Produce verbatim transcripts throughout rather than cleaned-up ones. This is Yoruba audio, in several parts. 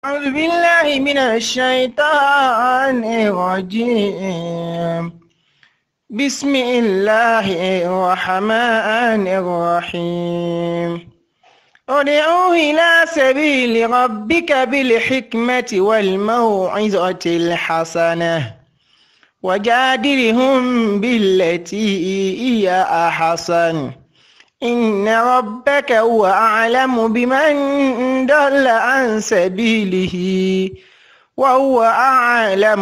أعوذ بالله من الشيطان الرجيم بسم الله الرحمن الرحيم ادع إلى سبيل ربك بالحكمة والموعظة الحسنة وجادلهم بالتي هي أحسن إن ربك هو أعلم بمن ضل عن سبيله وهو أعلم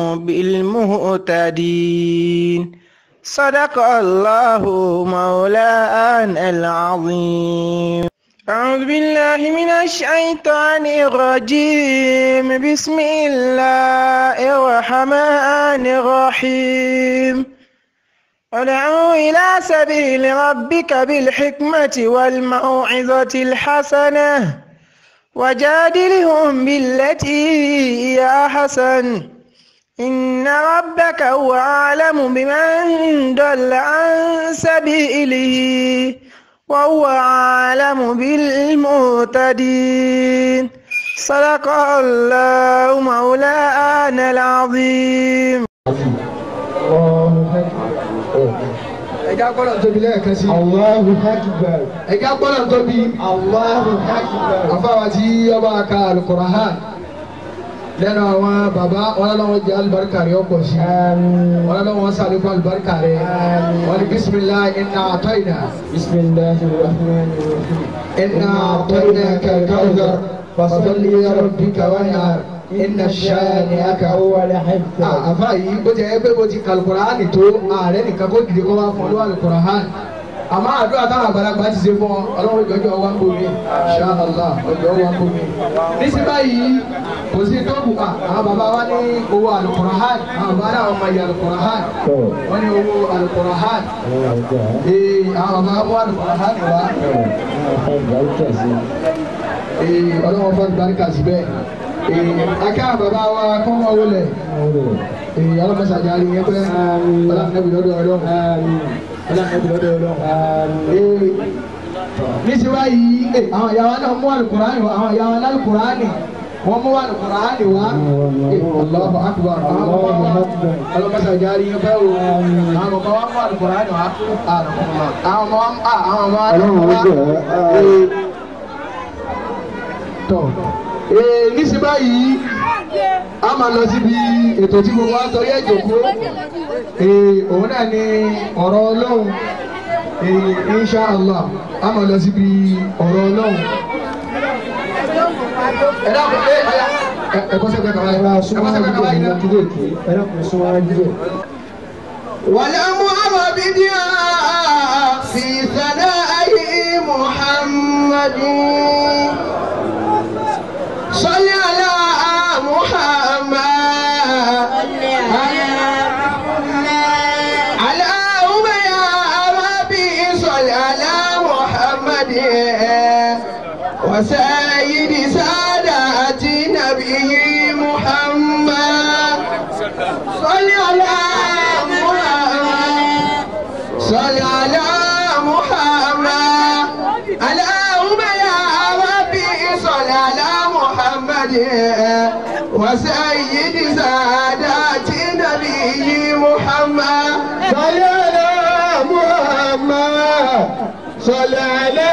بالمهتدين صدق الله مولانا العظيم. أعوذ بالله من الشيطان الرجيم بسم الله الرحمن الرحيم ادع إلى سبيل ربك بالحكمة والموعظة الحسنة وجادلهم بالتي هي أحسن إن ربك هو أعلم بمن ضل عن سبيله وهو أعلم بالمهتدين صدق الله مولانا العظيم. ẹ̀já gbọ́dọ̀ tóbi lẹ́ẹ̀kan sí. Allahu Akbar. ẹ̀já gbọ́dọ̀ tóbi. Allahu Akbar. àfáwà tí ọba ka Al-Qur'an lẹ́nu àwọn bàbá wọn lọ́wọ́ jẹ́ alibarika rẹ̀ ọkọ̀ sí. wọn lọ́wọ́ sàlékún alibarika rẹ̀. wọn ni bisimilahi inna atoyina. bisimilahi rahman rahim. inna atoyina kalkawzar fasalli rabbika wanhar. inna shani'aka huwal abtar. àfa yìí bó ti ẹ pé bó ti ka Al-Qur'an tó ààrẹ nìkan kó dìde kó wá fún ọlọ́wọ́ Al-Qur'an àmọ́ àdúrà táwọn àgbàlagbà ti ṣe fún ọ ọlọ́run ìjọjọ́ wa ń bomi Insha Allah ọjọ́ wa ń bomi. nísìnyí báyìí kò sí tó kù ká àwọn bàbá wa ní owó Al-Qur'an àwọn bàbá náà ọmọ ìyá Al-Qur'an wọ́n ní owó Al-Qur'an ee àwọn bàbá wa Al-Qur'an wa ee ọlọ́run fún barika síbẹ̀ ee aká bàbá wa kọ́ wọ́n wọlé ee ọlọ́run sàjáde yẹn pẹ́ ọlọ́run nẹ́bí lọ́dọ̀ ọlọ́run níṣẹ́ báyìí àwọn ìyàwó náà mú Al-Qur'ani wá àwọn ìyàwó náà Al-Qur'ani wọ́n mú Al-Qur'ani wá Allahu Akbar àwọn ọmọ sàjárí yẹn fẹ́ o àwọn ọmọ wa mú Al-Qur'ani wá àwọn ọmọ wa àwọn ọmọ wa tọ̀ níṣẹ́ báyìí a máa lọ síbi ètò tí gbogbo wa torí ẹ̀ jókòó òun náà ni ọ̀rọ̀ Ọlọ́run insha Allah a máa lọ síbi ọ̀rọ̀ Ọlọ́run. ẹ dákun ẹ ọ̀ya ẹ bọ́ sẹ́gbẹ́ kàwá yìí ẹ bọ́ sẹ́gbẹ́ kàwá yìí náà. ẹ dákun sún wá jíjẹ. wàlẹ́ mu àwọn bíbí fi sana'i Muhammadin salli ala Muhammad. وسيد سادات نبي محمد صل على محمد صل على محمد اللهم يا ربي صل على محمد وسيد سادات نبي محمد صل على محمد صل على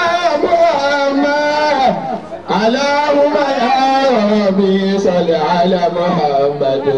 اللهم يا ربي صل على محمد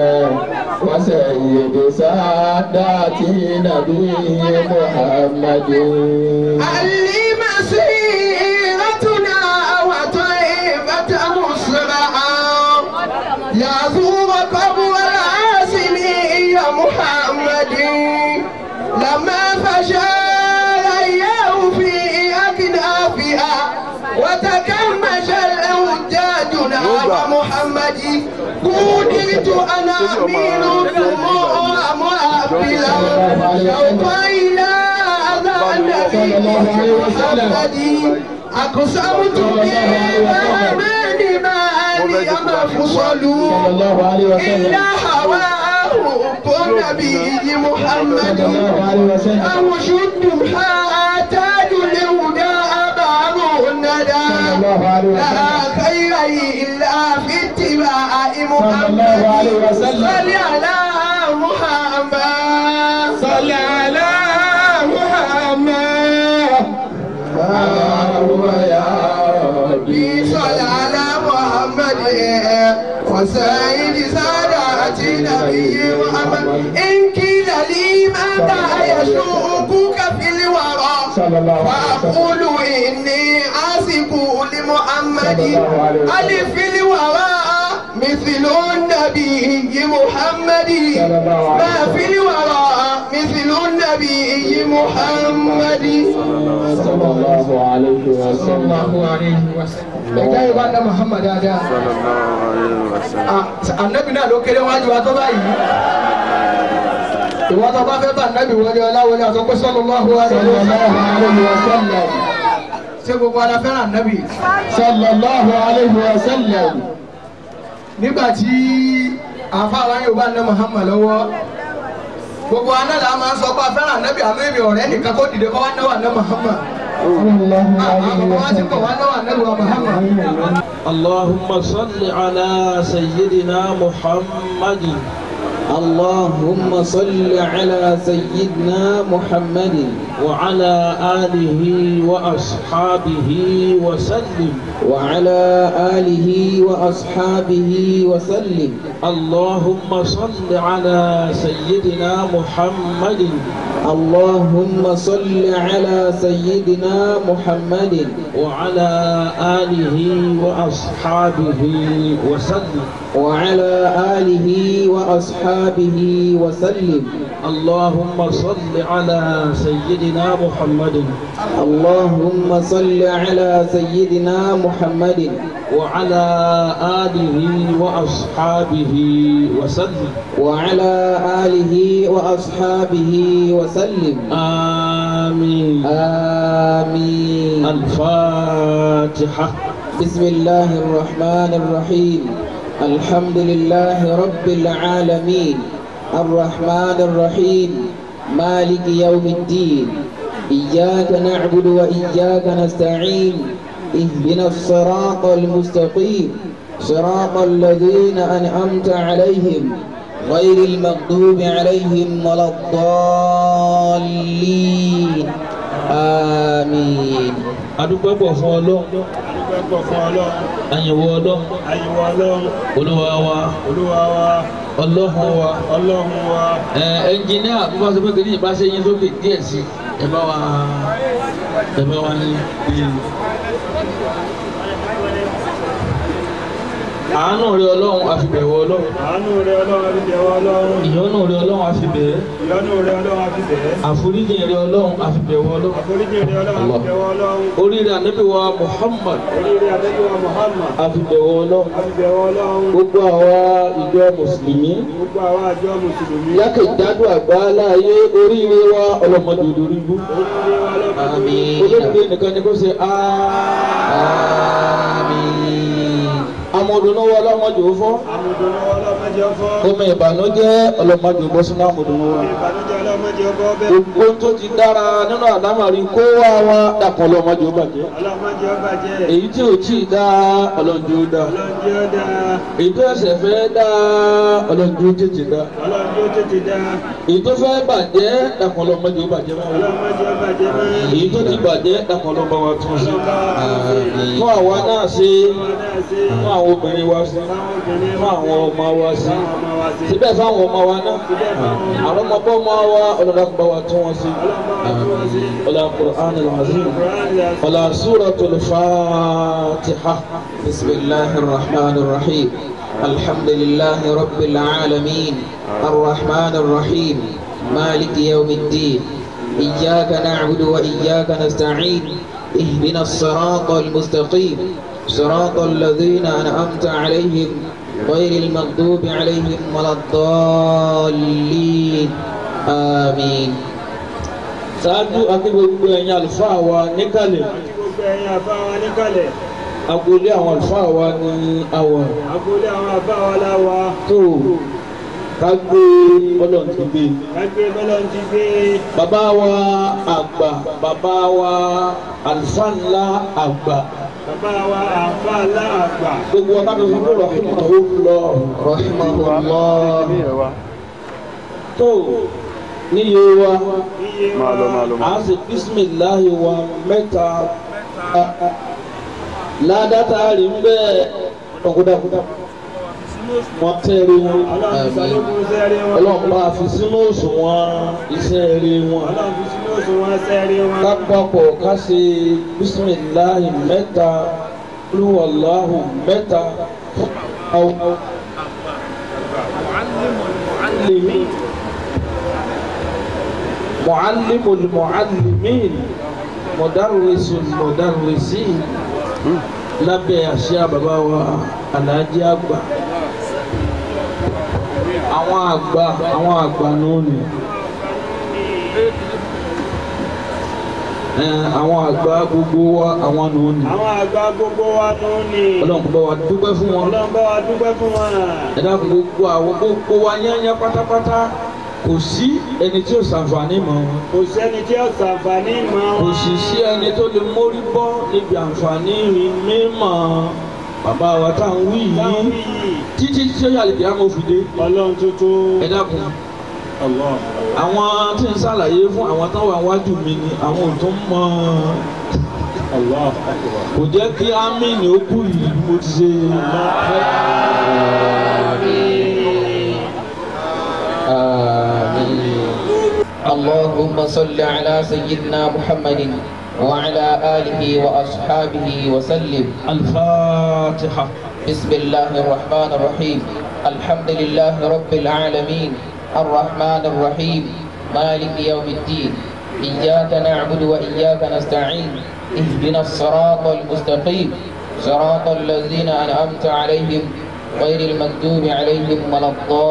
وسيد سادات نبي محمد. علي مسيرتنا وطيبة مسرعا يا زور قبر العاصمي يا محمد لما فشى رياه في أكنافها وتكمش الأوداد نحو محمد قدرت أنا أميل الدموع مؤبلا شوقا إلى أذى النبي محمد أقسمت بالرحمن ما لي مفصل إلا هواه النبي محمد أو شد حاتاج الهدى لا خير الله إلا في اتباع صلى الله عليه محمد وسلم. صل على محمد صل على محمد اللهم يا ربي صل على محمد وسيد سادات نبي محمد إن قيل لي ماذا يسوقك في الورى صلى الله عليه وسلم. فأقول إني عاشق لمحمد ألف في الورى مثل النبي محمد ما في الورى مثل النبي محمد صلى الله عليه وسلم. صلى الله عليه وسلم. ẹ̀ka ìwà ní Muhammad dáadáa. Ànábì náà ló kéré wájú wa tó báyìí. Ìwọ́n tó bá fẹ́ bá ànábì wọlé ọláwọlé àtọ́kọ́ sallallahu alaihi wasallam. Ṣé gbogbo ara fẹ́ràn ànábì? sallallahu alaihi wasallam. Nígbà tí àfáàwọn Yorùbá ní Muhammad lọ́wọ́ gbogbo aná la máa ń sọ pé afẹ́ràn ànábì àmọ́ èmi ọ̀rẹ́ nìkan kó dìde kọ́ wá náwó àná Muhammad. اللهم صل على سيدنا محمد. اللهم صل على سيدنا محمد وعلى آله وأصحابه وسلم. وعلى آله وأصحابه وسلم. اللهم صل على سيدنا محمد. اللهم صل على سيدنا محمد وعلى آله وأصحابه وسلم. وعلى آله وأصحابه وسلم. اللهم صل على سيدنا محمد. اللهم صل على سيدنا محمد وعلى آله وأصحابه وسلم. وعلى آله وأصحابه وسلم. آمين. آمين. الفاتحة. بسم الله الرحمن الرحيم. الحمد لله رب العالمين الرحمن الرحيم مالك يوم الدين إياك نعبد وإياك نستعين اهدنا الصراط المستقيم صراط الذين أنعمت عليهم غير المغضوب عليهم ولا الضالين آمين. adúpẹ́ pọ̀ fún Ọlọ́run. adúpẹ́ pọ̀ fún Ọlọ́run. àyẹ̀wò Ọlọ́run. àyẹ̀wò Ọlọ́run. Olúwa wa. Olúwa wa. Ọlọ́run wa. Ọlọ́run wa. ẹ ẹnjìníà bí wọ́n sọ pé kìnìún bá ṣe yín sókè díẹ̀ sí ẹ bá wa ẹ bá wa ní. àánú rẹ Ọlọ́run àfibẹ̀wọ̀ Ọlọ́run. àánú rẹ Ọlọ́run àfibẹ̀wọ̀ Ọlọ́run. ìyọ́nú rẹ Ọlọ́run àfibẹ̀. ìyọ́nú rẹ Ọlọ́run àfibẹ̀. àforíjì rẹ Ọlọ́run àfibẹ̀wọ̀ Ọlọ́run. àforíjì rẹ Ọlọ́run àfibẹ̀wọ̀ Ọlọ́run. oríire ànábì wa Muhammad. oríire ànábì wa Muhammad. àfibẹ̀wọ̀ Ọlọ́run. àfibẹ̀wọ̀ Ọlọ́run. gbogbo àwa ìjọ mùsùlùmí. gbogbo àwa ìjọ mùsùlùmí. jákèjádò àgbáláyé oríire wa ọlọ́mọdé lórí ibú. oríire wa ọlọ́mọdé. olóògbé nìkan ni kò ṣe àmín. amọ̀dùnúwọ̀ ọlọ́mọdé ó fọ́. amọ̀dùnúwọ̀ ọlọ́mọdé ó fọ́. omi ìbànújẹ́ ọlọ́mọdé ó bọ́ sínú amọ̀dùnúwọ̀. omi ìbànújẹ́ ọlọ́mọdé ó bọ́ bẹ́ẹ̀. gbogbo tó ti dára nínú àdámàrí kó wá wá dàpọ̀ ọlọ́mọdé ó bàjẹ́. ọlọ́mọdé ó bàjẹ́. èyí tí ò tí ì dá ọlọ́njẹ́ ó dá. ọlọ́njẹ́ ó dá. èyí tó ẹsẹ̀ fẹ́ dá ọlọ́njẹ́ ó tètè dá. ọlọ́njẹ́ ó tètè dá. èyí tó fẹ́ bàjẹ́ dàpọ̀ ọlọ́mọdé ó bàjẹ́ mọ́. ọlọ́mọdé ó bàjẹ́ mọ́. èyí tó ti bàjẹ́ dàpọ̀ ọlọ́mọdé wa tún sí. fún àwa náà ṣe fún àwọn obìnrin wa sí fún àwọn ọmọ wa sí síbẹ̀ fáwọn ọmọ wa náà àwọn ọmọbọ ọmọ wa ọlọ́dàkùnbá wa tún wọn sí ọlá Qur'an al-Azim ọlá Suratul Fatiha. bismillahir rahmanir rahim alhamdulillahi rabbil alamin arrahmanir rahim maliki yawmiddin iyyaka na'budu wa iyyaka nasta'in اهدنا الصراط المستقيم صراط الذين أنعمت عليهم غير المغضوب عليهم ولا الضالين آمين. ṣáájú àti gbogbo ẹ̀yin àlùfáà wa níkàlẹ̀. gbogbo ẹ̀yin àlùfáà wa níkàlẹ̀. agboolé àwọn àlùfáà wa ní àwọ̀. agboolé àwọn àlùfáà wa láwa. tó ká gbé bọ́lọ̀ ti gbé. ká gbé bọ́lọ̀ ti gbé. bàbá wa àgbà bàbá wa àlùfáà ńlá àgbà bàbá wa àfa aláàgbà. gbogbo ọba tó fi kó rahimahullah rahimahullah. tó níye wa iye wa máa lọ máa lọ a sì bisimilahi wa mẹ́ta ládàtà rí ń bẹ́ẹ̀ ọ̀kúdàkúdà wọ́n tẹ́rẹ̀ wọn ọlọ́run ìsàlẹ̀kùn sẹ́rí wọn. ọlọ́run bá fi sínú òṣùwọ̀n iṣẹ́ rí wọn. ọlọ́run fi sínú òṣùwọ̀n sẹ́rí wọn. lápapọ̀ ká ṣe bisimilahi mẹ́ta olúwàláhù mẹ́ta àwọn muallimul muallimin mudarrisul mudarrisin lábẹ́ àṣẹ bàbá wa aláàjì àgbà àwọn àgbà àwọn àgbà náà ni àwọn àgbà gbogbo wa àwọn náà ni àwọn àgbà gbogbo wa tó ní. ọlọ́run bá wa dúpẹ́ fún wọn ọlọ́run bá wa dúpẹ́ fún wọn. ẹ dákun gbogbo àwọn gbogbo wa yányá pátápátá kò sí ẹni tí ó ṣàǹfààní mọ́ wọn. kò sẹ́ni tí ó ṣàǹfààní mọ́ wọn. kò sì sí ẹni tó lè mórí bọ́ níbi àǹfààní rí mímọ́ bàbá wa tá à ń wí táwọn yìí wí yìí. títí tí ó yà lè dé àmọ́ òfìdé. ọlọ́run tuntun. ẹ dákun Allah. àwọn tí ń ṣàlàyé fún àwọn tó wà wájú mi ni àwọn ò tún mọ Allah. kò jẹ́ kí amíní ó kú yìí bí mo ti ṣe fẹ́. اللهم صل على سيدنا محمد وعلى آله وأصحابه وسلم. الفاتحة. بسم الله الرحمن الرحيم. الحمد لله رب العالمين الرحمن الرحيم مالك يوم الدين. إياك نعبد وإياك نستعين. اهدنا الصراط المستقيم صراط الذين أنعمت عليهم غير المغضوب عليهم ولا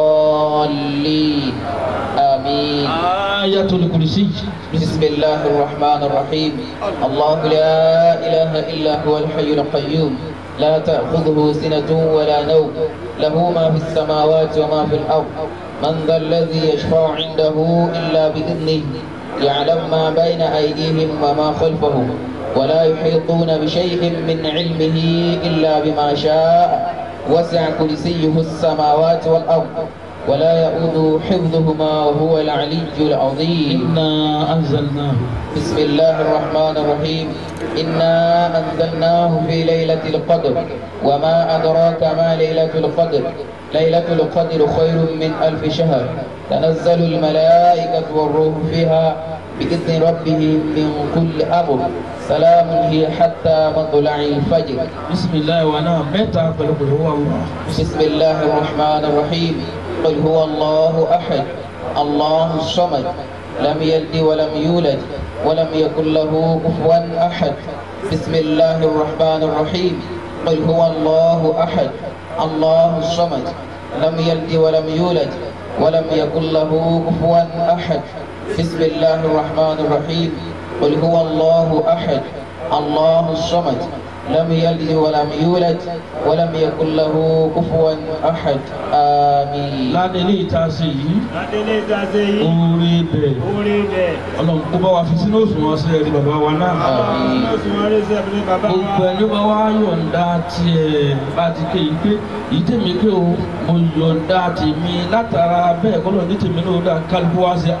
الضالين. آمين. آية الكرسي. بسم الله الرحمن الرحيم. الله لا إله إلا هو الحي القيوم لا تأخذه سنة ولا نوم له ما في السماوات وما في الأرض من ذا الذي يشفع عنده إلا بإذنه يعلم ما بين أيديهم وما خلفهم ولا يحيطون بشيء من علمه إلا بما شاء وسع كرسيه السماوات والأرض ولا يؤوده حفظهما وهو العلي العظيم. إنا أنزلناه. بسم الله الرحمن الرحيم. إنا أنزلناه في ليلة القدر وما أدراك ما ليلة القدر ليلة القدر خير من ألف شهر تنزل الملائكة والروح فيها بإذن ربهم من كل أمر سلام هي حتى مطلع الفجر. بسم الله وأنا متى قل هو الله. بسم الله الرحمن الرحيم. قل هو الله أحد الله الصمد لم يلد ولم يولد ولم يكن له كفوا أحد. بسم الله الرحمن الرحيم. قل هو الله أحد الله الصمد لم يلد ولم يولد ولم يكن له كفوا أحد. بسم الله الرحمن الرحيم. قل هو الله أحد الله الصمد لم يلد ولم يولد ولم يكن له كفوا أحد. آمين. láti ilé ìta ṣe yìí láti ilé ìtàsé yìí. orí bẹ́ẹ̀ orí bẹ́ẹ̀. ọlọ́run kó bá wa fi sínú òṣùwọ̀n ṣe rí bàbá wa náà. ọlọ́run ló sùn wọ́n rí sẹ́ẹ̀bù ní bàbá wa. gbogbo ẹni bá wá yọ̀ǹda tiẹ̀ bá ti ké yìí pé ìtẹ̀mí pé o mo yọ̀ǹda tèmi látara bẹ́ẹ̀ kọ́ lọ́ọ̀ ní tèmi náà ó dà kálukú wá sí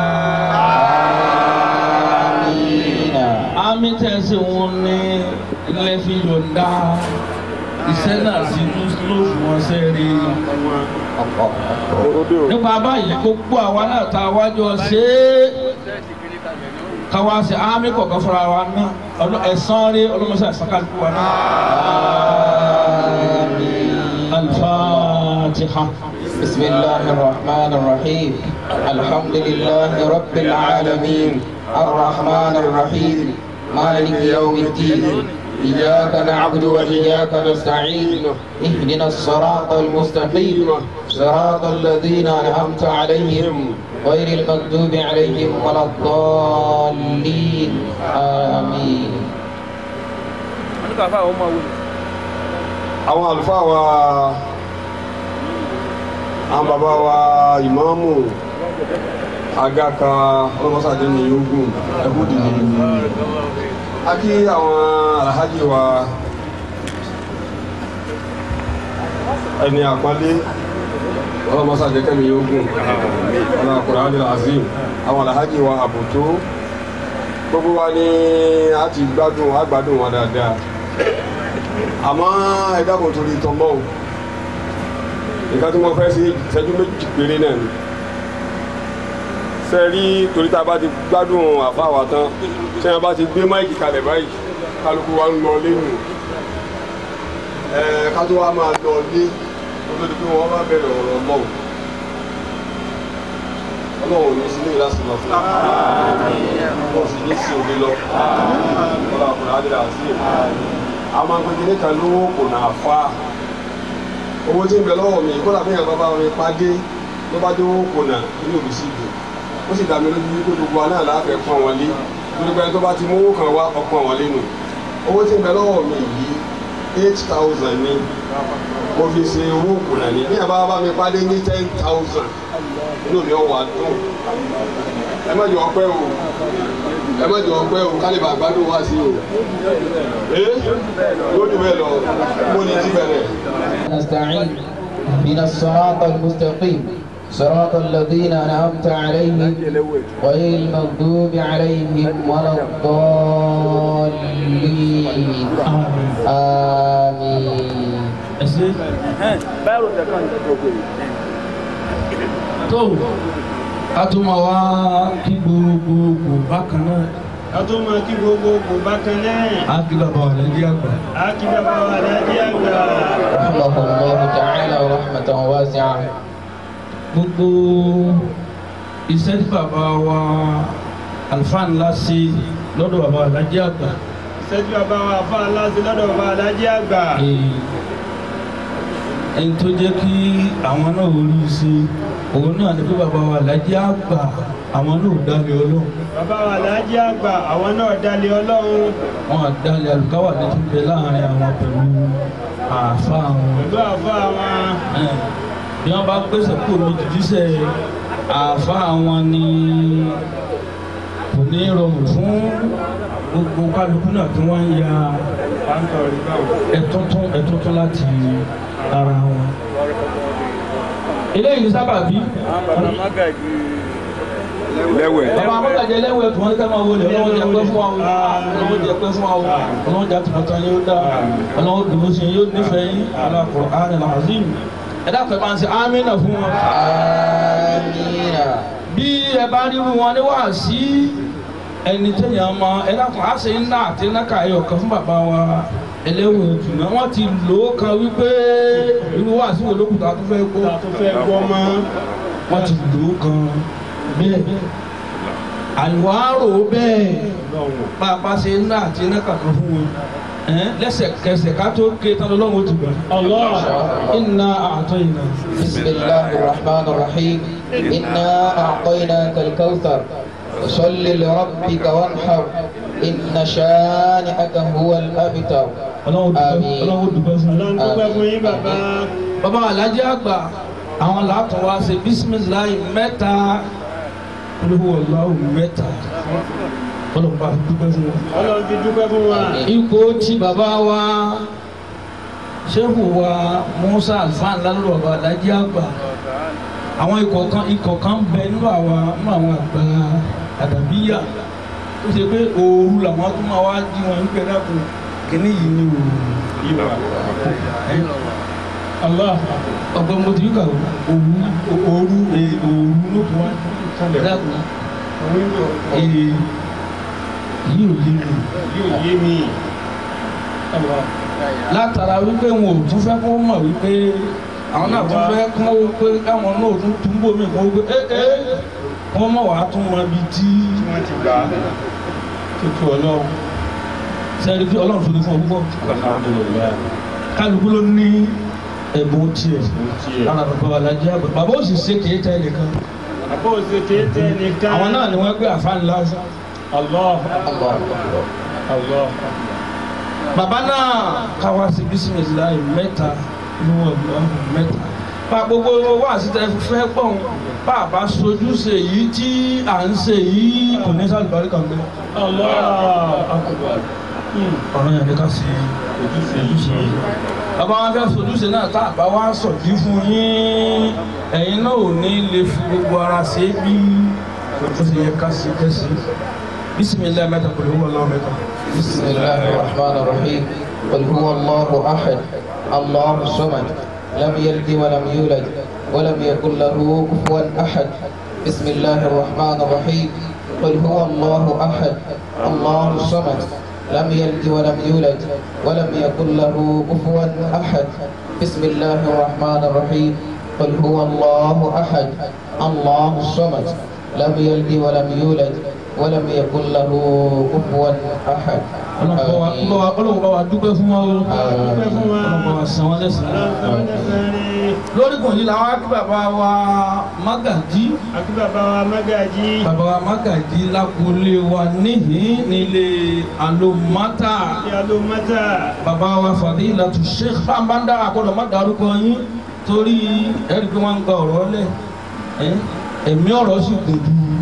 آمين. àmì tẹ̀sí wọn ní ilé fi yọ̀ǹda iṣẹ́ náà sí lóṣù wọn ṣe rí nípa báyìí gbogbo àwa náà ta wájọ ṣe é káwá sí àmì kọ̀ọ̀kan fúnra wa náà ẹ̀sán rí ọlọ́mọṣẹ́ ẹ̀sán kálukú wa náà. الفاتحة. بسم الله الرحمن الرحيم. الحمد لله رب العالمين الرحمن الرحيم مالك يوم الدين إياك نعبد وإياك نستعين اهدنا الصراط المستقيم صراط الذين أنعمت عليهم غير المغضوب عليهم ولا الضالين. آمين. àwọn àlùfáà wa àwọn bàbá wa ìmáàmù agaka ọlọ́mọsáàdé ní ogun ẹkú dìde a kí àwọn alhaji wa ẹni àpọ́nlé ọlọ́mọsá jẹ́ kẹ́mi yóò gùn Al-Qur'an al-Azim àwọn alhaji wa àbùtó gbogbo wa ní a ti gbádùn agbádùn wọn dáadáa àmọ́ ẹ̀dá kò torí tọ́mọ́ o nǹkan tí wọ́n fẹ́ sí ìṣẹ́jú méjì péré náà ni sẹ́rí torí tá a bá ti gbádùn àfa wa tán tí wọ́n bá ti gbé máìkì kalẹ̀ báyìí kálukú wa ń lọ lẹ́nu ẹ̀ ká tó wá máa lọ lé kó tó di pé wọ́n bá bẹ̀rẹ̀ ọ̀rọ̀ mọ́ o ọlọ́run ní sílé láti lọ fún wa ọlọ́run sì ní sí òde lọ ọlọ́run àkùnrin adìrẹ àti a máa ń pè kí nìkan lówó kò náà fa owó tí ń bẹ lọ́wọ́ mi kó làbí yàn bàbá mi pàdé ló bá dé owó kò náà inú mi sì dùn ó sì dá mi lójú wípé gbogbo wa náà láàfẹ́ pọ́n wọn lé gbogbo ẹni tó bá ti mú owó kan wá ọpọ́n wọn lé nù owó tí ń bẹ lọ́wọ́ mi yìí eight thousand ni mo fi ṣe owó kò náà ní bí yàn bàbá mi pàdé ní ten thousand inú mi ọwọ́ àdùn ẹ má jọ ọpẹ́ o ẹ má jọ ọpẹ́ o kálíbà àgbádùn wá sí o ee yóò dùn bẹ́ẹ̀ lọ mo ní ti bẹ̀rẹ̀. نستعين من الصراط المستقيم صراط الذين أنعمت عليهم غير المغضوب عليهم ولا الضالين آمين. tó a tún máa wá kí gbogbogbò bákan náà. a tún máa kí gbogbogbò bákan náà. a kí bàbá wa lẹ́jẹ́ àgbà. a kí bàbá wa lẹ́jẹ́ àgbà. rahmatullahi ta'ala wa rahmatan wasi'a. gbogbo iṣẹ́ tí bàbá wa àlùfáà ńlá sí lọ́dọ̀ bàbá wa lẹ́jẹ́ àgbà. iṣẹ́ tí bàbá wa àfa ńlá sí lọ́dọ̀ bàbá wa lẹ́jẹ́ àgbà. ẹni tó jẹ́ kí àwọn náà orí sí òun náà ni pé bàbá wa lẹ́jẹ́ àgbà àwọn náà dálé ọlọ́run. bàbá wa lẹ́jẹ́ àgbà àwọn náà dálé ọlọ́run. wọn àdálé àlùkáwà ní tó ń bẹ láàrin àwọn pẹ̀lú àáfà wọn. pẹ̀lú àfa wọn. bí wọ́n bá pèsè kó mi jìjísẹ́ àáfà wọn ni kò ní rọrùn fún gbogbo kálukú náà tí wọ́n ń ya ẹ̀tọ́tún ẹ̀tọ́tún láti ara wọn. eléyìí sábàbí lẹ́wẹ̀. bàbá amúgàjẹ lẹ́wẹ̀ tí wọ́n ká máa wọlé ọlọ́wọ́ jẹ pé fún wa ọlọ́wọ́ jẹ pé fún wa ọlọ́wọ́ jẹ àtúbọ̀tán yóò dá ọlọ́wọ́ dùnú sí yóò nífẹ̀ẹ́ yín Al-Qur'an al-Azim ẹ dákẹ́ máa ń ṣe amínà fún wọn. Amina. bí ẹ bá rí wọn ní wá sí ẹni tẹ̀yàn mọ ẹ dákun á ṣe ń ná àti náka ẹyọ kan fún bàbá wa ẹlẹ́wọ̀n ìtùnú wọ́n ti lò ó kan wípé irú wá sí olókùtà tó fẹ́ gbọ́ tó fẹ́ gbọ́ mọ́. wọ́n ti lò ó kan bẹ́ẹ̀ àlùwárò bẹ́ẹ̀ pàápàá ṣe ń ná àti náka kan fún wọn lẹ́sẹ̀kẹsẹ̀ ká tó ké tán lọ́wọ́ ti gbà. Allah inna a'tayna. bismillahir rahmanir rahim inna a'tainaka al-kawthar fasalli li rabbika wanhar inna shani'aka huwal abtar. ọlọ́wọ́ dùgbẹ́ fún ọlọ́run dúpẹ́ fún yín bàbá. bàbá alájí àgbà àwọn làátọ̀ wá ṣe bísímìláì mẹ́ta olówó ọlọ́wọ́ mẹ́ta ọlọ́run bá dúpẹ́ fún wọn. ọlọ́run ti dúpẹ́ fún wa. ipò tí bàbá wa ṣéhù wa Musa alfan lálọ́ bàbá alájí àgbà àwọn ikọ̀ kan ikọ̀ kan bẹ nínú àwọn nínú àwọn àgbà àdàbíyà ó ṣe pé òru làwọn tó máa wá jí wọn ń pẹ́ dákun kìíní yìí ni òru yìí wà. Allah ọgbọ́n mo ti rí kàwé òru òru òru ló tún wá dákun yìí ò yé mi yóò yé mi. látara wípé wọn ò tún fẹ́ kó mọ̀ wípé àwọn náà tún fẹ́ kó pé káwọn náà tún tún bómi kó gbé ẹ ẹ wọ́n mọ̀ wá tún mọ ibi tí wọ́n ti gbà á. tuntun ọlọ́run sẹ́ẹ̀rì pé ọlọ́run fún mi fún ọ púpọ̀ kálukú ló ní ẹ̀bùn tiẹ̀ lára bàbá wa lajẹ́ àgbà bàbá ó sì ṣe kéé tẹ́ nìkan àbó ṣe kéétẹ nìkan. àwọn náà ni wọ́n gbé àfáàn lásán. Allah Allah. bàbá náà káwá sí bísímìláì mẹ́ta lówó ọ̀gbọ́n mẹ́ta pa gbogbo owó àṣìṣe fẹ́ pọ̀ bá a bá sojú ṣe yìí tí à ń ṣe yìí kò ní sálùbárí kan gbé. Allah akbar. ọ̀rọ̀ yẹn ní ká ṣe ojúṣe yìí. bàbá wa fẹ́ sojúṣe náà tá a bá wa sọ̀jí fún yín ẹ̀yin náà ò ní lè fi gbogbo ara ṣe é bí o sì yẹ ká sí kẹ́sì bisimilayi mẹ́ta kò lè wọ́n lọ́wọ́ mẹ́ta. bisimilahi rahman rahim qul huwa allahu ahad allahu samad lam yalid walam yulad walam yakun lahu kufuwan ahad bisimilahi rahman rahim qul huwa allahu ahad allahu samad لم يلد ولم يولد ولم يكن له كفوا أحد بسم الله الرحمن الرحيم قل هو الله أحد الله الصمد لم يلد ولم يولد ولم يكن له كفوا أحد Ọlọ́run bá wa dúpẹ́ fún wa o Ọlọ́run bá wa san wọ́n lẹ́san lórí kò ní làwọn akí bàbá wa Mágàjí akí bàbá wa Mágàjí bàbá wa Mágàjí lákòólé wa níhìn nílé Alomata Alomata bàbá wa Fadilatu Sheikh bàbá àkọlọ̀ má dárúkọ yín torí ẹ̀rí pé wọ́n ń gba ọ̀rọ̀ lẹ̀ ẹ̀mí ọ̀rọ̀ sì gùn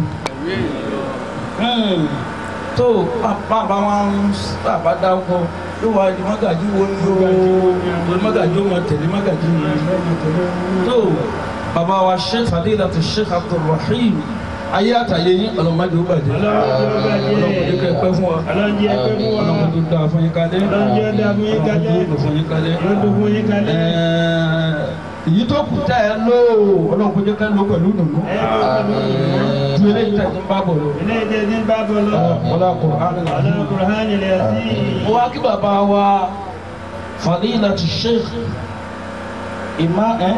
jù tó bàbá wọn bàbá dáwọ́ ló wá di Mágàjí wo ni o lórí Mágàjí ó mọ tẹ̀lé Mágàjí yìí tó bàbá wa Sheikh Fadilatu Sheikh Abdulrahim ayé àtàyè yín ọlọmọdé ó bàjẹ́ ọlọmọdé kẹ pẹ́ fún wa ọlọmọdé dá fún yín kálẹ̀ ọlọmọdé dó fún yín kálẹ̀ èyí tó kù tẹ́ ẹ lò ọlọmọdé kẹ lò pẹ̀lú nùnú ju eléyìí tẹ̀ ń bá bọ̀ lọ. eléyìí tẹ̀ ń bá bọ̀ lọ. wọlé Al-Qur'an lè sí. mo wá kí bàbá wa Fadilatu Sheikh Imam ẹ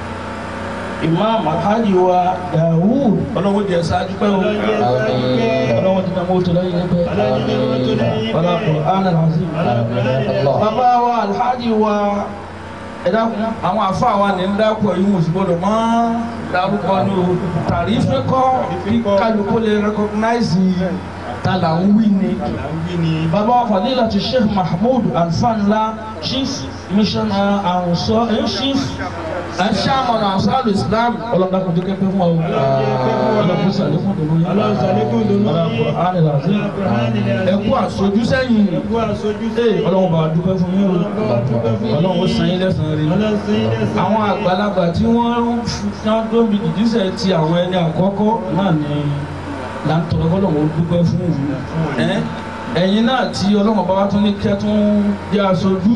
Imam Alhaji wa Dawud ọlọ́wọ́ jẹ ṣáájú pẹ́ o ọlọ́wọ́ ti dàmú tó lẹ́yìn pẹ́ wọlé Al-Qur'an al-Azim. bàbá wa Alhaji wa ẹ̀dá àwọn àfa wa ní ń dákọ̀ yìí mo sì gbọ́dọ̀ mọ́ dárúkọ ní o tàrífẹ́ kọ́ kí kálukú lè rẹ́kọ̀gnáìsì ta là ń wí ni. bàbá wa Fadilatu Sheikh Mahmood Alfanla chief missioner àwùsọ ẹ̀ chief ẹ̀ chairman Ansar Islam ọlọ́dàkùn tó kẹ́kẹ́ fún ọ ọlọ́dún sàlékún dùnú yìí ọlọ́dún ànìlàzí ẹ̀kú àsojú sẹ́yìn ọlọ́run bá dúpẹ́ fún yín ọlọ́run sàn yín lẹ́sàn-án rí àwọn àgbàlagbà tí wọ́n ń tó bí dìdísẹ̀ ti àwọn ẹni àkọ́kọ́ náà ni láńtọ̀rọ̀ ọlọ́run dúpẹ́ fún òun ẹ̀yin náà tí ọlọ́run bá wá tún ní kẹ́ tún jẹ́ aṣojú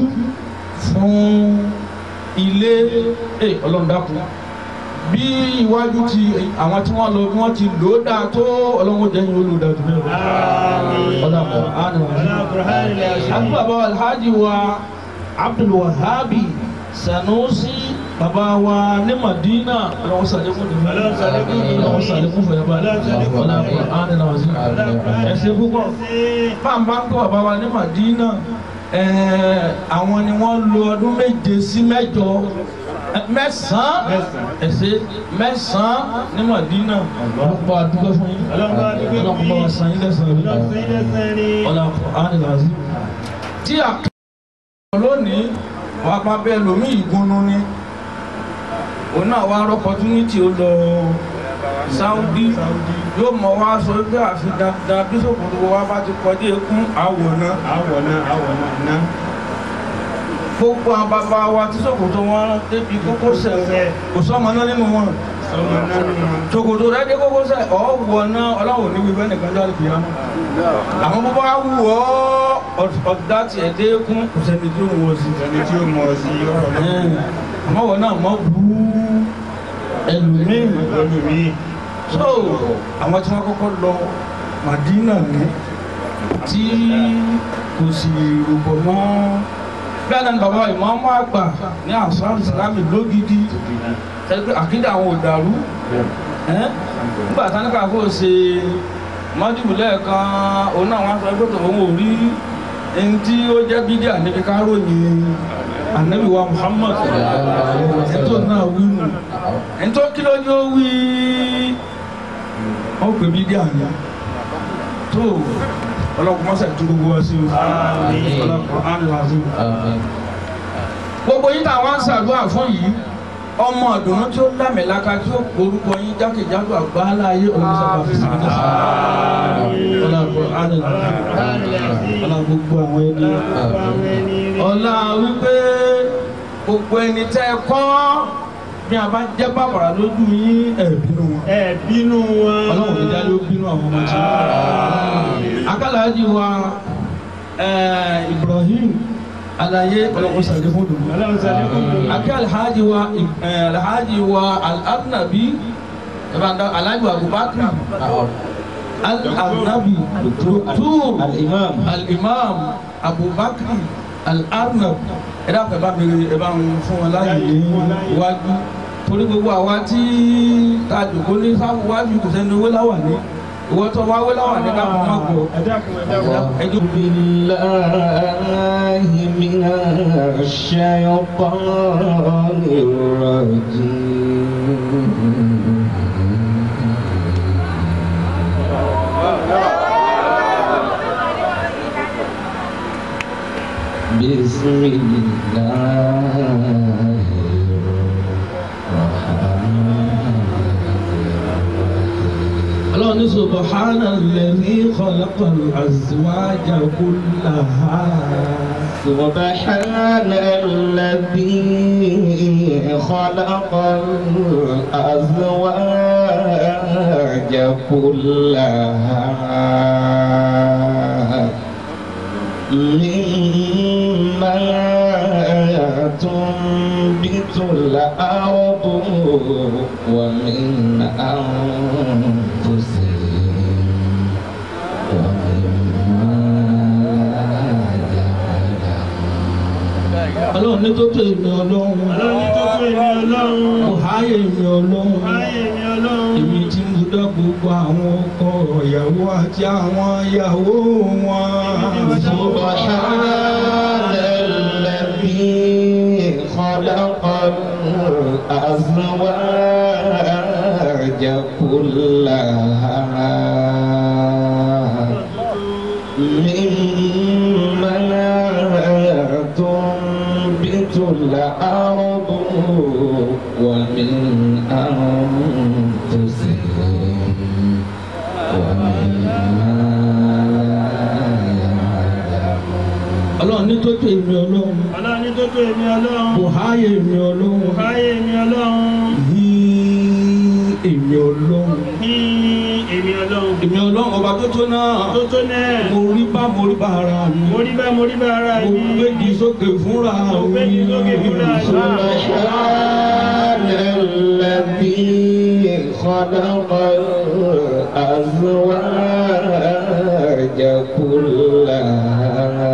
fún ilé ọlọ́run dákun bí iwájú ti àwọn tí wọ́n lọ bí wọ́n ti lò ó dáa tó ọlọ́run jẹ́ yín olùdájú bẹ́ẹ̀ ọlọ́run àti bàbá Alhaji wa Abdul Wahabi Sanusi bàbá wa ní Madina ọlọ́run sàlékún ní ọlọ́run sàlékún fẹ̀yà bá ọlọ́run ànínàwọ̀sí ẹ̀sẹ̀ púpọ̀ pàmpá ń kọ́ bàbá wa ní Madina àwọn ni wọ́n lo ọdún méje sí mẹ́jọ mẹ́sàn-án ẹ̀sẹ̀ mẹ́sàn-án ní Madina ọlọ́pàá àdúgbò fún yín ọlọ́pàá bá wa san yín lẹ́sàn-án rí ọlọ́pàá ànínàwọ̀sí tí a kọ́ lónìí wàá pa bẹ́ẹ̀ lómi ìgúnnu ni òun náà wá opportunity ó lọ Saudi yóò mọ wá sọ pé àfi dandan bí sòkòtò wa bá ti kọjá ekún àwọ̀nà àwọ̀nà àwọ̀nà ná. gbogbo àwọn bàbá wa tí sòkòtò wọn débi kókósẹ̀ kò sọ́mọ náà nínú wọn sòkòtò rẹ dé kókósẹ̀ ọ̀wọ̀nà ọlọ́wọ̀ níbi bẹ́ẹ̀ nìkan jáde kìí àmọ́ àwọn bàbá wa wù ọ́ ọ̀dà tiẹ̀ dé ekún kò sẹ́ni tí ó mọ̀ ọ́ sí ẹni tí ó mọ̀ ọ́ sí ọ̀rọ̀ náà àmọ́ wọn náà mọ̀ bú ẹlòmíì ẹlòmíì so àwọn tí wọ́n kọ́kọ́ lọ Madina ní tí kò sì rògbò mọ́ bẹ́ẹ̀ náà ni bàbá ìmáàmù àgbà ní Ansar Islam lógidi ẹgbẹ́ àkídà àwọn ò dàrú nígbà tán ká kó ṣe mọ́júbù lẹ́ẹ̀kan òun náà wọ́n sọ ẹgbẹ́ tó òun ò rí ẹni tí ó jẹ́ bídíà níbi ká ròyìn Ànábì wa Muhammad ẹ̀tọ́ náà wí nù ẹ̀tọ́ kí ló ní ó wí ó pè bídíà ní tó ọlọ́pàá mọ́sẹ̀ tó gbogbo wa sí ọlọ́pàá ánìláàzí gbogbo yín táwọn ń ṣàdúrà fún yìí ọmọ ìdùnnú tí ó lámẹ̀láka tí ó porúkọ yín jákèjádò àgbáláyé olùsọ̀bà fìsìkì náà ọlọ́pàá ánìláàzí ọlọ́pàá gbogbo àwọn ẹni ọlá wípé gbogbo ẹni tẹ́ ẹ kọ́ bí a bá jẹ́ bàbàrà lójú yín ẹ̀ bínú wọn. ẹ bínú wọn. ọlọ́run ní dájú bínú àwọn ọmọ tí wọ́n. akálàájì wa Ibrahim alaye ọlọ́run sàlẹ̀ fún dùn. ọlọ́run sàlẹ̀ fún dùn. akẹ́ alhaji wa alhaji wa al-Arnabi alhaji wa Abubakar al-Arnabi doctor al-imam al-imam Abubakar al-Arnabi ẹ dákun ẹ bá mi ẹ bá ń fún wọn láyè iwájú torí gbogbo àwa tí ta jòkó ní sáfù wájú kò sẹ́ni owó láwà ní ìwọ tó wá owó láwà ní káfọ́ má gbọ́. ẹ dákun ẹ dákun. ẹjọ́ billahi minash shaytanir rajim. Bismillahirrahmanirrahim. Allah ni subhanalladhi khalaqal azwaja kullaha. Subhanalladhi khalaqal azwaja kullaha. مما تنبت الأرض ومن أنفسهم ومما يعلمون. Ọlọ́run ní tó tó èmi Ọlọ́run. Ọlọ́run ní tó tó èmi Ọlọ́run. Mo háyè èmi Ọlọ́run. Mo háyè èmi Ọlọ́run. Èmi tí mo dá gbogbo àwọn ọkọ ìyàwó àti àwọn ìyàwó wọn. Subhanalladhi khalaqal azwaja kullaha mimma tunbitul ardu wa min anfusihim wa mimma Ọlọ́run ní tó tó èmi Ọlọ́run. Ọlọ́run ní tó tó èmi Ọlọ́run. Mo háyè èmi Ọlọ́run. Mo háyè èmi Ọlọ́run. Yí èmi Ọlọ́run. Yí èmi Ọlọ́run. Èmi Ọlọ́run ọba tó tó náà. Tó tó náà. Mo rí bá mo rí bá ara mi. Mo rí bá mo rí bá ara mi. Mo gbégi sókè fúnra mi. Mo gbégi sókè fúnra mi. Subhanalladhi khalaqal azwaja kullaha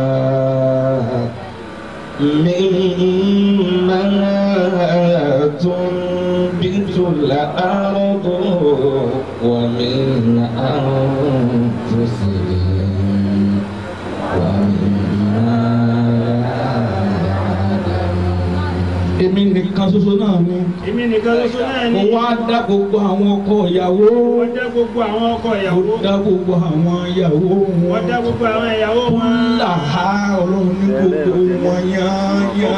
مما تنبت الأرض ومن أنفسهم ومما يعلمون. Èmi nìkan ṣoṣo náà ni. Èmi nìkan ṣoṣo náà ni. Mo wá dá gbogbo àwọn ọkọ ìyàwó. Mo dá gbogbo àwọn ọkọ ìyàwó. Mo dá gbogbo àwọn ìyàwó wọn. Mo dá gbogbo àwọn ìyàwó wọn. Kúláhà Ọlọ́run ní gbogbo wọn yáyá.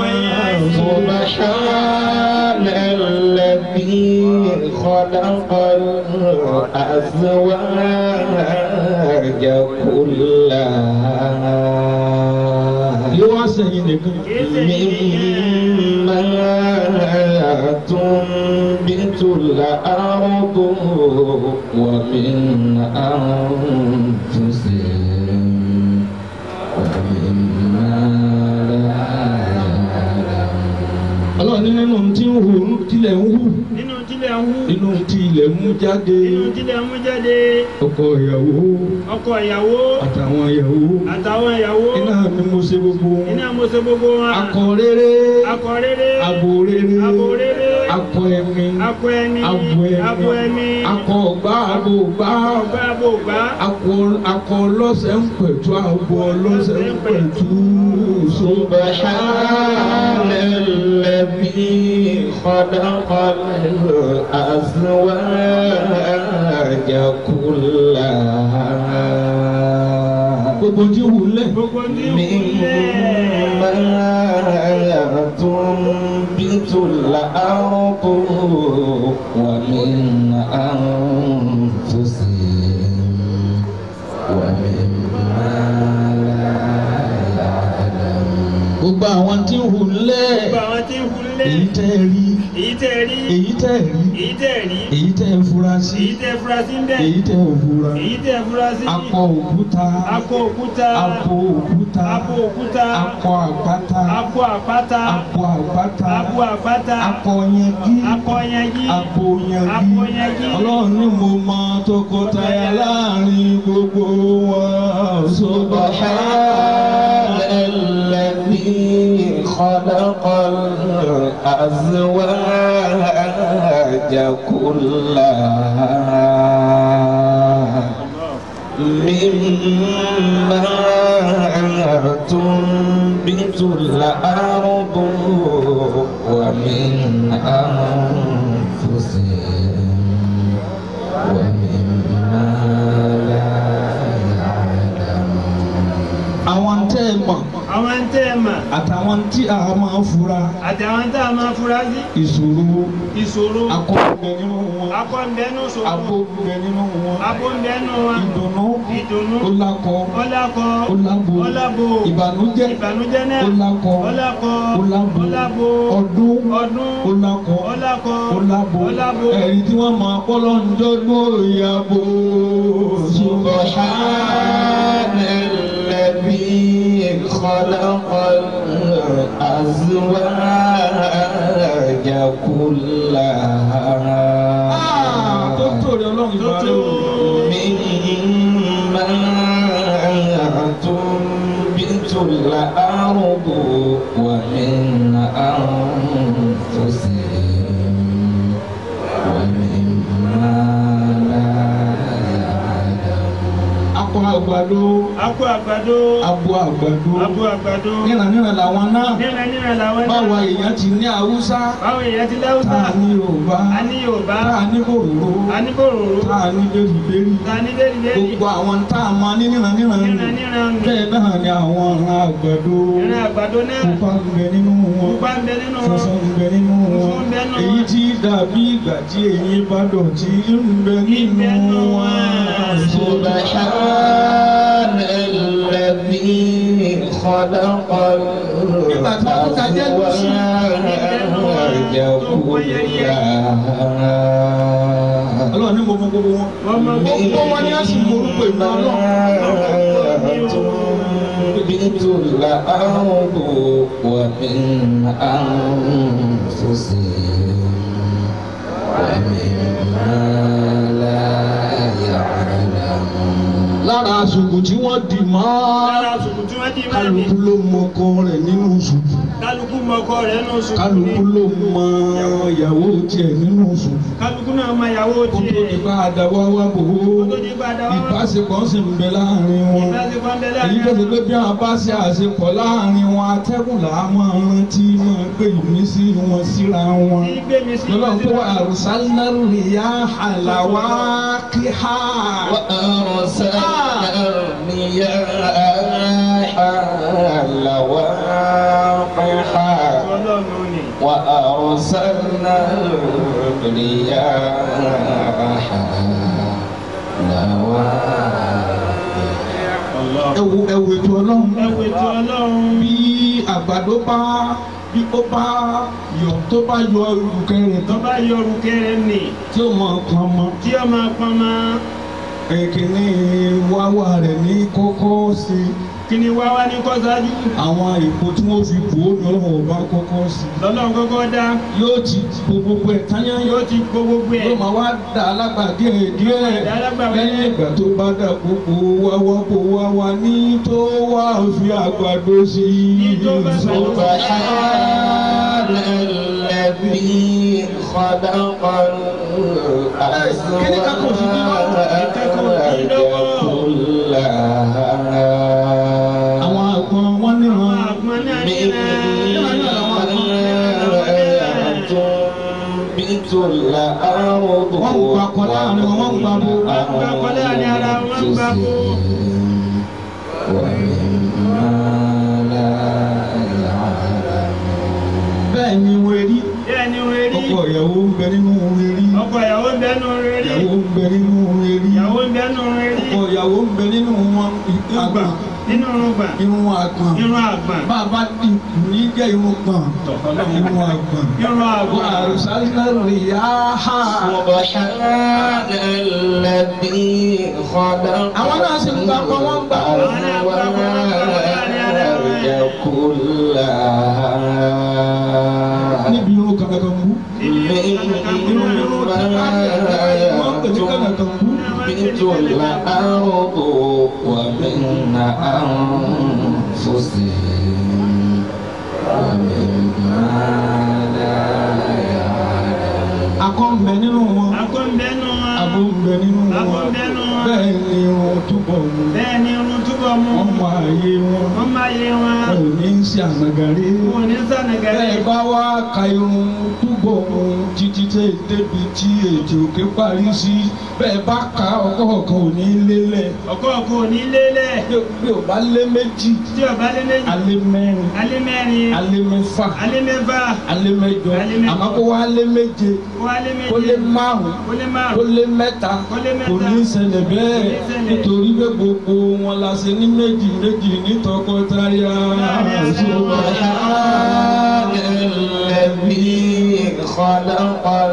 Subhanalladhi khalaqal azwaja kullaha. Yóò wá sẹ́yìn nìkan. مما تنبت الأرض ومن أنفسهم ومما لا يعلمون. Ọlọ́run ní nínú tí ń hù tilẹ̀ ń hù. Nínú tilẹ̀ ń hù. Nínú tilẹ̀ mú jáde. Nínú tilẹ̀ mú jáde. Ọkọ ìyàwó. Ọkọ ìyàwó. Àtàwọn ìyàwó. Àtàwọn ìyàwó. Iná ni mo ṣe gbogbo wọn. Iná mo ṣe gbogbo wọn. Akọ rere. Akọ rere. Abo rere. Abo rere. Akọ ẹ̀mí. Akọ ẹ̀mí. Abo ẹ̀mí. Abo ẹ̀mí. Akọ ọ̀gbá. Abo ọ̀gbá. Ọ̀gbá abo ọ̀gbá. Akọ akọ ọlọ́sẹ̀ ń pẹ̀tù. Abo ọlọ́sẹ̀ ń pẹ̀tù. Subhanalladhi khalaqal azwaja kullaha. Gbogbo tí wù lẹ̀. Gbogbo tí wù lẹ̀. Mimma tunbitul ardu wa min anfusihim wa mimma la ya'lamun. Gbogbo àwọn tí wù lẹ̀. kọ́lé. èyí tẹ́ ẹ rí. èyí tẹ́ ẹ rí. èyí tẹ́ ẹ rí. èyí tẹ́ ẹ rí. èyí tẹ́ ẹ fura sí. èyí tẹ́ ẹ fura sí ń bẹ̀. èyí tẹ́ ẹ fura. èyí tẹ́ ẹ fura sí. akọ òkúta. akọ òkúta. abo òkúta. abo òkúta. akọ àpáta. akọ àpáta. abo àpáta. abo àpáta. akọ yangi. akọ yangi. abo yangi. abo yangi. ọlọ́run ní mo mọ tọkọtaya láàrin gbogbo wọn. subhanalladhi khalaqal azwaja kullaha mimma tunbitul ardu wa min anfusihim wa mimma la ya'lamun. àwọn tẹ́ ẹ mọ̀. àwọn tẹ́ ẹ mọ̀. àtàwọn tí a máa fura. àtàwọn tá a máa fura sí. ìṣòro. ìṣòro. akọ́bẹ̀ nínú wọn. akọ́bẹ̀ nínú ṣòro. abóbẹ̀ nínú wọn. abóbẹ̀ nínú wọn. ìdùnnú. ìdùnnú. ó lákọ. ó lákọ. ó lábo. ó lábo. ìbànújẹ́. ìbànújẹ́ náà. ó lákọ. ó lákọ. ó lábo. ó lábo. ọdún. ọdún. ó lákọ. ó lákọ. ó lábo. ó lábo. ẹ̀rí tí wọ́n máa pọ́lọ́ ń dọ́gbó ìyàbò. subhanalladhi khalaqal azwaja kullaha. tó tó rẹ ọlọ́run ìbá rẹ o. mimma tunbitul ardu wa min anfusihim wa mimma la ya'lamun. akọ àgbàdo. akọ àgbàdo. abo àgbàdo. abo àgbàdo. níranníran làwọn náà. níranníran làwọn náà. báwa èèyàn ti ní haúsá. báwo èèyàn ti láwùsá. tá a ní yorùbá. a ní yorùbá. tá a ní bòròró. a ní bòròró. tá a ní bẹ́rìbẹ́rì. tá a ní bẹ́rìbẹ́rì. gbogbo àwọn tá a máa ní níranníran nù. níranníran nù. bẹ́ẹ̀ náà ni àwọn ọ̀ràn àgbàdo. ìran àgbàdo náà. pupa ń bẹ nínú wọn. pupa ń bẹ nínú wọn. funfun ń bẹ nínú wọn. funfun ń bẹ nínú wọn. èyí tí dàbí ìgbà tí èyí bá dọ̀tí ń bẹ nínú wọn. subhanalladhi khalaqal azwaja kullaha. ọlọ́run ní mo fún gbogbo wọn. gbogbo wọn ni a sì mú orúkọ ìgbà ọlọ́run. tunbitul ardu wa min anfusihim wa mimma la ya'lamun. lára àsùnkù tí wọ́n dì mọ́. lára àsùnkù tí wọ́n dì mọ́. kálukú ló mọ ọkọ rẹ̀ nínú ṣùkú. kálukú mọ ọkọ rẹ̀ nínú ṣùkú. kálukú ló mọ ìyàwó tiẹ̀ nínú ṣùkú. kálukú náà mọ ìyàwó tiẹ̀. kótó ní bá a dáwọ́ wá bò ó. kótó ní bá a dáwọ́ wá. ìbáṣepọ̀ sì ń bẹ láàrin wọn. ìbáṣepọ̀ ń bẹ láàrin wọn. èyí tó ti pé bí wọn bá ṣe àṣepọ̀ láàrin wọn atẹ́gùn là á máa rántí máa gbé ìmísí wọn síra wọn. lọ́lọ́ tó wà arsalna riyaha lawaqiha. wa arsalna riyaha lawaqiha. wa arsalna riyaha lawaqiha. ẹwù ẹwù ètò ọlọ́run. ẹwù ètò ọlọ́run. bí àgbàdo bá bí ó bá yọ tó bá yọ olùkẹrẹ tó bá yọ olùkẹrẹ nì. tí ó máa pọn mọ́. tí ó máa pọn mọ́. èkìní wáwá rẹ̀ ní kọ́kọ́ sí. kíni wáwá ní kọ́ ṣáájú. àwọn èpo tí wọ́n fi bò ó ní ọlọ́run ọba kọ́kọ́ sí. lọ́lọ́run kọ́kọ́ dá. yóò ti bo gbogbo ẹ̀ tányá. yóò ti bo gbogbo ẹ̀. yóò máa wá dà alágbà díẹ̀ díẹ̀. lẹ́yìn ìgbà tó bá dà gbogbo wáwá bò wáwá ní tó wá fi àgbàdo sí. ní tó bá subhanalladhi khalaqal azwaja kullaha. àwọn àgbọn wọn ní wọn. àgbọn náà ní náà. tunbitul ardu wọ́n gba akọ láàrin wọn wọ́n gba bo. wọ́n gba akọ láàrin ara wọn wọ́n gba bo. wa mimma la ya'lamun. bẹ́ẹ̀ ni wọ́n rí. bẹ́ẹ̀ ni wọ́n rí. ọkọ ìyàwó ń bẹ nínú wọ́n rí. ọkọ ìyàwó ń bẹ nínú wọ́n rí. ìyàwó ń bẹ nínú wọ́n rí. ìyàwó ń bẹ nínú wọ́n rí. ọkọ ìyàwó ń bẹ nínú wọn. àgbà nínú irùngbọ̀n. irun àgbọ̀n. irun àgbọ̀n. bàbá ìkù ní jẹ́ irun gbọ̀n. irun àgbọ̀n. irun àgbọ̀n. àrùsálínà rìyáhà. Subhanalladhi khalaqa. àwọn náà sì ń gbà pé wọ́n gbà. níbi irun kankan kú. irun irun wọ́n pè ní kankan kú. Bitula ardu wa min anfusihim wa mimma la ya'lamun. akọ́ ń bẹ nínú wọn. akọ́ ń bẹ nínú wọn. abo ń bẹ nínú wọn. abo ń bẹ nínú wọn. bẹ́ẹ̀ ni irun túbọ̀ mu. bẹ́ẹ̀ ni irun túbọ̀ mu. wọ́n mọ ààyè wọn. wọ́n mọ ààyè wọn. wọn ò ní í ṣe ànàgàrí. wọn ò ní sànàgàrí. bẹ́ẹ̀ bá wá ka irun túbọ̀ mu títí tẹ́ débi tí ètò òkè parí sí bẹ́ẹ̀ bá ka ọkọ̀ kan ò ní lélẹ̀. ọkọ̀ kan ò ní lélẹ̀. bí o bá lé méjì. tí o bá lé méjì. alẹ́ mẹ́rin. alẹ́ mẹ́rin. alẹ́ mẹ́fà. alẹ́ mẹ́fà. alẹ́ mẹ́jọ. alẹ́ mẹ́jọ. àmọ́ kó wá lé méje. kó wá lé méje. kó lé márùn. kó lé márùn. kó lé mẹ́ta. kó lé mẹ́ta. kò ní ṣẹlẹ̀ bẹ́ẹ̀ nítorí pé gbogbo wọn la ṣe ní méjì méjì ní tọkọtaya. Subhanalladhi khalaqal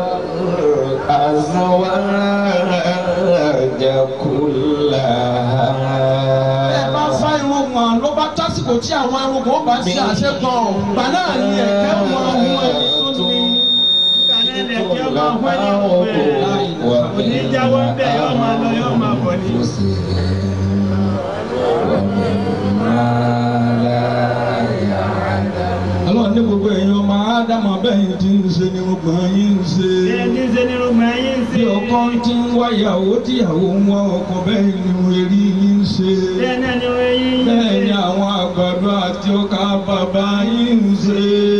azwaja kullaha. ẹ bá fá irun wọn ló bá tásìkò tí àwọn irun kan bá ṣe àṣepọ̀ gbà náà ni ẹ̀kẹ́ wọn hun ẹni tó ní. ẹ̀kẹ́ wọn hun ẹni tó ní. òní jáwọ́ ń bẹ̀ yóò máa lọ yóò máa bọ̀ ní. Ọlọ́run ní gbogbo èèyàn ọmọ Ádámù bẹ́ẹ̀ tí ń ṣe ni mo gbọ́n yín ń ṣe. bẹ́ẹ̀ ní ṣe ni mo gbọ́n yín ń ṣe. bí ọkọ tí ń wá ìyàwó tí ìyàwó ń wá ọkọ bẹ́ẹ̀ ni mo rí yín ń ṣe. bẹ́ẹ̀ náà ni wọ́n yín ń ṣe. bẹ́ẹ̀ ni àwọn àgbàdo àti ọkà bàbá yín ń ṣe.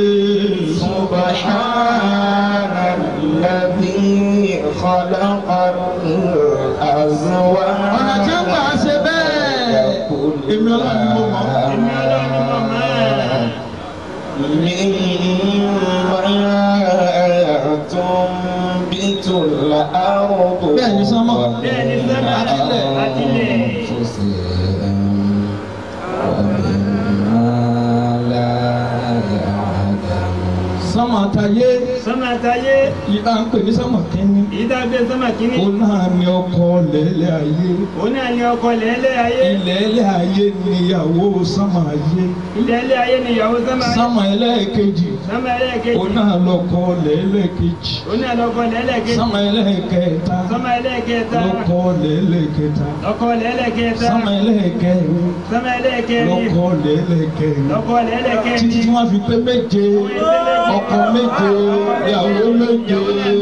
Subhanalladhi khalaqal azwaja. ọ̀nà tí ó gbà ṣe bẹ́ẹ̀ èmi Ọlọ́run ni mo mọ̀. èmi Ọlọ́run ni mo mọ̀. tunbitul ardu. bẹ́ẹ̀ ni sánmọ̀. bẹ́ẹ̀ ni sánmọ̀ àtìlẹ̀ àtìlẹ̀. sánmọ̀ àtàyé. sánmọ̀ àtàyé. ìdá ń pè ní sánmọ̀ kínní. ìdá gbé sánmọ̀ kínní. ó náà ní ọkọ lẹ́lẹ́ ayé. ó náà ní ọkọ lẹ́lẹ́ ayé. ilẹ̀ẹ́lẹ̀ ayé ni ìyàwó sánmọ̀ ayé. ilẹ̀ẹ́lẹ̀ ayé ni ìyàwó sánmọ̀ ayé. sánmọ̀ ẹlẹ́ẹ̀kejì. sánmọ̀ ẹlẹ́ẹ̀kejì. ó náà lọ́kọ lẹ́lẹ́kejì. ó náà lọ́kọ lẹ́lẹ́kejì. sánmọ̀ ẹlẹ́ẹ̀kẹta. sánmọ̀ ẹlẹ́ẹ̀kẹta. lọ́kọ lẹ́lẹ́kẹta. lọ́kọ lẹ́lẹ́kẹta. sánmọ̀ ẹlẹ́ẹ̀kẹrin. sánmọ̀ ẹlẹ́ẹ̀kẹrin. lọ́kọ lẹ́lẹ́kẹrin. lọ́kọ lẹ́lẹ́kẹrin. títí tí wọ́n fi pé méje ọkọ méje ìyàwó méje.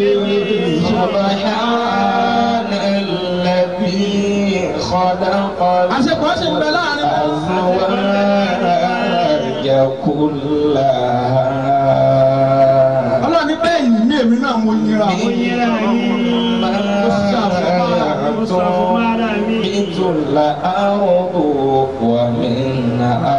Subhanalladhi khalaqal àṣepọ̀ ṣe ń bẹ láàrin azwaja kullaha. Ọlọ́run ní bẹ́ẹ̀ yìí ní èmi náà mo yẹra mo yẹra tunbitul ardu wa min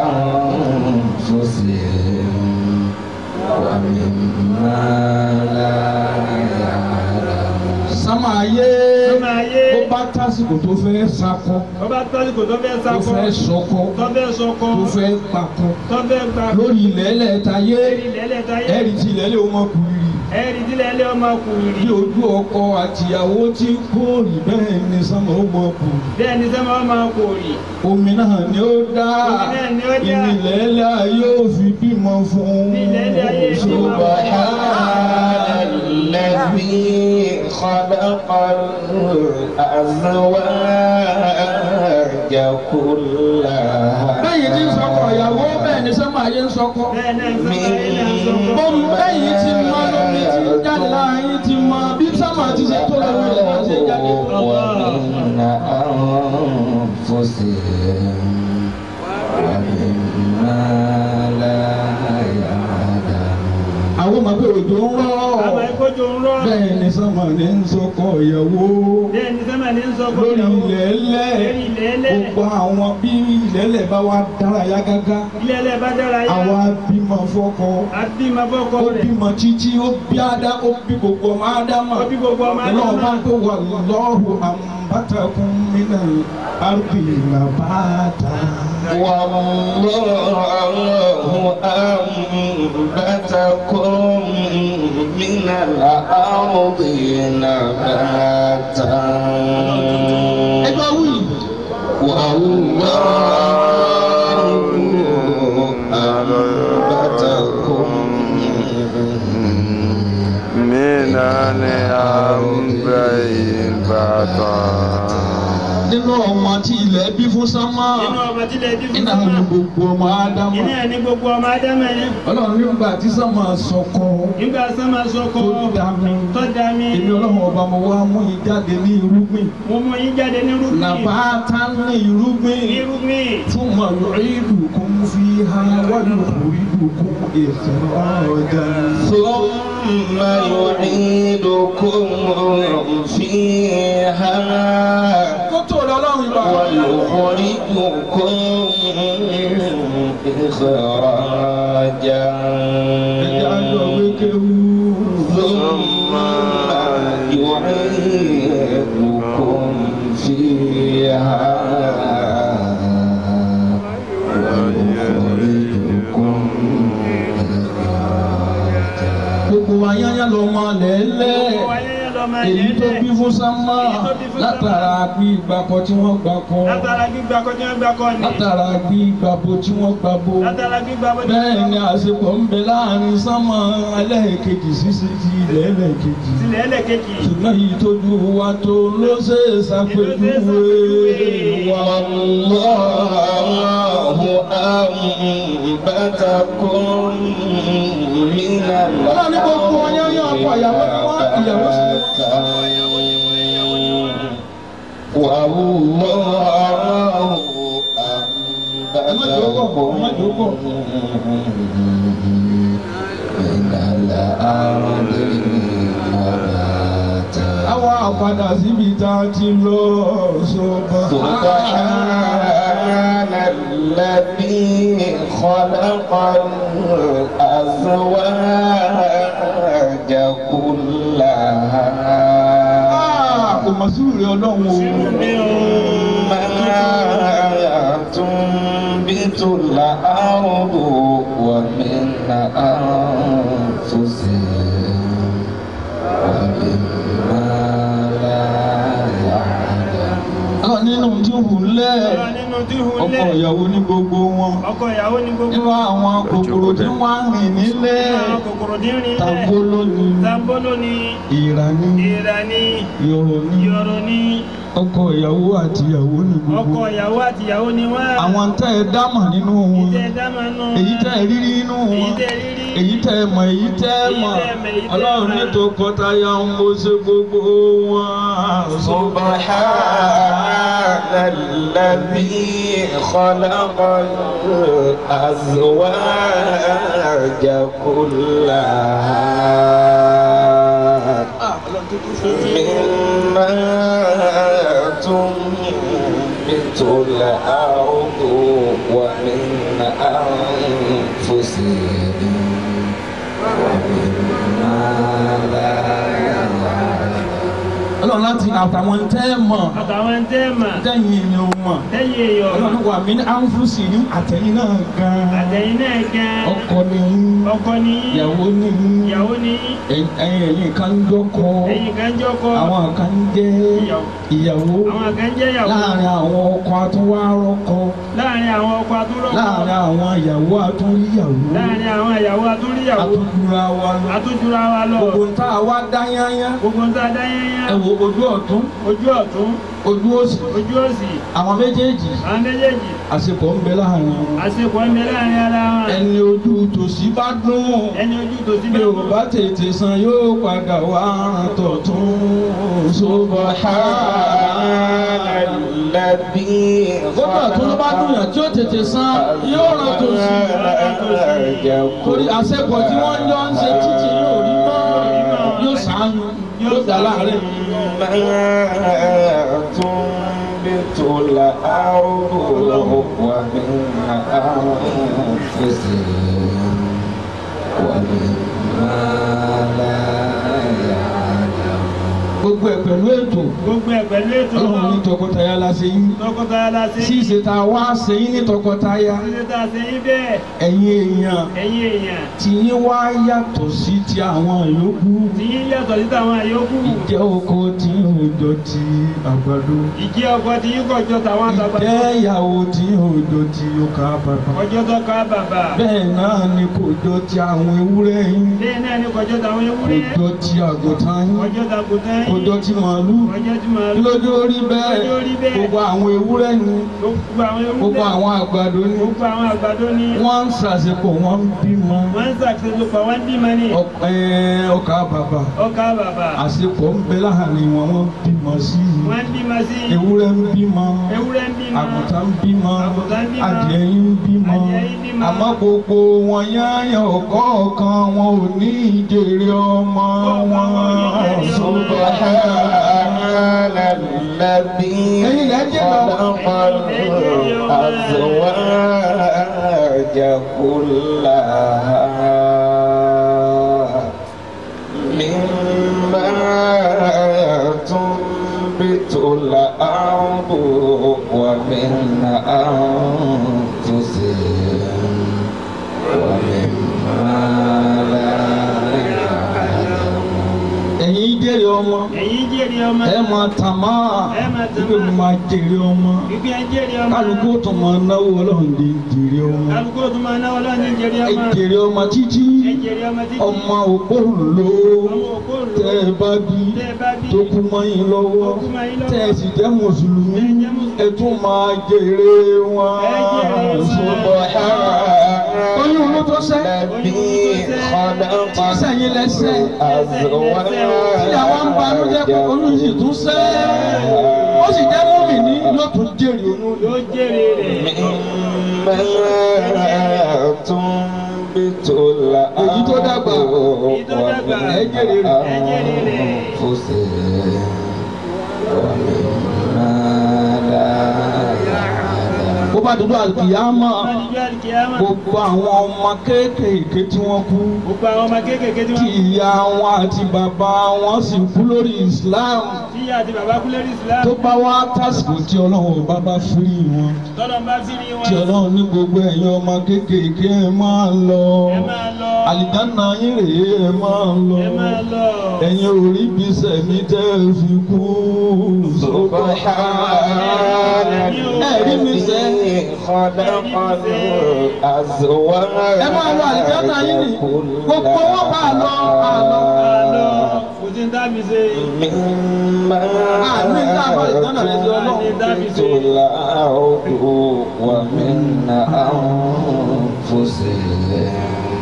anfusihim wa mimma la ya'lamun. sámà ayé ó bá tásìkò tó fẹ́ sakọ ó bá tásìkò tó fẹ́ tó sakọ fẹ́ sọkọ tó fẹ́ sọkọ tó fẹ́ pakọ tó fẹ́ gbà lórí ilẹ̀ ẹlẹ́tayé lórí ilẹ̀ táyé ẹ̀rì tí ilẹ̀ lé wọn kùrì ẹ̀rì tí ilẹ̀ ọmọkùnrin bí ojú ọkọ àtìyàwó tí kórì bẹ́ẹ̀ ni sámà ó mọ kùrì. bẹ́ẹ̀ ni sẹ́mi ọmọkùnrin. omi náà ni ó dá Omi náà ni ó dá. ìnìlẹ̀ ẹlẹ́ ayé ò fi bímọ fún Ìnìlẹ̀ ẹlẹ́ ayé ò fi bímọ fún. Subhanalladhi khalaqal azwaja kullaha. bẹ́ẹ̀ tí ń sọkọ ìyàwó bẹ́ẹ̀ ni sẹ́mu ayé ń sọkọ. bẹ́ẹ̀ náà sẹ́mi ayé náà sọkọ. bọ́ọ̀lù bẹ́ẹ̀ ti mọ lómi tí ń jáde láàyè ti mọ bí sẹ́mu àti ṣe tó lọ́wọ́ ẹ̀ máa ṣe jáde. ومن أنفسهم ومما لا يعلمون. àwọn ọmọ pé òjò ń rọ̀ àmọ́ ìkójó ń rọ̀. bẹ́ẹ̀ ni sẹ́mu ní ń sọkọ ìyàwó bẹ́ẹ̀ ni sẹ́mi ní ń sọkọ lórí ìyàwó. ilẹ̀ ẹlẹ́ lórí ilẹ̀ ẹlẹ́. gbogbo àwọn bí ilẹ̀ ẹlẹ́ bá wá dárayá gágá ilẹ̀ ẹlẹ́ bá dára yá. àwa bímọ fọ́kọ àbímọ fọ́kọ ó rẹ̀. bímọ títí ó bí adá ó bí gbogbo ọmọ ádámà ó bí gbogbo ọmọ ọlọ́run Ádámà. bá ń pè wà lọ́rùn àmọ́ أنبتكم من الأرض نباتا والله أنبتكم من الأرض نباتا والله أنبتكم من الأرض نباتا. nínú ọmọ tí ilẹ̀ bí fún sánmà nínú ọmọ tí ilẹ̀ bí fún iná sánmà ní gbogbo ọmọ ádámù iná ní gbogbo ọmọ ádámù yẹn. ọlọ́run nígbà tí sánmà sọkọ nígbà sánmà sọkọ tó dá mi tó dá mi èmi ọlọ́run ọba mo wá mú yín jáde ní irúgbìn mo mú yín jáde ní irúgbìn nàbàtà ní irúgbìn ní irúgbìn fún mọ̀lú ìdùnkún fi ha wáyé ìdùnkún ìfọ̀rọ̀jà. ثم يعيدكم فيها ويخرجكم إخراجا ثم يعيدكم فيها ويخرجكم gbogbo ayáyá lọ máa lẹ́lẹ́ èyí tó bí fún sánmà látara gbígbàkọ tí wọ́n gbàkọ látara gbígbàkọ tí wọ́n gbàkọ ni látara gbígbàbo tí wọ́n gbàbo látara gbígbàbo tí wọ́n gbàbo bẹ́ẹ̀ ni àsìkò ń bẹ láàrin sánmà ẹlẹ́ẹ̀kejì sísè ti ilẹ̀ ẹlẹ́ẹ̀kejì sílẹ̀ ẹlẹ́ẹ̀kejì ṣùgbọ́n èyí tó ju wa tó ló ṣe é ṣàpèjúwe والله أنبتكم من الأرض والله أنبتكم من الأرض نباتا. àwa àpàdà síbi tá a ti lọ سبحان الذي خلق الأزواج كلها kò mọ̀ sí ìrẹ̀ ọlọ́run مما تنبت الأرض ومن أنفسهم ومما لا يعلمون. nínú tí hù lẹ́ ọkọ ìyàwó ní gbogbo wọn ọkọ ìyàwó ní gbogbo nínú àwọn kòkòrò tí wọ́n ń rìn nílẹ̀ kòkòrò tí ń rìn nílẹ̀ tàbóló ni tàbóló ni ìrà ni ìrà ni yọ̀rọ̀ ni yọ̀rọ̀ ni ọkọ ìyàwó àti ìyàwó ní gbogbo ọkọ ìyàwó àti ìyàwó ni wọ́n. àwọn tẹ́ ẹ dámà nínú wọn tẹ́ ẹ dámà nínú wọn èyí tẹ́ ẹ rírí nínú wọn èyí tẹ́ ẹ rírí èyí tẹ́ ẹ mọ̀ èyí tẹ́ ẹ mọ̀ ọlọ́run ní tọkọtaya ń bó ṣe gbogbo wọn. سبحان الذي خلق الأزواج كلها مما تنبت الأرض ومن أنفسهم ومما لا ọlọ́run láti àtàwọn tẹ́ ẹ mọ̀ àtàwọn tẹ́ ẹ mọ̀ tẹ́yìn èèyàn mọ̀ tẹ́yìn èèyàn ọlọ́run wà mí ní ánfúsì ní àtẹ̀yìn náà gan-an àtẹ̀yìn náà gan-an ọkọ ni ọkọ ni ìyàwó ni ìyàwó ni ẹ̀yin ẹ̀yin kan ń jọkọ ẹ̀yin kan jọkọ àwọn kan ń jẹ́ ìyàwó àwọn kan jẹ́ ìyàwó láàrin àwọn ọkọ àtúnwárọ́kọ láàrin àwọn ọkọ àtúnrọ́kọ láàrin àwọn ìyàwó àtúnríyàwó láàrin àwọn ìyàwó àtúnríyàwó àtúnjura wa lọ àtúnjura wa lọ gbogbo tá a wá dá yányá gbogbo tá a dá yányá ẹ wo ojú ọ̀tún ojú ọ̀tún ojú òsì ojú òsì àwọn méjèèjì àwọn méjèèjì àsìkò ń bẹ láàrin wọn àsìkò ń bẹ láàrin ara wọn ẹni ojú tòsí bá dùn ẹni ojú tòsí bí o bá tètè san yóò padà wá ràn tọ̀tún سبحان الذي kódà tó ló bá dùn yàn tí ó tètè san yóò ràn tòsí torí àsìkò tí wọ́n jọ ń ṣe títí yóò rí mọ́ yóò sàánú yóò dà láàrin. تنبت الأرض ومن أنفسهم ومما لا يعلمون. gbogbo ẹ̀ pẹ̀lú ètò gbogbo ẹ̀ pẹ̀lú ètò ọlọ́run tọkọtaya la ṣe yín tọkọtaya la ṣe sí ìṣètà wá ṣe yín ní tọkọtaya ṣíṣe tá a ṣe yín bẹ́ẹ̀ ẹ̀yin èèyàn ẹ̀yin èèyàn tí yín wá yàtọ̀ sí ti àwọn yòókù tí yín yàtọ̀ sí tàwọn àyókù ìjẹ́ oko tí yóò jọ ti àgbàdo ìjẹ́ ọkọ tí yín kọjọ tàwọn àtàgbàdo ìjẹ́ ìyàwó tí yóò jọ ti ọkà bàbà ọjọ́ tó ká bàbà bẹ́ẹ̀ náà ni kò jọ ti àwọn ewúrẹ́ yín bẹ́ẹ̀ náà ni kọjọ́ tàwọn kò ewúrẹ́ jọ ti àgùntàn yín ọjọ́ tàgùtàn kò jọ ti màálù ọjọ́ tí màá kí lójú orí bẹ́ẹ̀ Lójú orí bẹ́ẹ̀. gbogbo àwọn ewúrẹ́ ni gbogbo àwọn ewúrẹ́ gbogbo àwọn àgbàdo ni gbogbo àwọn àgbàdo ni wọ́n ń ṣàṣepọ̀ wọ́n ń bímọ wọ́n ń ṣàkóso wọ́n ń bímọ ní ọ̀pẹ ọkà bàbà ọkà bàbà àṣepọ̀ ń bẹ láàrin wọn wọ́n ń bímọ sí i wọ́n ń bímọ sí ewúrẹ́ ń bímọ ewúrẹ́ ń bímọ àgùntàn ń bímọ Àgùntàn ń bímọ. adìẹ ń bímọ Adìẹ ń bímọ. àmọ́ gbogbo wọn yáyàn ọ̀kọ̀ọ̀kan wọn ò ní ìjèrè ọmọ wọn. سبحان الذي خلق الأزواج كلها مما تنبت الأرض ومن أنفسهم ومما لا ẹ̀yin jèrè ọmọ ẹ̀yin jèrè ọmọ ẹ máa tàn máa Ẹ máa tàn ibi máa. máa jèrè ọmọ gbígbé ẹ jèrè ọmọ kálukú tó máa náwó ọlọ́run di jèrè ọmọ kálukú tó máa náwó lọ́nà jèrè ẹ ọmọ jèrè ọmọ títí ẹ jèrè ọmọ títí ọmọ òpóǹlò ọmọ òkúrò tẹ ẹ bá bí tẹ́ ẹ bá bí tó kú mọ́ yín lọ́wọ́ Tó kú mọ́ yín lọ́wọ́. tẹ ẹ sì jẹ́ mùsùlùmí Tẹ́ ẹ jẹ́ mùsùlùmí. ẹ tún máa jèrè wọn. Ẹ jèrè wọn. oyún ló tó sẹ́ الذي خلق tí sẹ́yìn lẹ́sẹ̀ الأزواج tí àwọn ń banújẹ́ pé oyún sì tún sẹ́ ó sì jẹ́ mùmínì yóò tún jèrè oyún. yóò jèrè rẹ̀ مما تنبت الأرض èyí tó dàgbà èyí tó dàgbà ẹ jèrè rẹ̀. ẹ jèrè rẹ̀ أنفسهم ومما لا يعلمون bó bá dúdú àlùkìyámà wọ́n ní bí àdìkìyàmà gbogbo àwọn ọmọ kéékèèké tí wọ́n kú gbogbo àwọn ọmọ kéékèèké tí tí wọ́n ìyá wọn àti bàbá wọn sì kú lórí Islam tí ìyá àti bàbá kú lórí Islam tó bá wá tásìkò tí ọlọ́run ọba bá fúri wọn tọ́lọ́ bá fi ní wọn tí ọlọ́run ní gbogbo ẹ̀yin ọmọ kéékèèké ẹ máa lọ ẹ máa lọ àlìjáná yín rèé ẹ máa lọ ẹ máa lọ ẹ̀yin orí bí sẹ̀mí tẹ́ ẹ fi kú. سبحان الذي خلق الأزواج ẹ máa lọ àlìjáná yín ni gbogbo wọn bá lọ àlọ. lọ kò tí ń dábì ṣe مما àmì dábàá ìdáná rẹ di ọlọ́run. تنبت الأرض ومن أنفسهم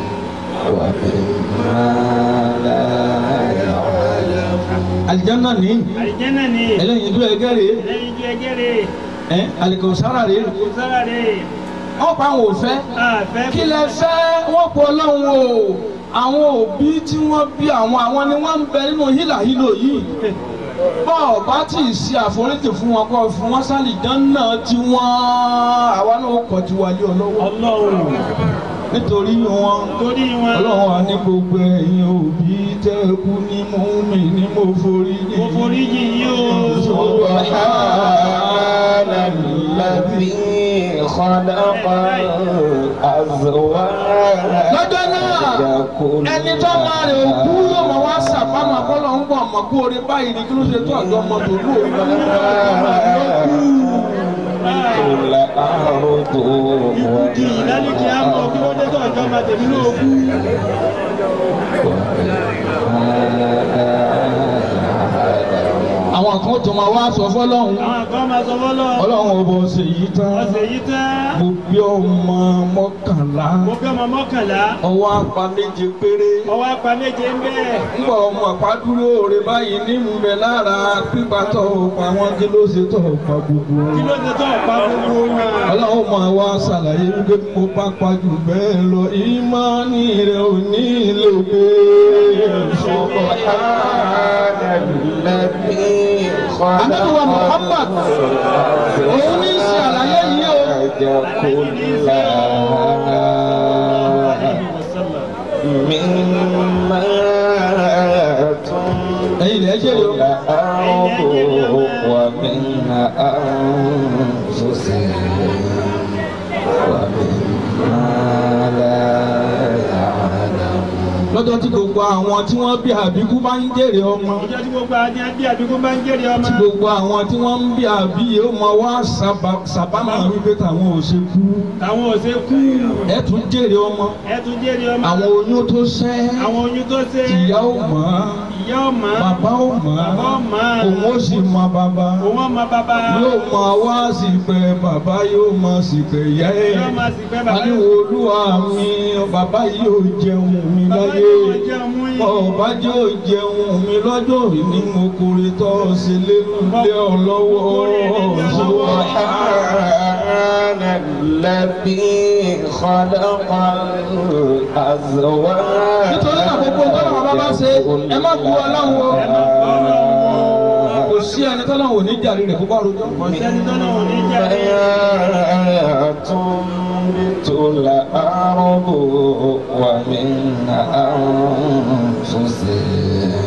ومما لا يعلمون àlìjáná ní àlìjẹ́nà ni ẹlẹ́yin ìlú ẹgẹ́ rèé lẹ́yìn ju ẹgẹ́ rẹ̀ ẹ àlìkòsára rèé kò sára rẹ̀ wọ́n pa àwọn òfẹ́ àfẹ́ kí lẹ fẹ́ wọ́n pọ̀ lọ́hùn o àwọn òbí tí wọ́n bí àwọn àwọn ni wọ́n ń bẹ nínú hílàhílò yìí bọ́ọ̀ bá tì í ṣe àforíjì fún wọn kọ́ fún wọn sálìjáná tí wọ́n àwa náà kọ̀ tí wà lé ọlọ́wọ́ ọlọ́run nítorí wọn torí wọn ọlọ́run wa ní gbogbo ẹ̀yin òbí tẹ́ ẹ kú ní mú mi ní mo forí yìí. mo forí jì yín o سبحان الذي خلق الأزواج lọ́jọ́ náà ẹni tó máa rè òkú yóò mọ̀ wá sàpamọ́ akọ́lọ́ ń bọ̀ mọ̀ kú orí báyìí ní kí ló ṣe tó àjọ ọmọ tó lù òun الأرض ìkùdì lálẹ́ kí á mọ̀ kí wọ́n dé tó ọjọ́ máa tẹ̀mí lóòkú àwọn kan tó máa wá sọ fọ́lọ́hún àwọn kan máa sọ fọ́lọ́ ọlọ́run ọba ọ̀sẹ̀ yìí tán ọ̀sẹ̀ yìí tán mo bí ọmọ mọ́kànlá mo fẹ́ ọmọ mọ́kànlá ọwọ́ apá méje péré ọwọ́ apá méje ń bẹ́ẹ̀ ńgbà ọmọ àpádúró rẹ báyìí ní mbẹ lára pípa tó pa wọn kí ló ṣe tó pa gbogbo wọn. kí ló ṣe tó ọ̀pá gbogbo wọn. ọlọ́run máa wá ṣàlàyé wípé mo bá pàjù bẹ́ẹ̀ lọ ìmánì rẹ̀ ò ní lè gbé. سبحان الذي خلق Ànábì wa Muhammad òun ní ṣe àlàyé yìí o. مما ẹ̀yin lè jẹ́ yòó. الأرض ومن ومن أنفسهم ومما لا يعلمون. lọ́jọ́ tí gbogbo àwọn tí wọ́n bí àbíkú bá ń jèrè ọmọ. lọ́jọ́ tí gbogbo àwọn tí wọ́n bí àbíkú bá ń jèrè ọmọ. tí gbogbo àwọn tí wọ́n ń bí àbíyè ó mọ wá sábàmà wípé táwọn ò ṣe kú. táwọn ò ṣe kú. ẹ tún jèrè ọmọ. ẹ tún jèrè ọmọ. àwọn oyún tó ṣẹ́. àwọn oyún tó ṣẹ́. ìyá ò mọ̀. ìyá ò mọ̀. bàbá ò mọ̀. bàbá ò mọ̀. òun ó sì mọ bàbá. òun ó mọ bàbá. yóò mọ wá sí pé bàbá yóò mọ sí pé yá ẹ. yóò mọ sí pé bàbá. àní olúwa mi bàbá yóò jẹun mi láyé. ọba jẹ́ òjẹun mi lọ́jọ́ ìní mo kórè tọ́ ṣe lé lé ọ lọ́wọ́. سبحان الذي خلق الأزواج. nítorí náà gbogbo tọ́lá bàbá bá ṣe ẹ má kú ọlọ́run o. kò sí ẹni tọ́lá wò ní jàre rẹ̀ kó bá ro. kò sí ẹni tọ́lá wò ní jàre rẹ̀. تنبت الأرض ومن أنفسهم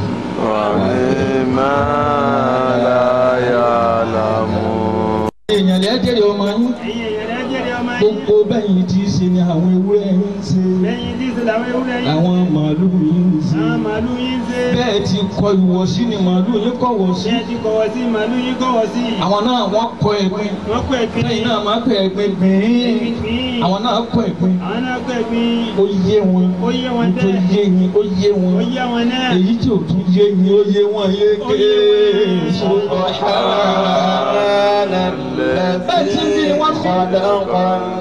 ومما لا يعلمون. èèyàn lè jèrè ọmọ yín. gbogbo bẹ́yìn tí í ṣe ni àwọn ewúrẹ́ yín ń ṣe. bẹ́yìn tí í ṣe làwọn ewúrẹ́ yín ń ṣe. àwọn màálù yín ń ṣe. àwọn màálù yín ń ṣe. bẹ́ẹ̀ ti kọ ìwọ̀sí ni màálù yín kọ̀wọ̀ sí. bẹ́ẹ̀ ti kọ̀wọ̀ sí màálù yín kọ̀wọ̀ sí. àwọn náà wọ́n kọ ẹ̀gbin. wọ́n kọ ẹ̀gbin. lẹ́yìn náà máa kọ ẹ̀gbin gbìn. àwọn náà kọ ẹ̀gbin. àwọn náà kọ ẹ̀gbin. ó yé wọn. ó yé wọn tó yé yín ó yé wọn. ó yé wọn náà. èyí tí ò tún yé yín ó yé wọn yé ké. خلق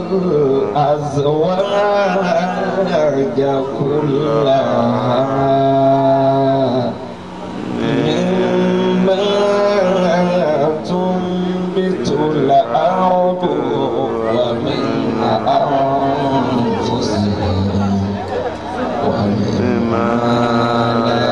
الأزواج كلها مما تنبت الأرض ومن أنفسهم ومما لا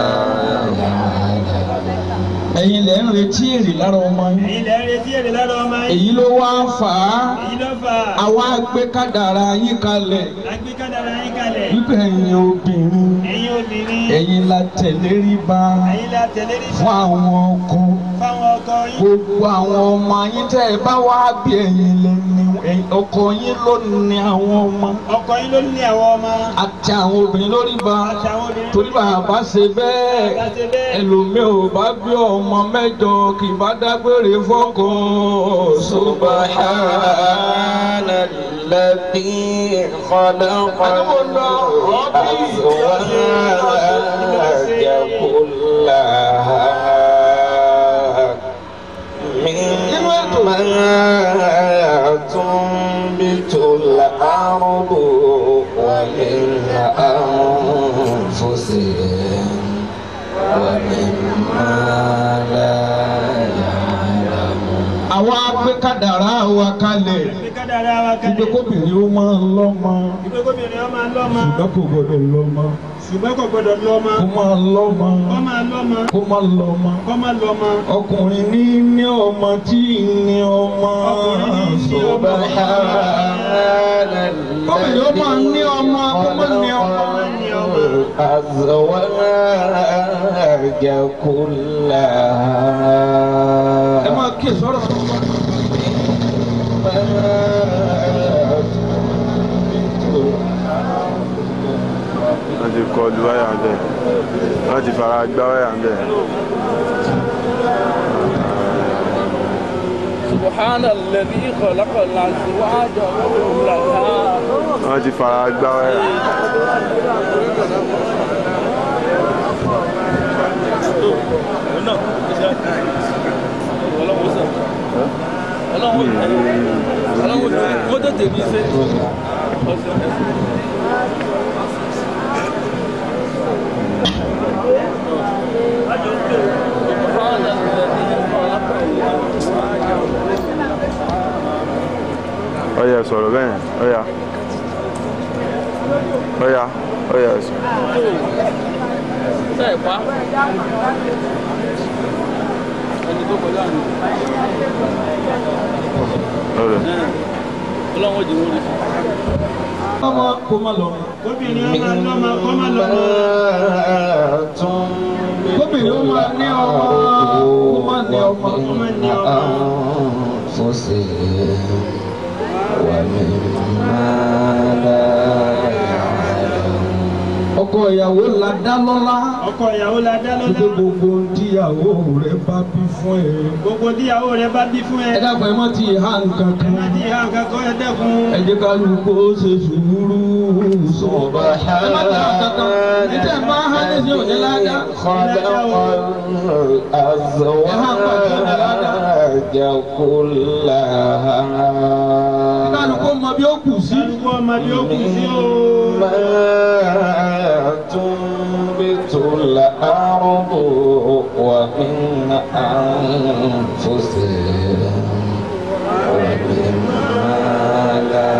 يعلمون. ẹ̀yin lẹ ń retí èrè lára ọmọ yín. ẹ̀yin lẹ ń retí èrè lára ọmọ yín. èyí ló wá fà á. èyí ló fà á. àwa gbé kádàrá yín kalẹ̀. a gbé kádàrá yín kalẹ̀. wípé ẹ̀yin obìnrin. ẹ̀yin obìnrin. ẹ̀yin la tẹ̀lé rí bá. ẹ̀yin la tẹ̀lé rí bá. fún àwọn ọkọ. fáwọn ọkọ yín. gbogbo àwọn ọmọ yín tẹ́ ẹ bá wá bí ẹ̀yin lẹ ní ọkọ yín ló ní àwọn ọmọ. ọkọ yín ló ní àwọn ọmọ. àti àwọn obìnrin lórí bá. àti àwọn obìnrin. torí bàbá ṣe bẹ́ẹ̀. bàbá ṣe bẹ́ẹ̀. ẹlòmíì ò bá bí ọmọ mẹ́jọ kì bá dágbére fọ́kọ. سبحان الذي خلق الأزواج كلها مما تنبت الأرض ومن أنفسهم ومما لا àwọn agbé kádàrá wa kalẹ̀. agbé kádàrá wa kalẹ̀. ìgbé kóbìnrin ó máa ń lọ́mọ. ìgbé kóbìnrin ó máa ń lọ́mọ. ṣùgbọ́n kò gbọdọ̀ lọ́mọ. ṣùgbọ́n kò gbọdọ̀ lọ́mọ. kó máa lọ́mọ. kó máa lọ́mọ. kó máa lọ́mọ. kó máa lọ́mọ. ọkùnrin ní ní ọmọ tí ì ní ọmọ. ọkùnrin ní ní ọmọ. kóbìnrin ó máa ní ọmọ kó máa ní ọmọ. الأزواج كلها. ẹ máa kí sọ̀rọ̀ sọ̀rọ̀. wọ́n ti kọlu wáyà ń bẹ̀ wọ́n ti fara gbá wáyà ń bẹ̀. سبحان الذي خلق الأزواج كلها. wọ́n ti fara gbá wáyà. ọlọ́wọ́ tètè bí ṣe. ọ̀yà sọ̀rọ̀ bẹ́ẹ̀ ọ̀yà ọ̀yà ọ̀yà sọ. ṣe é pa ẹni tó kọjá ní. ọlọ́wọ́ jẹ́ wọ́n rí. ọmọ kó má lọ. obìnrin ó máa lọ́mọ kó má lọ́mọ. obìnrin ó máa ní ọmọ kó má ní ọmọ. kó má ní أنفسهم ومما لا يعلمون. ọkọ ìyàwó la dá lọ́lá. ọkọ ìyàwó la dá lọ́lá. gbogbo tíyàwó rẹ bá bí fún ẹ. gbogbo tíyàwó rẹ bá bí fún ẹ. ẹ dàgbà ẹ má ti hà nǹkan kan. ẹ má ti hà nǹkan kan ẹ dẹ́kun. ẹ jẹ́ ká lu kó ṣe sùúrù. سبحان الذي خلق الأزواج كلها مما تنبت الأرض ومن أنفسهم ومما لا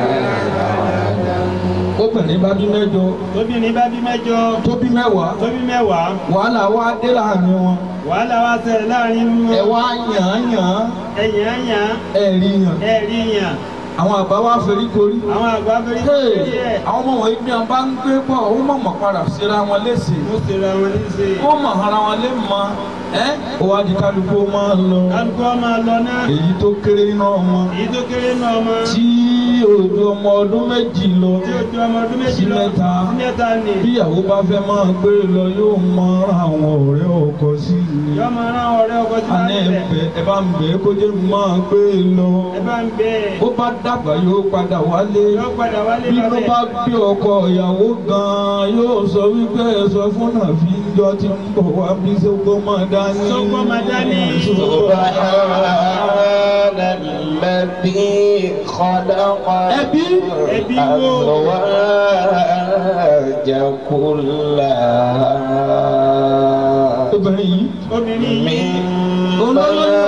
obìnrin bá bí mẹ́jọ. obìnrin bá bí mẹ́jọ. tó bí mẹ́wàá. tó bí mẹ́wàá. wàhálà wá dé láàrin wọn. wàhálà wá ṣẹlẹ̀ láàrin wọn. ẹ wá yàn án yàn án. ẹ yàn án yàn án. ẹ rí yàn. ẹ rí yàn. àwọn àgbà wa fẹ́rí korí. àwọn àgbà fẹ́rí korí ẹ̀. àwọn ọmọ wọ̀nyí bí wọn bá ń gbé pọ̀ ó mọ̀ mọ̀ padà síra wọn léṣe. ó síra wọn léṣe. ó mọ̀ ara wọn lé mọ́ ẹ́ ó wá di kálukú máa lọ. kálukú máa lọ náà. èyí tó kéré nínú ọmọ. èyí tó kéré nínú ọmọ. tí ojú ọmọ ọdún méjì lọ. tí ojú ọmọ ọdún méjì lọ. sí mẹ́ta. sí mẹ́ta ni. bí ìyàwó bá fẹ́ máa gbé lọ yóò mọ àwọn ọ̀rẹ́ ọkọ sí i. yóò mọ àwọn ọ̀rẹ́ ọkọ sí i. àná ẹ bá ń bẹ̀ kó jẹ́ máa gbé lọ. ẹ bá ń bẹ̀. bó bá dàgbà yóò padà wálé. yóò padà wálé bí ló bá bí ọkọ ìyàwó gan-an yóò sọ wípé ẹ sọ fún nàfi ńjọ tí ń bọ̀ wá bí sọ́kọ́ máa dání. sọ́kọ́ máa dání. سبحان الذي خلق الأزواج كلها مما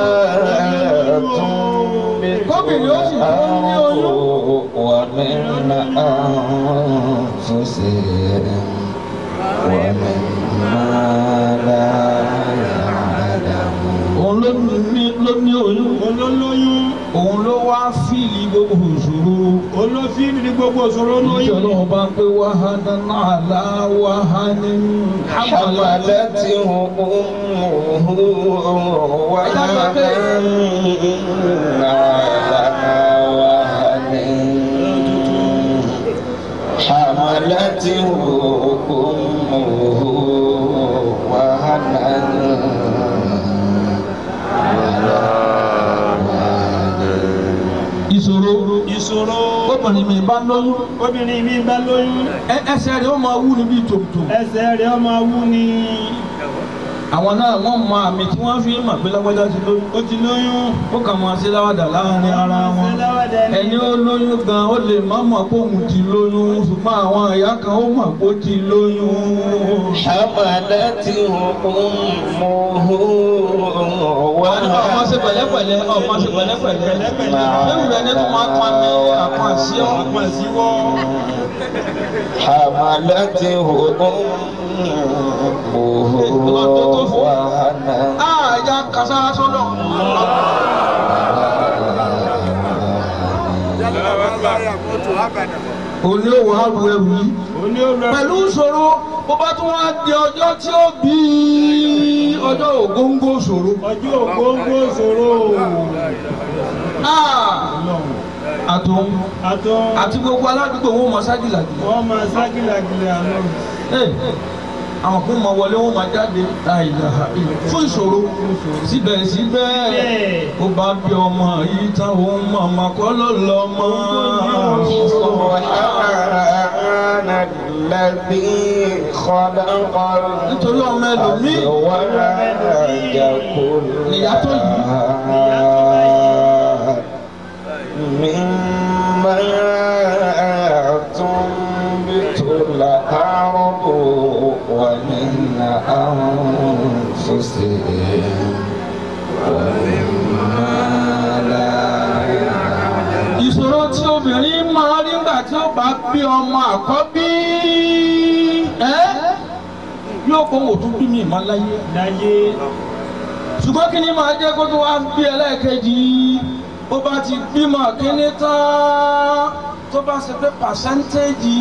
تنبت الأرض ومن أنفسهم ومما لا òun ló ní ló ní oyún. òun ló lóyún. òun ló wá fíìlì gbogbo òṣòro. òun ló fíìlì gbogbo òṣòro lóyún. ìjọba ọba ń pè wàhánà àlá wàhánà. حملته أمه وهنا على وهن حملته أمه وهنا ìṣòro. ìṣòro. obìnrin mi bá lóyún. obìnrin mi bá lóyún. ẹsẹ̀ rẹ̀ ó máa wú ni bíi tòmùtòmù. ẹsẹ̀ rẹ̀ ó máa wú ni. àwọn náà wọ́n mọ àmì tí wọ́n fi ń mọ̀ pé lágbájá ti lóyún. ó ti lóyún. ó kàn máa ṣe láwàdà láàrin ara wọn. ẹni ó lóyún gan ó lè má mọ̀ pé òun ti lóyún ṣùgbọ́n àwọn ìyá kan ó mọ̀ pé ó ti lóyún. حملته أمه وهنا ọmọ ṣe pẹ̀lẹ́pẹ̀lẹ́ ọmọ ṣe pẹ̀lẹ́pẹ̀lẹ́ lẹ́nu rẹ̀ nínú máa pa ní àpá sí ọ. حملته أمه وهنا àyà kàṣà sọ́dọ̀. òní ò wá ru ẹrù yìí. pẹ̀lú ìṣòro bó bá tún wá di ọjọ́ tí ó bí ọjọ́ ògóńgó ṣòro. ọjọ́ ògóńgó ṣòro. àtòun àtòun àti gbogbo aládùúgbò wọn mọ ságìlàgìlà. wọ́n máa ságìlàgìlà àná. àwọn kan máa wọlé wọn máa jáde fún ìṣòro síbẹ̀síbẹ̀ ó bá bí ọmọ yìí tán òun màmá kọ́ ló lọ mọ́. nítorí ọmọ ẹlòmíì nìyá tó yìí. مما تنبت الأرض ومن أنفسهم ومما لا يعلمون. ìṣòro tí obìnrin máa rí nígbà tí ó bá bí ọmọ àkọ́bí yóò kó wò tún bí mi ìmọ̀ láyé. láyé. ṣùgbọ́n kí ni máa jẹ́ kó tó wá bí ẹlẹ́ẹ̀kejì bó bá ti bímọ kíní tán tó bá ṣe pé pàṣẹ́ntéèjì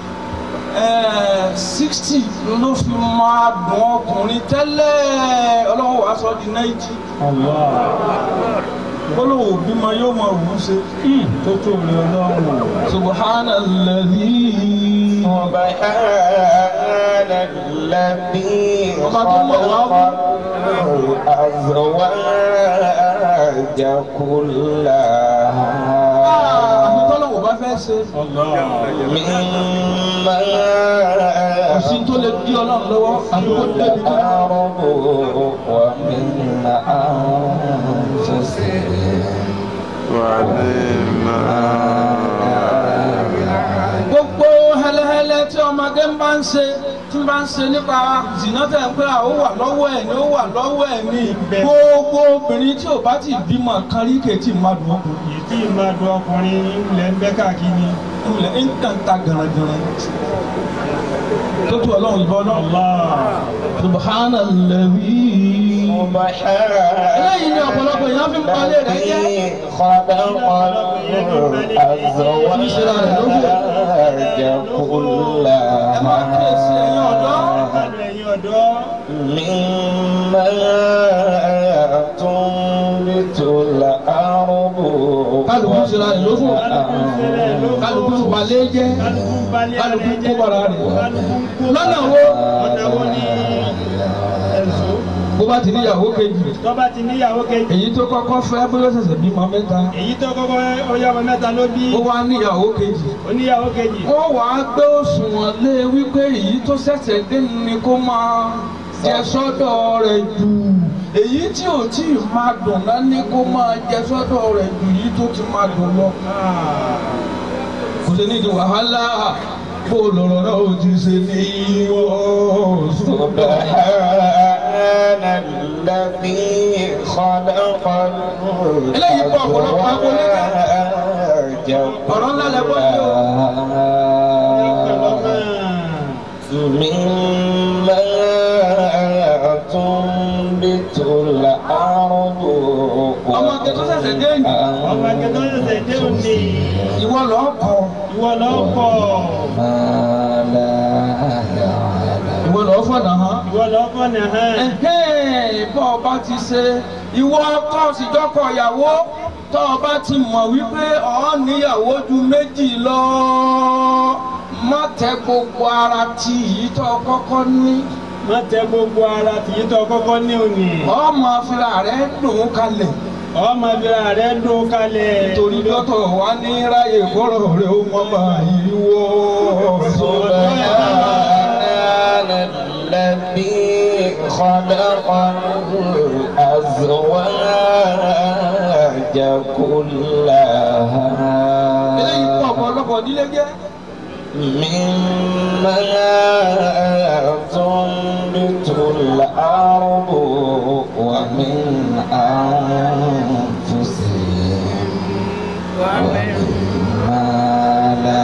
sixty ló fi máa dùn ọkùnrin tẹ́lẹ̀ ọlọ́run wàá sọ di ninety. gbólóhùn òbí ma yóò máa wù ú ṣe tó tó rí ọlọ́run subhanalladhi. subhanalladhi khalaqa al-azwaja kullaha. àfi tọ́lọ́wọ́ bá fẹ́ ṣe. mimma òsì tó lè di ọlọ́run lọ́wọ́ àti kó débi tó. wa min anfusihim. gbogbo hẹlẹhẹlẹ tí ọmọge ń bá ń ṣe tí bá ń ṣe nípa zinata ń pé ó wà lọ́wọ́ ẹ̀ ní ó wà lọ́wọ́ ẹ̀ ní gbogbo obìnrin tí ò bá ti bímọ kan rí kèétí máa dùn ọkùnrin. èyí tí máa dùn ọkùnrin ilẹ̀ ń bẹ́ káàkiri. ilẹ̀ ń tàn ta gànàgànà tó tó ọlọ́run ìbọn náà. subhanalladhi. eléyìí ni ọ̀pọ̀lọpọ̀ èèyàn fi ń palẹ̀ rẹ̀ jẹ́. ẹ máa kíyèsí ẹ̀yin ọ̀dọ́. مما تنبت الأرض kálukú ṣe ra rẹ̀ lóṣù kálukú balẹ̀ jẹ́ kálukú kó bara rẹ̀ lọ́nà wo bó bá ti níyàwó kejì tó bá ti níyàwó kejì èyí tó kọ́kọ́ fẹ́ bóyá ṣẹ̀ṣẹ̀ bímọ mẹ́ta èyí tó kọ́kọ́ ọyọ́mọ mẹ́ta ló bí ó wá níyàwó kejì oníyàwó kejì ó wàá gbé òṣùwọ̀n lé wípé èyí tó ṣẹ̀ṣẹ̀ dé ni kó máa jẹ sọ́dọ̀ rẹ̀ jù èyí tí ò tí ì máa dùn náà ni kó máa jẹ sọ́dọ̀ rẹ̀ jù yìí tó ti máa dùn lọ. kò sí ní ìdí wàhálà bó lọ̀rọ̀ náà ó ti ṣe ní ìwọ̀ subhanalladhi khalaqal eléyìí pọ̀ ọ̀pọ̀lọpọ̀ akólẹ́kẹ́ ọ̀rọ̀ ńlá lẹ́gbọ́n ní o. مما تنبت الأرض ọmọ akẹ́tọ́ ṣẹ̀ṣẹ̀ dé ní. ọmọ akẹ́tọ́ ṣẹ̀ṣẹ̀ dé òní. ìwọ lọ́ọ́ kọ́. ìwọ lọ́ọ́ kọ́. ìwọ lọ́ọ́ fọ̀nà hàn. ìwọ lọ́ọ́ fọ̀nà hàn. bọ́ ọ bá ti ṣe ìwọ ọkọ síjọ́kọ̀ ìyàwó tọ́ ọ bá ti mọ̀ wípé ọ̀ níyàwó ju méjì lọ má tẹ gbogbo ara tí yìí tó kọ́kọ́ ní. má tẹ gbogbo ara tí yìí tó kọ́kọ́ ní òní. ọmọ fira rẹ dùn kalẹ̀. ọmọ fira rẹ dùn kalẹ̀. nítorí dọ́tọ̀ wa ní ráyè kọ́rọ̀ rẹ ó mọ́ báyìí wọ́. subhanalladhi khalaqal azwaja kullaha. eléyìí pọ̀ ọ̀pọ̀lọpọ̀ nílé jẹ́. مما تنبت الأرض ومن أنفسهم ومما لا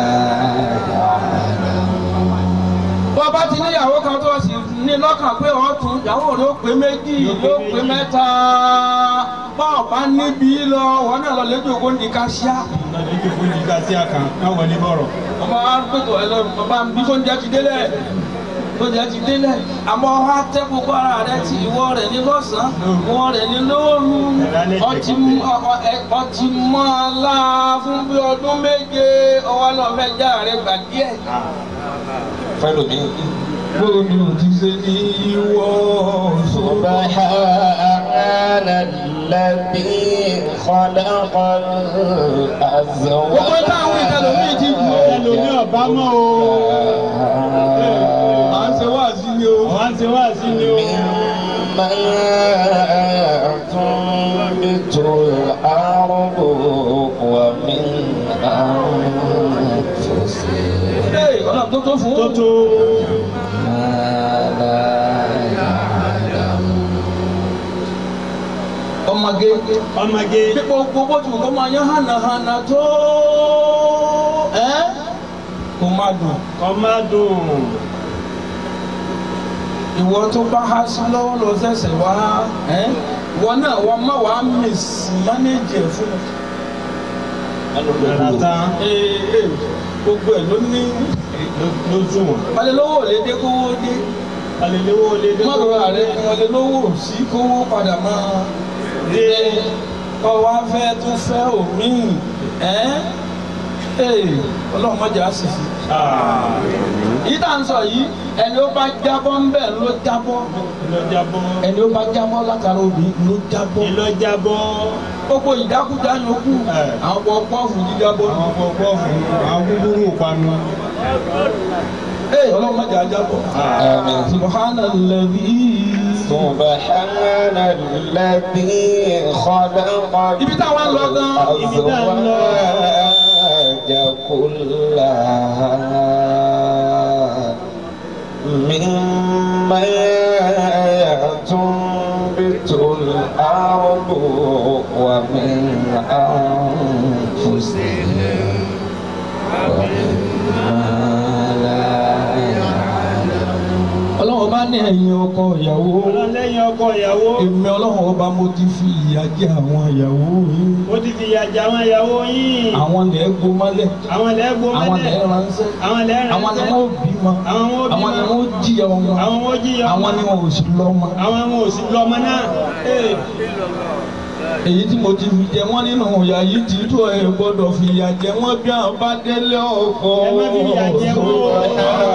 يعلمون. bọ́ba ti níyàwó kan tó sì ní lọ́kàn pé ọ̀tún ìyàwó rẹ̀ ó pé méjì ló pé mẹ́ta bọ́ọ̀bá níbí lọ wọn náà lọ lẹ́jọ́ kó ní káṣíà. lọ́dún kó ní káṣíà kan káwọn ní bọ̀rọ̀. ọmọ wa pètò ẹ lọ bàbá mi bí tó ń jẹ́ ti délẹ̀ tó ń jẹ́ ti délẹ̀ àmọ́ wa tẹ́ gbogbo ara rẹ ti ìwọ rẹ̀ ní lọ́sàn-án ìwọ rẹ̀ ní lóru ọtí mọ́ ala fún bí ọdún méje ọwọ́ lọ fẹ́ já rẹ gbà díẹ̀. fẹ́lómi. lórí o ti ṣe ní ìwọ subhanalladhi khalaqal azwaja. gbogbo táwọn ìtàlómi ti bù ọ́. ẹlòmí ọ̀bá mọ́ o. à ń ṣe wá sí ni o. à ń ṣe wá sí ni o. مما تنبت الأرض ومن أنفسهم. ọ̀nà tó tó fún. tó tó. ọmọge ọmọge. pípọ̀ gbogbo tí kò máa yán hànàhànà tó ẹ́ kò má dùn. kò má dùn. ìwọ tó bá há sí lọ́wọ́ lọ sẹ̀sẹ̀ wá ẹ́ ìwọ náà wọ́n má wàá mìsì mánéjì ẹ̀ fún ẹ̀rọ tán. gbogbo ẹ̀ ló ní lójú wọn. balẹ̀ lówó lè dé kówó dé. balẹ̀ lówó lè dé kówó dé. mọ̀rọ̀ rẹ̀ balẹ̀ lówó sí kówó padà máa dé. kọ́ wá fẹ́ tún fẹ́ omi ẹ́ ọlọ́run má jẹ́ àṣìṣe. yìí tá à ń sọ yìí ẹni ó bá jábọ́ ń bẹ̀ ló jábọ́ ẹni ó bá jábọ́ látara obì ló jábọ́. ló jábọ́. gbogbo ìdákújá yòókù àwọn pọ́ọ̀pọ́ọ̀fù jíjábọ́ àwọn pọ́ọ̀pọ́ọ̀fù àwọn búburú ìpanu. ọlọ́run má jẹ́ àjábọ́. subhanalladhi. سبحان الذي خلق الأزواج كلها مما تنبت الأرض ومن أنفسهم ومما لا ọlọ́run bá ní ẹ̀yin ọkọ ìyàwó. lẹ́yìn ọkọ ìyàwó. èmi ọlọ́run ọba mo ti fi ìyà jẹ àwọn ìyàwó yín. mo ti fi ìyà jẹ àwọn ìyàwó yín. àwọn lẹ̀ gbó mọ́lẹ̀. àwọn lẹ̀ gbó mọ́lẹ̀. àwọn lẹ̀ ránṣẹ́. àwọn lẹ̀ ránṣẹ́. àwọn ni wọ́n bímọ. àwọn wọ́n bímọ. àwọn ni wọ́n jìyà ọmọ. àwọn wọ́n jìyà ọmọ. àwọn ni wọn ò sí lọ́mọ. àwọn wọn ò sí lọ́mọ náà. èyí tí mo ti fi jẹ wọ́n nínú ìyà yìí ti tó ẹ gbọ́dọ̀ fi ìyà jẹ wọ́n bí àwọn bá délé ọkọ. ẹ má fi ìyà jẹ wọ́n.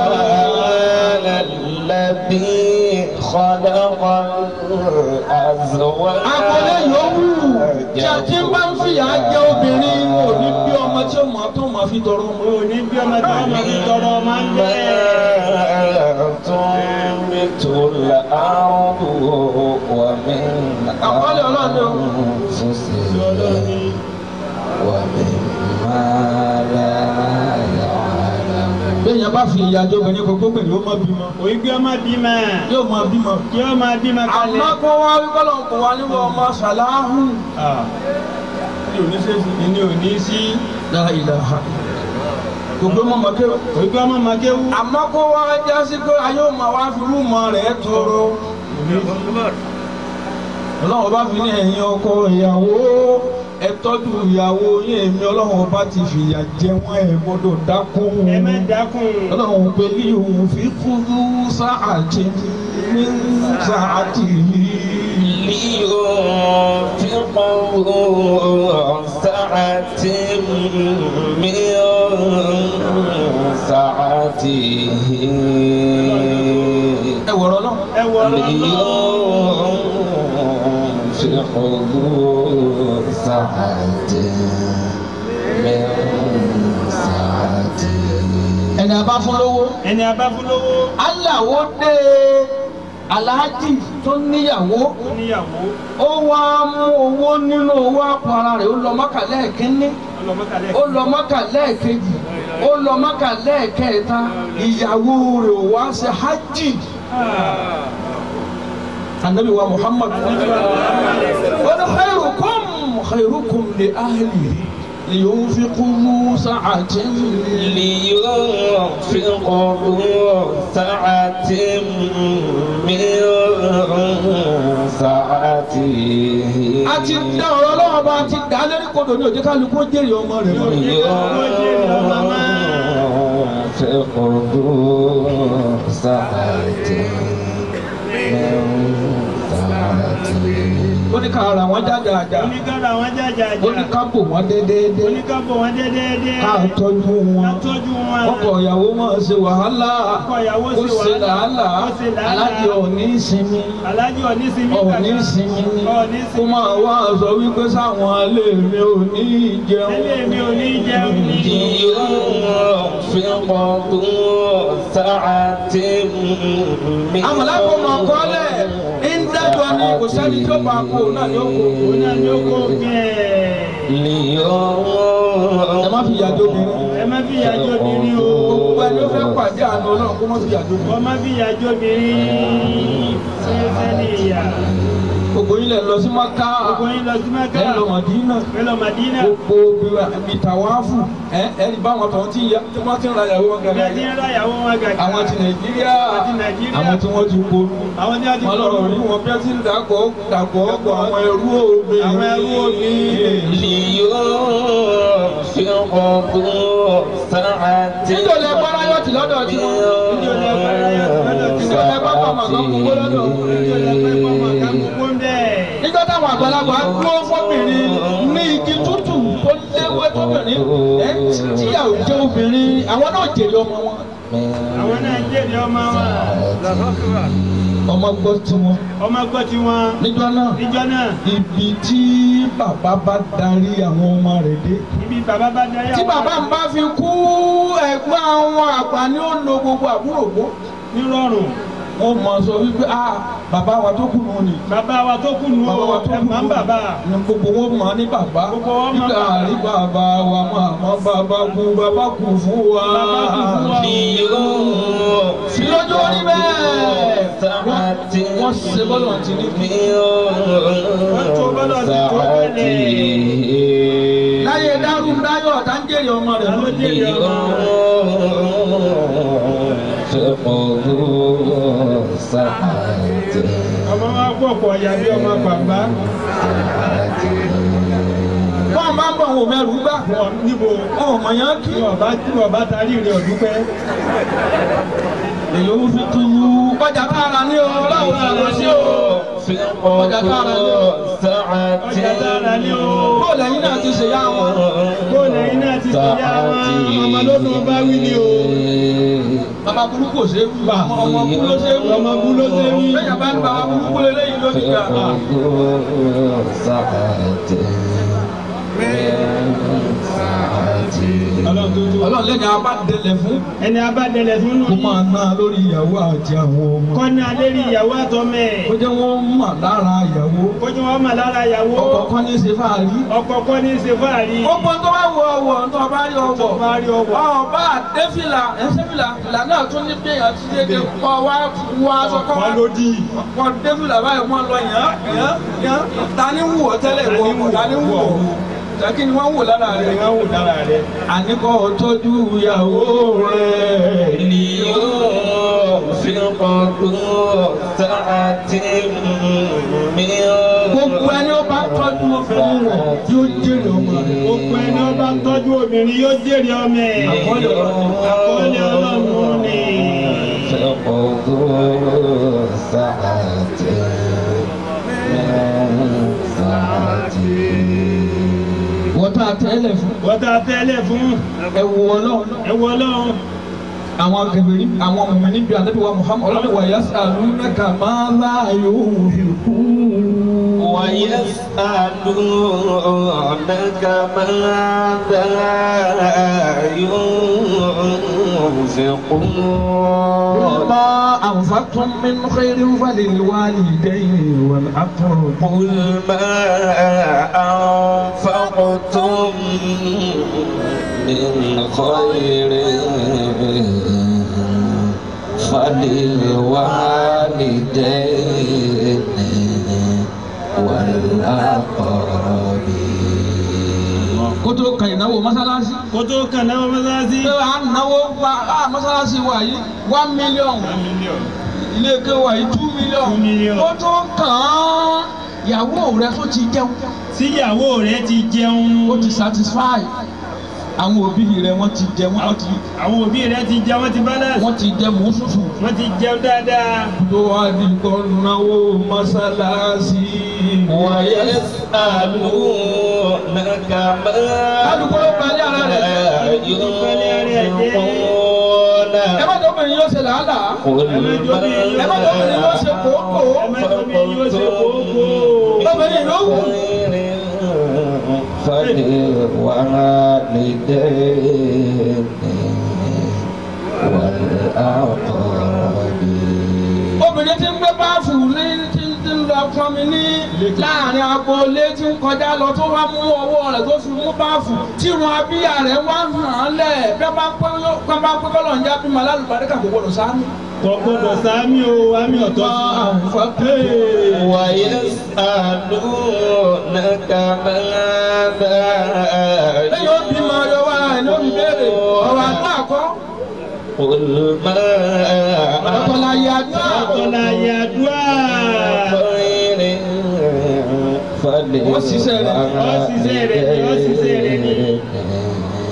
الذي خلق الأزواج. Akọ̀lé yòówù tí a ti bá ń fìyà jẹ obìnrin ò ní bí ọmọ tí ó mọ̀ tó máa fi tọrọ ọmọ. ò ní bí ọmọ tí ó máa fi tọrọ ọmọ ń bẹ́ẹ̀. تنبت الأرض ومن أنفسهم ومما لا bẹ́ẹ̀yàn bá fi ìyà jẹ obìnrin kò gbógbè yóò máa bímọ. òyìn bí ọmọ bímọ. yóò máa bímọ. yóò máa bímọ kalẹ̀. àmọ́ kó wá wí kọ́lọ̀ kó wá níwọ̀ ọmọ sàláhù. ní òní sẹ́sì ní òní sí. La ilaha. gbogbo ọmọ màkéwù. gbogbo ọmọ màkéwù. àmọ́ kó wá jásí pé ayé ò máa wá fi rúmọ rẹ̀ tọrọ. ọlọ́run bá fi ní ẹ̀yin ọkọ ìyàwó ẹ tọ́jú ìyàwó yín èmi ọlọ́run bá ti fìyà jẹ wọ́n ẹ gbọ́dọ̀ dákun. ẹ má dákun. ọlọ́run pé ní òun fi kúrú sáàtì ní sáàtì yìí. لينفقوا سعة من سعته. ẹ wọ̀rọ̀ náà. ẹ wọ̀rọ̀ náà. لينفقوا سعة من سعته. ẹni a bá fún lówó. ẹni a bá fún lówó. aláwo dé aláàjì tó níyàwó. ó níyàwó. ó wá mú owó nínú owó àpò ara rẹ̀ ó lọ Mákà lẹ́ẹ̀kínní. ó lọ Mákà lẹ́ẹ̀kejì. ó lọ Mákà lẹ́ẹ̀kẹta. ìyàwó rẹ̀ ò wá ṣe hajj. Ànábì wa Muhammad. wa khairukum khairukum li ahlihi. لينفقوا سعة لينفقوا سعة من سعته. a ti dá ọ̀rọ̀ lọ́wọ́ bá a ti dá lórí kodò ní òjò kálukú ó jèrè ọmọ rẹ̀. لينفقوا سعة من سعته. ó ní ká ara wọn jájájá. ó ní ká ara wọn jájájá. ó ní ká bò wọn déédéé. ó ní ká bò wọn déédéé. ká tọ́jú wọn. ká tọ́jú wọn. ọkọ ìyàwó máa ṣe wàhálà. ọkọ ìyàwó ṣe wàhálà. ó ṣe làálàá. ó ṣe làálàá. alájẹ òní sinmi. alájẹ òní sinmi. òní sinmi ni. òní sinmi. kó máa wá sọ wípé sáwọn alẹ́ mi ò ní jẹun. alẹ́ mi ò ní jẹun ní. لينفقوا سعة من. àmàlà kò mọ̀ kọ́lẹ̀ ń dájọ́ ni kò sẹ́ni tó bá kó náà ní oko. òun náà ní oko gẹ̀ẹ́. لينفقوا. ẹ má fi ìyà jẹ obìnrin. ẹ má fi ìyà jẹ obìnrin o. gbogbo ẹni ó fẹ́ pàdé àná Ọlọ́run kó má fi ìyà jẹ obìnrin. wọ́n má fi ìyà jẹ obìnrin. ṣẹ́ṣẹ́ ní ìyà. gbogbo yín lẹ lọ sí Mákà. gbogbo yín lọ sí Mákà. ẹ lọ Mádínà. ẹ lọ Mádínà. gbogbo ibi tàwáfù ẹ ẹ ní báwọn tó ti yá tí wọ́n ti ń ra ìyàwó wọn gàgà. ẹ ti ń ra ìyàwó wọn gàgà. àwọn ti Nàìjíríà. àti Nàìjíríà. àwọn tí wọ́n ti kó. àwọn tí wọ́n ti kó. wọ́n lọ́rọ̀ rí wọn bí wọ́n ti ń dàgbọ́ dàgbọ́ ọgbọ̀ àwọn ẹrú obìnrin. àwọn ẹrú obìnrin. لينفقوا سعة. nítorí ẹ bọ́lá yóò ti lọ́dọ̀ tí wọ́n. nítorí ẹ bọ́lá yóò ti lọ́dọ̀ tí wọ́n. nítorí ẹ bá pàmò kan gbogbo lọ́dọ̀. nítorí ẹ bá pàmò kan gbogbo ń bẹ́ẹ̀. nígbà táwọn àgbàlagbà dúró fọ́bìnrin obìnrin àwọn náà jèrè ọmọ wọn. àwọn náà jèrè ọmọ wọn. ọmọ gbọ́ tiwọn. ọmọ gbọ́ tiwọn. níjọ́ náà. níjọ́ náà. ibi tí bàbá bá darí àwọn ọmọ rẹ̀ dé. ibi bàbá bá darí àwọn. tí bàbá ń bá fi kú ẹ̀gbọ́n àwọn àgbà ni ó lo gbogbo àbúrò gbó. nírọ̀rùn. wọ́n mọ̀ sọ wípé ah bàbá wa tó kù nù ni. bàbá wa tó kù nù bàbá wa tó kù nù bàbá. ni gbogbo wọn mọ̀ ní bàbá. gbogbo wọn mọ̀ nígbà rí bàbá wa mọ̀ àmọ́ bàbá kú bàbá kù fún wa. bàbá kù fún wa. sí lójú orí bẹ́ẹ̀ wọ́n ṣe bọ́lọ̀ ti ní kí. wọ́n tó bọ́lọ̀ ti tó bẹ́ẹ̀. láyé dárú dáyọ̀ tá ń jèrè ọmọ rẹ̀ ló jèrè ọmọ ọmọ wa gbọ́pọ̀ ọ̀yà bí ọmọ bàbá. wọ́n máa ń bọ̀ wọ́n mẹ́rù gbà. níbo wọ́n mọ̀ yán kí. ọba tí ọba tarí rẹ̀ ọdún pẹ́. èyí ó fi tu ọjà tààrà ní o láwọn àrùn sí o. ọjà tààrà ní o. ọjà tààrà ní o. bóòlù ẹ̀yin náà ti ṣe yá wọn. bóòlù ẹ̀yin náà ti ṣe yá wọn. ọmọ lónìí ọba wí ni o. bàbá burúkú ò ṣe é wí. ọmọ burú ló ṣe é wí. ọmọ burú ló ṣe é wí. bẹ́ẹ̀ bá ń bá wa burúkú lélẹ́yìn lónìí gbà. Ọlọ́run lẹ́ni abádẹ́lẹ̀ fún. ẹni abádẹ́lẹ̀ fún nù. kó máa ná lórí ìyàwó àti àwọn ọmọ. kọ́ ná lérí ìyàwó àtọmẹ́. kó jẹ́ wọ́n mọ̀ lára ìyàwó. kó jẹ́ wọ́n mọ̀ lára ìyàwó. ọkọ kọ́ ní í ṣe fáàrí. ọkọ kọ́ ní í ṣe fáàrí. gbogbo tó bá wọ ọwọ́ tó bá rí ọwọ́. tó bá rí ọwọ́. ọba àdéfìlà ẹsẹ̀ fìlà fìlà náà tún ní bí èèyàn ti ṣe dé kọ́ wá wọ aṣọ kọ́ wá. wọ́n ló dì. wọ́n défìlà báyìí wọ́n lọ yàn yàn yàn tani wù ọ́ tẹ́lẹ̀ wọ́ tani wù ọ́ kí ni wọ́n wò lára rẹ̀. wọ́n wò lára rẹ̀. àníkọ́ tọ́jú ìyàwó rẹ̀. ni yóò fi kọ́kọ́ sáàtì mi. gbogbo ẹni ó bá tọ́jú obìnrin rẹ̀ yóò jèrè ọmọ rẹ̀. gbogbo ẹni ó bá tọ́jú obìnrin yóò jèrè ọmọ ẹ̀. àkọọ́lẹ̀ ọlọ́run ni. fi kọ́kọ́ sáàtì mi. sáàtì. wọ́n tá a tẹ́lẹ̀ fún. wọ́n tá a tẹ́lẹ̀ fún. ẹ wọ ọlọ́run. ẹ wọ ọlọ́run. àwọn akẹgbẹ̀rí àwọn ọmọ mi níbi ànábì wa Muhammad ọlọ́run wa yas'alunaka madha yunfiqun. wa yas'alunaka madha yunfiqun. ma anfaqtum min khairin falilwalidayni wal aqrabin. qul ma anfaqtum min khairin فللوالدين والأقربين. kótó kan ìnáwó mọ́sálásí. kótó kan ìnáwó mọ́sálásí. pé à ń náwó gba mọ́sálásí wa yìí one million. ilé ike wa yìí two million. two million. kótó kan ìyàwó rẹ tó ti jẹun. tí ìyàwó rẹ ti jẹun. ó ti satisfy. àwọn òbí rẹ wọ́n ti jẹ wọ́n ti. àwọn òbí rẹ ti jẹ wọ́n ti balance. wọ́n ti jẹ mùsùlùmí. wọ́n ti jẹun dáadáa. ló wá ní kọ́ náwó mọ́sálásí. wa yas'alunaka ma kálukú ló balẹ̀ ara rẹ̀. yunfiquna. ẹ má tó bìnrin yóò ṣe làálàá. ẹ má tó bìnrin yóò ṣe kókó. ẹ má tó bìnrin yóò ṣe kókó. obìnrin yóò wù. فللوالدين والأقربين. obìnrin tí ń gbé báàfù ní tí ń lọ pọn mi ní láàrin agboolé tí ń kọjá lọ tó wá mú ọwọ́ rẹ̀ tó fi mú báàfù tí irun abíyá rẹ̀ wá hàn án lẹ̀ bẹ́ẹ̀ bá pẹ́ bá pẹ́ kọ́ lọ́njà bí màá lálùbáríkà kò gbọdọ̀ sáánù. kò gbọdọ̀ sáánù o àmì ọ̀tọ̀ sí. wa yas'alunaka madha lẹ́yìn ó bímọ ọyọ wa ẹ̀ ló ń béèrè ọ̀rọ̀ àdúrà kọ́. qul ma ọ̀tọ̀lá yẹ àdúrà. ọ̀tọ̀lá yẹ àdúrà. wọ́n ṣiṣẹ́ rẹ̀. wọ́n ṣiṣẹ́ rẹ̀ ni wọ́n ṣiṣẹ́ rẹ̀ ni.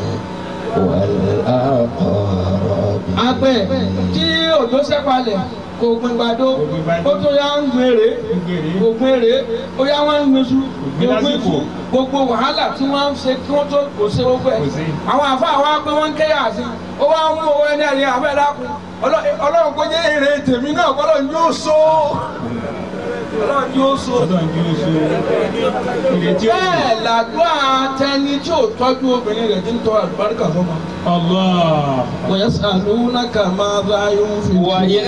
والأقربين. àgbẹ̀ tí òjò ṣẹ́palẹ̀ kò gbin gbàdó ó tó yá ń gbin èrè kò gbin èrè ó yá wọ́n ń gbin iṣu kò gbin iṣu gbogbo wàhálà tí wọ́n ń ṣe kí wọ́n tó kò ṣe gbogbo ẹ̀ àwọn àfa wa pé wọ́n ń kéyà sí ó wá ń mú owó ẹni ẹ̀rí àfẹ́ dákun ọlọ́run kò jẹ́ èrè tèmi náà kọ́lọ́ yóò so ọlọ́run yóò so bẹ́ẹ̀ làdúrà tẹni tí ò tọ́jú obìnrin rẹ̀ tí ń tọ́ àlùbáríkà fún wa. Allah. ويسألونك ماذا ينفقون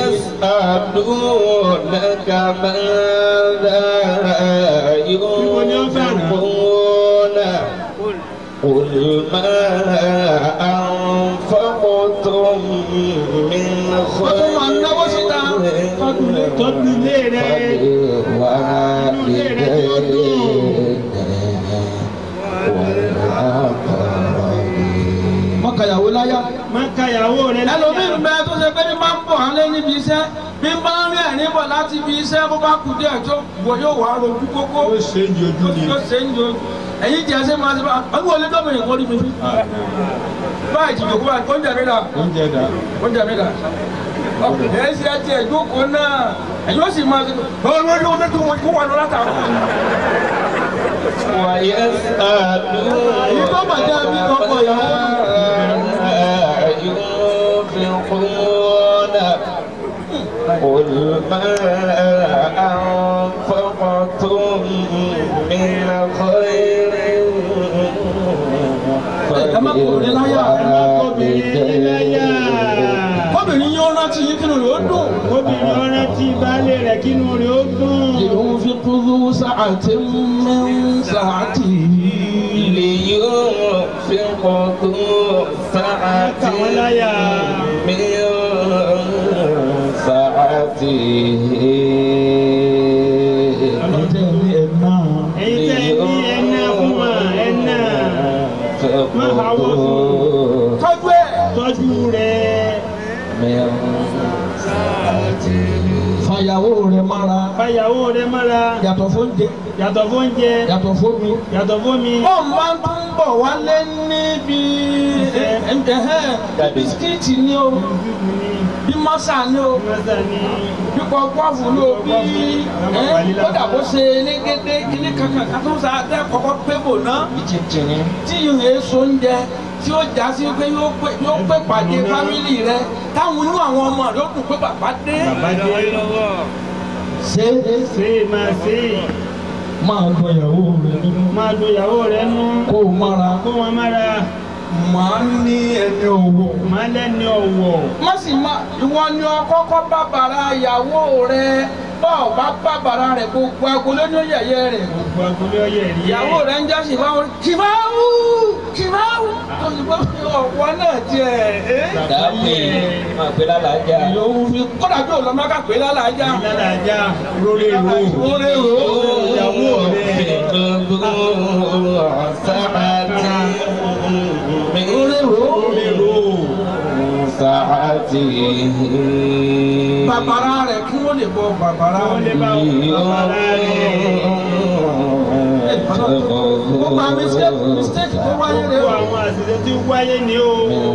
ويسألونك ماذا ينفقون قل ما أنفقتم من خير mọ̀kàyàwó láyà. mọ̀kàyàwó rẹ̀ láyà. ẹlòmíín bẹ́ẹ̀ tó ṣe pé ní máa ń bọ̀ alẹ́ níbi iṣẹ́ bí máa ń rí ẹ̀rín bọ̀ láti ibi iṣẹ́ bó bá kú díẹ̀ tó wọ yóò wá rojú kókó. ó ṣe ń jojú ni. ó ṣe ń jojú. ẹ̀yin jẹ́ ṣe máa ṣe bá ọdún wọlé gómìnà kọ́ ní mi fi. báyìí ti jòkó báyìí oúnjẹ mi dà. oúnjẹ dà. oúnjẹ mi dà. ọkùnrin ẹ̀ ṣe àti ẹ̀jókòó náà ẹ̀yìn ó sì máa ṣe ọ̀rọ̀ ló ń tó wọn wà lọ́la tà ينفقون قل ما أنفقتم من خير kọ́bìnrin yóò rántí yín kínú rẹ̀ ó dùn. kọ́bìnrin yóò rántí baálé rẹ̀ kínú rẹ̀ ó dùn. لينفق ذو سعة من سعته لينفق ذو سعة من سعته tọ́jú rẹ̀. fàyàwó rẹ̀ mára. fàyàwó rẹ̀ mára. yàtọ̀ fóúnjẹ. yàtọ̀ fóúnjẹ. yàtọ̀ fómi. yàtọ̀ fómi. wọ́n máa ń tún bọ̀ wálé níbi bisikíìtì ni o bí mọ́sà ni o bí pọ́pọ́ọ̀fù ni o bí kódà bó ṣe elégédé kíní kankan kátó sa ẹ kọ́kọ́ pé bò ná tí yóò èso oúnjẹ tí ó já sí pé yóò pé pàdé fámìlì rẹ táwọn inú àwọn ọmọ rẹ ó dùn pé bàbá dé. bàbá dé ṣe ṣe máa ṣe máa lo ìyàwó rẹ nínú. máa lo ìyàwó rẹ nínú. kó o mára. kó wọn mára. máa ní ẹni ọ̀wọ̀. máa lẹ́ni ọ̀wọ̀. má sì má ìwọ ni ọkọ́kọ́ bàbàrà ìyàwó rẹ bá ọ bá bàbàrà rẹ gbogbo agolo ní yẹyẹ rẹ. gbogbo agolo yẹ rí. ìyàwó rẹ ń jásí báwọn kìmáwù kìmáwù òyìnbó ọ̀wọ́ náà tiẹ̀. dàbí máa pè lálàájá. yòówù fi kódà bí olùmọ́ ká pè lálàájá. lálàájá lórí ro. lórí ro. ìyàwó rẹ. bàbàrà rẹ̀ kí wọ́n lè bọ bàbàrà rẹ̀. gbogbo àwọn mistake tó wáyé rẹ̀ o. àwọn àṣìṣe tí wáyé ni o.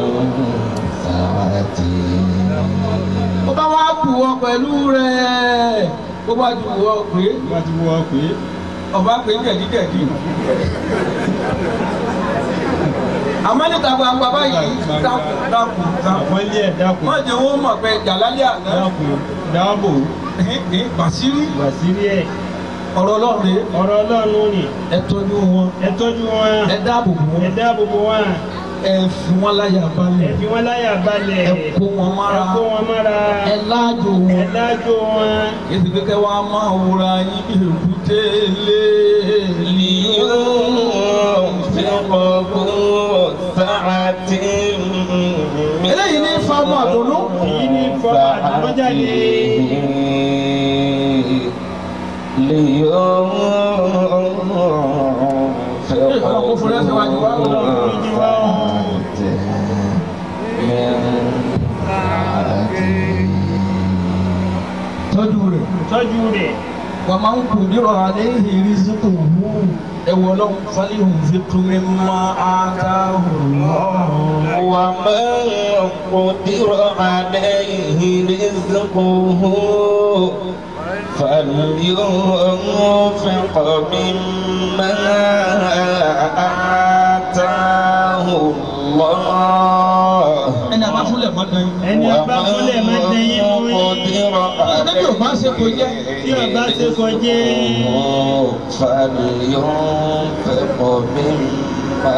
ó bá wá bù ọ pẹ̀lú rẹ̀ ó bá ju wọ pé. ó bá ju wọ pé. ọba pé jẹ̀díjẹ̀dí. àmọ́ níta gbangba báyìí dákun dákun dákun. wọ́n lé ẹ̀ dákun. wọ́n jẹ́ wọ́n mọ̀ pé jàlálẹ́ àná. dákun dáàbò. bàṣírí. bàṣírí ẹ̀. ọ̀rọ̀ ọlọ́run rè. ọ̀rọ̀ ọlọ́run ni. ẹ tọ́jú wọn. ẹ tọ́jú wọn. ẹ dáàbò bò wọn. ẹ dáàbò bò wọn. ẹ fi wọn láyà balẹ̀. ẹ fi wọn láyà balẹ̀. ẹ kó wọn mára. ẹ kó wọn mára. ẹ láàjò wọn. ẹ láàjò wọn. èsì kékeré wa máa wúra yín bí èkúté lé. eléyìí ní fáwọn àdùnnú. èyí ní fáwọn àdùnnú jáde. tọ́jú rẹ̀. tọ́jú rẹ̀. ومن قدر عليه رزقه ولو فلينفق مما آتاه الله ومن قدر عليه رزقه فلينفق مما آتاه الله ẹni àbá fúnlẹ̀ mọ́ dán yín. ẹni ọba fúnlẹ̀ máa dẹ yín mú yín. ẹni tí o bá ṣe kò jẹ́. tí ọba ṣe kò jẹ́. فلينفق مما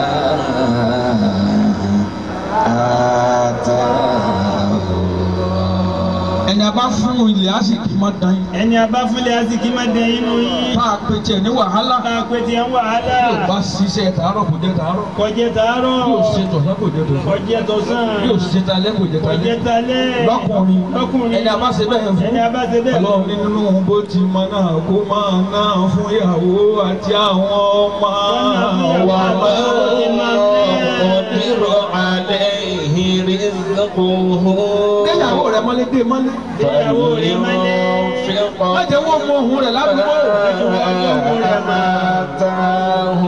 آتاه ẹni àbá fún ilẹ̀ àsìkí mọ́ dán yín. ẹni ọba fúnlẹ̀ àsìkí máa dẹ yín mú yín. bá a pè tiẹ̀ ní wàhálà. bá a pè tiẹ̀ ní wàhálà. yóò bá ṣiṣẹ́ tàárọ̀ kò jẹ́ tàárọ̀. kò jẹ́ tàárọ̀. yóò ṣe tọ̀sán kò jẹ́ tọ̀sán. kò jẹ́ tọ̀sán. yóò ṣe talẹ́ kò jẹ́ kò talẹ́. jẹ́ talẹ́. lọ́kùnrin lọ́kùnrin. ẹni àbá ṣe bẹ́ẹ̀ fún. ẹni ọba ṣe bẹ́ẹ̀ fún. ọlọ́run nínú bó ti mọ náà kó máa náà fún ìyàwó àti àwọn ọmọ wa قدر عليه رزقه ìyàwó rẹ̀ mọ́lé dé mọ́lé. ìyàwó rẹ̀ mọ́lé. má jẹ́ wọ́n mọ ohun rẹ̀ ládùúgbò. آتاه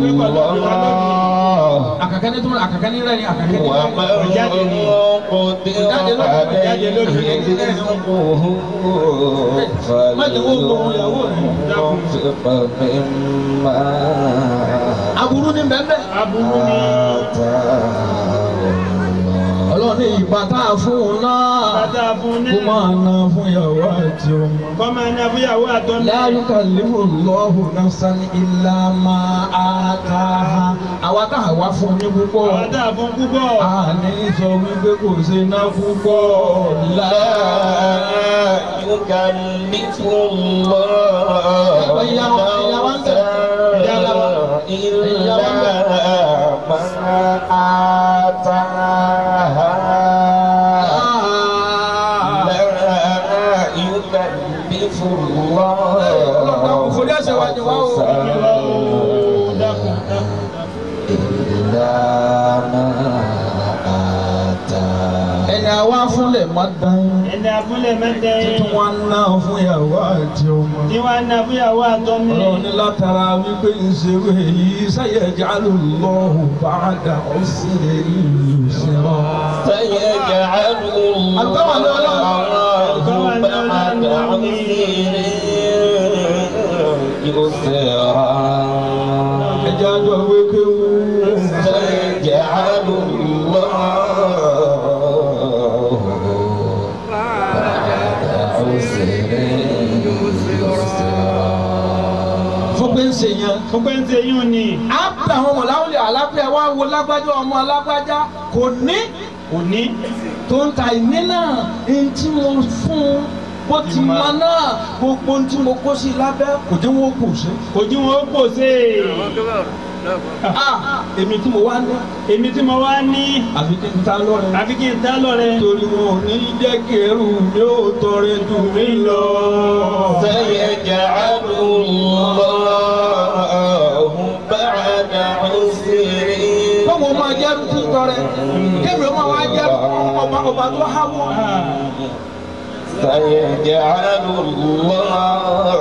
الله àkàkẹ́ ní tó àkàkẹ́ ní rẹ̀ ni àkàkẹ́ ní rẹ̀. ومن قدر عليه رزقه فلينفق مما aburú ní bẹ́ẹ̀ aburú ni. ọlọ́run ní ìgbà tá a fún un náà bàtà fún kó náà. máa ná fún ìyàwó àti ọmọ. kọ́ máa ná fún ìyàwó àtọ́mọ. la yukallifu Allahu nafsan illa ma ataha. àwa tá a wá fún ní púpọ̀. àwọn tá a fún púpọ̀. a ní sọ wípé kò ṣe ná púpọ̀. لا يكلف الله نفسا إلا ما آتاها لا يكلف الله نفسا إلا ما آتاها ẹni àwa fúnlẹ̀ má dán. ẹni abúlé mẹ́tẹ́. títún wá ná fún ìyàwó àti ọmọ. tí wàá ná fún ìyàwó àtọ́mọ. ọlọ́run ní látara wípé ìṣeré yìí sayaj'alullahu ba'da usrin yusra. سيجعل الله بعد عسر يسرا ẹjẹ́ àjọ wéké wú. سيجعل الله بعد عسر يسرا fún pé ń ṣe yẹn. fún pé ń ṣe yún ni. á pè àwọn mọ̀láwùlẹ̀ alápẹ̀ wá wo lágbájá ọmọ alágbájá kò ní. kò ní. tó ń ta ìní náà ní tí mo fún un bó ti mọ náà gbogbo tí mo kó sí lábẹ́ kò dín wọn kò sí. kò dín wọn kò sí. ah èmi tí mo wá ní. èmi tí mo wá ní. àfi kí n ta lọ́rẹ. àfi kí n ta lọ́rẹ. torí wọn ò ní jẹ́ kí ẹrù mi ò tọrẹ jù mí lọ. سيجعل الله بعد عسر kọ́mọ máa jẹ́ ẹrù tí ń tọrẹ kébì ọmọ wa jẹ́ ọba ọba tó há wọn. سيجعل الله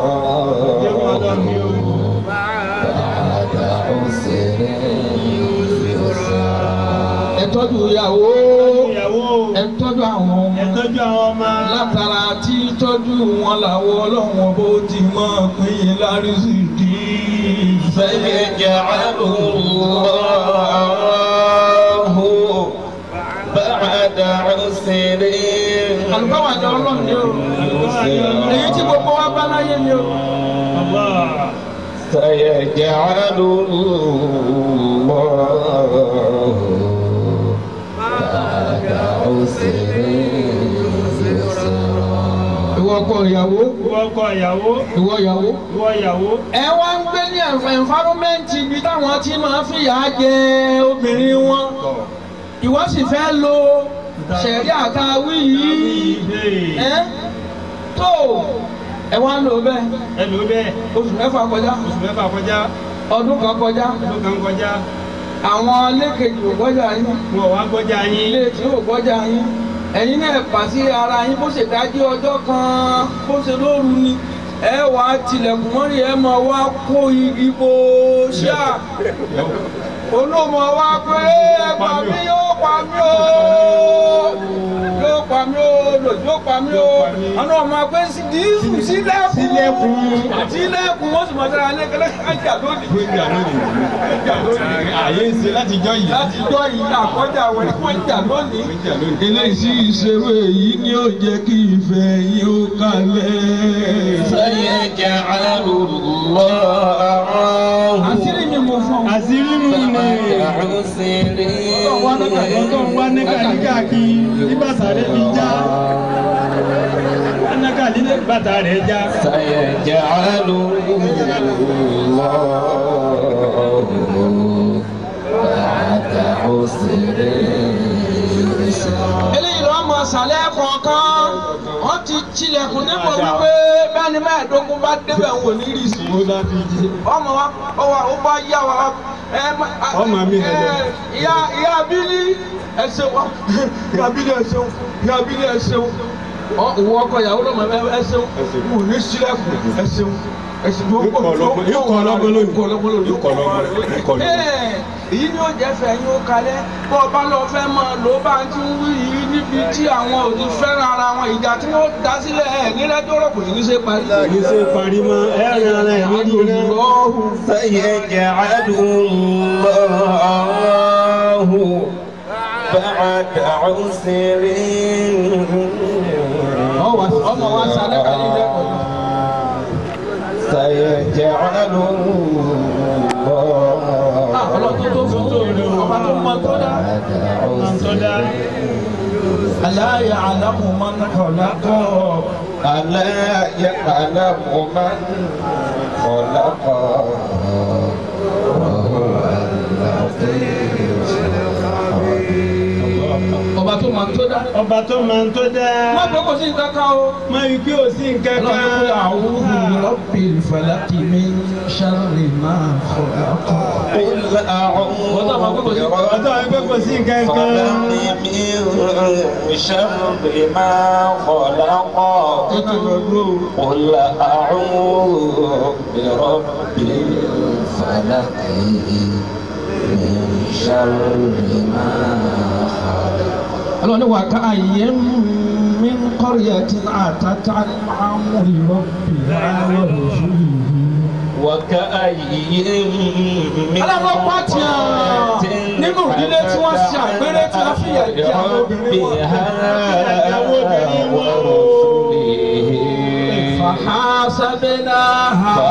بعد عسر يسرا ẹ tọ́jú ìyàwó ìyàwó. ẹ tọ́jú àwọn ọmọ. ẹ tọ́jú àwọn ọmọ. látara tí tọ́jú wọn làwọn ọlọ́wọ́n bó ti máa pín in lárísìkí. سيجعل الله بعد عسر àlùbáwá ni ọlọ́run ni o. èyí tí gbogbo wa bá láyé ni o. سيجعل الله بعد عسر يسرا ìwọ ọkọ ìyàwó. ìwọ ọkọ ìyàwó. ìwọ ìyàwó. ìwọ ìyàwó. ẹ wá ń gbé ní ẹnfàrọ́mẹ́ǹtì ibi táwọn ti máa fìyà jẹ obìnrin wọn. ìwọ sì fẹ́ lo ṣẹ̀rí àtàwí yìí. ẹ tó ẹ wá ń lò bẹ́ẹ̀. ẹ lò bẹ́ẹ̀. oṣù mẹ́fà kọjá. oṣù mẹ́fà kọjá. ọdún kan kọjá. ọdún kan kọjá. àwọn lẹ́kẹ̀jì ò gbọ́jà yín. wọn wá gbọ́jà yín. ilé tí ò gbọ́jà yín. ẹ̀yin náà pàṣẹ ara yín bó ṣe dájú ọjọ́ kan bó ṣe lóru ni ẹ wà wá tilẹ̀kùn mọ́rí ẹ máa wá kó igi bó ṣá olóòmọ wá pé ẹgbà mi yóò pa mí o yóò pa mí o lòdì pa mí o àwọn ọmọ pé dísù sílẹ̀kùn sílẹ̀kùn wọ́n sì mọ̀ sára ní kẹlẹ́ kájà lónìí. àyè ń ṣe láti jọ yìí. láti jọ yìí àkọjá àwọn ẹni wọ́n jà lónìí. eléyìí ìṣeré èyí ni ó jẹ́ kí ìfẹ́ yín ó kalẹ̀. سيجعل الله àṣírí mi mo fún ọ. àṣírí mi ni ọ̀tọ̀ ń wá nígbà nígbà kí ibàtà rẹ̀ fi já nígbà nígbà bàtà rẹ̀ já. سيجعل الله بعد عسر eléyìí lọ́wọ́ mọ sàlẹ̀ kọ̀ọ̀kan wọ́n ti tilẹ̀kùn nípa wípé bẹ́ẹ̀ni mẹ́ẹ̀ẹ́dógún bá débẹ̀ ń wò ní rí sí. ọmọ wa ọwọ́ ó bá yá wa ọmọ mi ìyá ìyá bílí ẹsẹ̀ wa ìyá bílí ẹsẹ̀ wa ìyá bílí ẹsẹ̀ wa ìwọ ọkọ ìyàwó lọ́mọ ẹsẹ̀ wa wò ní sílẹ̀kùn ẹsẹ̀ wa ẹsẹ̀ wa yóò kọ́ ọlọ́gbọ́n lónìí yóò kọ́ ọlọ́gbọ́n. èyí ni ó jẹ́ fẹ́ yín ó kalẹ̀ bó o bá lọ fẹ́ mọ ló bá ń ti ń wí yìí níbi tí àwọn ò ti fẹ́ràn ara wọn ìjà tí wọ́n dá sílẹ̀ ẹ̀ nílẹ́jọ́rọ̀ kò ní í ṣe parí. kì í ṣe parí mọ́ ẹ rìn ara ẹ̀ lórí rẹ̀. سيجعل الله بعد عسر ọmọ wa sálẹ̀ kàlí lẹ́kọ̀ọ́. سيجعل الله ọlọ́tún tó fún tó ọba tó mọ tó dá. ألا يعلم من خلق ألا يعلم من خلق وهو اللطيف ọba tó mọ tó dá. ọba tó máa ń tó dá. má pé kò sí nǹkan kan o. má yí kí o sí nǹkan kan. ọlọ́run pé a'udhu bi rabbil falaq min sharri ma khalaq. قل أعوذ برب الفلق من شر ما خلق قل أعوذ برب الفلق من شر ما خلق. ọlọ́run ní wà ká ayé min qaryatin atat an amri rabbiha wa rasulihi. وكأي من aláwọ̀ pàtì nínú ìdílé tí wọ́n ṣe àgbèrè tí wọ́n fìyà jẹ àwọn obìnrin wọn. فحاسبناها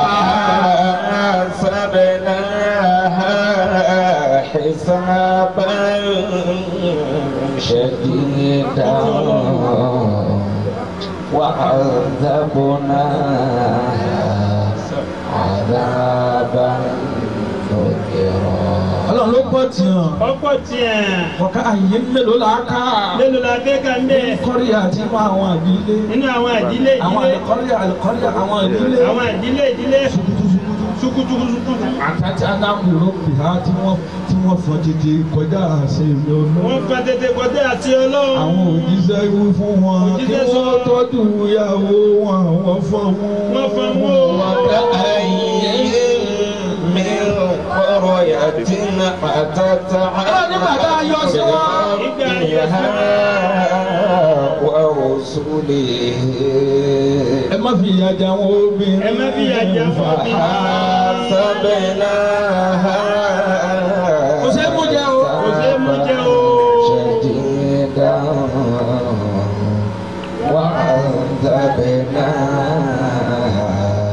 فحاسبناها حسابا شديدا وعذبناها عذابا نكرا. ọlọ́run ló pọ̀ tiẹ̀. ọ̀pọ̀ tiẹ̀. ọ̀ka àyè mélòó la ká. mélòó la fẹ́ ká ń bẹ̀. kọ́rí àti inú àwọn ìdílé. nínú àwọn ìdílé ìdílé. àwọn àlùkọ́rí àlùkọ́rí àwọn ìdílé. àwọn ìdílé ìdílé. sukutukutukutu. àtàtì anáwó bìhá tí wọ́n tí wọ́n fọ́ tètè kọjá àṣẹ ìlú ọlọ́run. wọ́n fọ́ tètè kọjá àṣẹ ọlọ́run. àwọn òjíṣẹ́ wí fún wọn kí wọ́n tọ́jú ìyàwó wọn wọ́n fọ́ wọn. wọ́n fọ́ wọn. وكأي من قرية أتت عن ربها ورسله ẹ má fi ìyà jẹ àwọn obìnrin. ẹ má fi ìyà jẹ àwọn obìnrin. فحاسبناها kò ṣeé mú jẹ o. kò ṣeé mú jẹ o. شديدا وعذبناها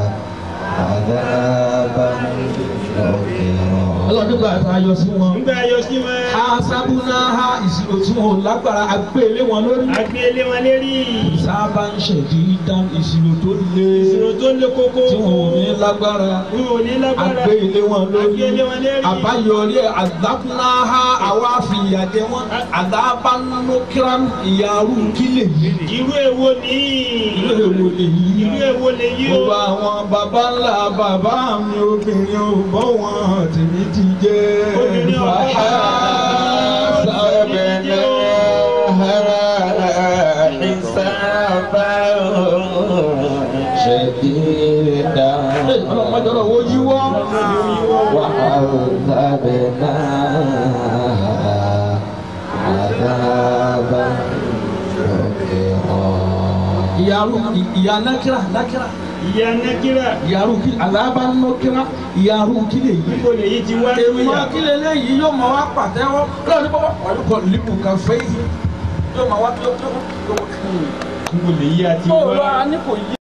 عذابا نكرا. ọlọ́run nígbà tá a yọ sí wọn. nígbà yọ sí wọn. asabuna ha ìṣirò tí wọn ò lágbára agbélé wọn lórí. agbélé wọn lérí. sábà ń ṣèdí dán ìṣirò tó lé. ìṣirò tó lé kókó. tí wọn ò ní lágbára. wọn ò ní lágbára. agbélé wọn lórí. agbélé wọn lérí. àbáyọrí àdákúná ha àwa fi ìyà jẹ wọn. àdábánúkíran ìyàrú kílè yìí. irú èwo ni. irú èwo lè yí. irú èwo lè yí o. gbogbo àwọn baba ńlá bàbá mi obìnrin ò bọ́ wọn tèmi ti jẹ́. obìnrin ò bọ́ wọn. حسابا شديدا شديدا ọlọ́mọdé ọ̀rọ̀ wo yíwọ́. وعذبناها عذابا نكرا ìyàrú ìyá nákírà nákírà ìyá nàkírà. ìyàrú kí alábà nákírà ìyàrú kí lè yí. níbo lèyí ti wá èmi lóyà. kí lè léyìí yóò máa wá pàtẹ́wọ́ lọ́wọ́ ní bọ́bọ́ pẹ̀lú kọ́ lípù kan fẹ́ yìí yóò máa wá yóò yóò yóò. níbo lèyí àti ó wá. lọ a ní kò yí.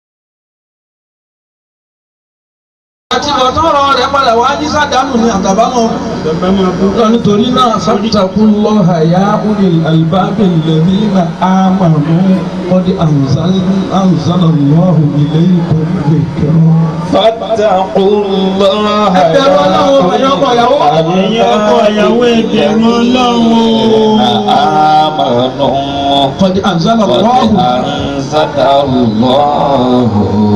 àti bọ̀tán ọ̀rọ̀ rẹ̀ padà wá jí sádàmù ní àtàbámọ̀. bàbá máa bú. nítorí náà fattaqullaha ya ulil albabi alladhina amanu qad anzalallahu ilaykum dhikra. فاتقوا الله ẹgbẹ̀rún ọlọ́run ẹ̀yọ́ ọkọ̀ ìyàwó. ẹ̀yin ọkọ ìyàwó ẹgbẹ̀rún ọlọ́run. آمنوا qad anzalallahu. قد أنزل الله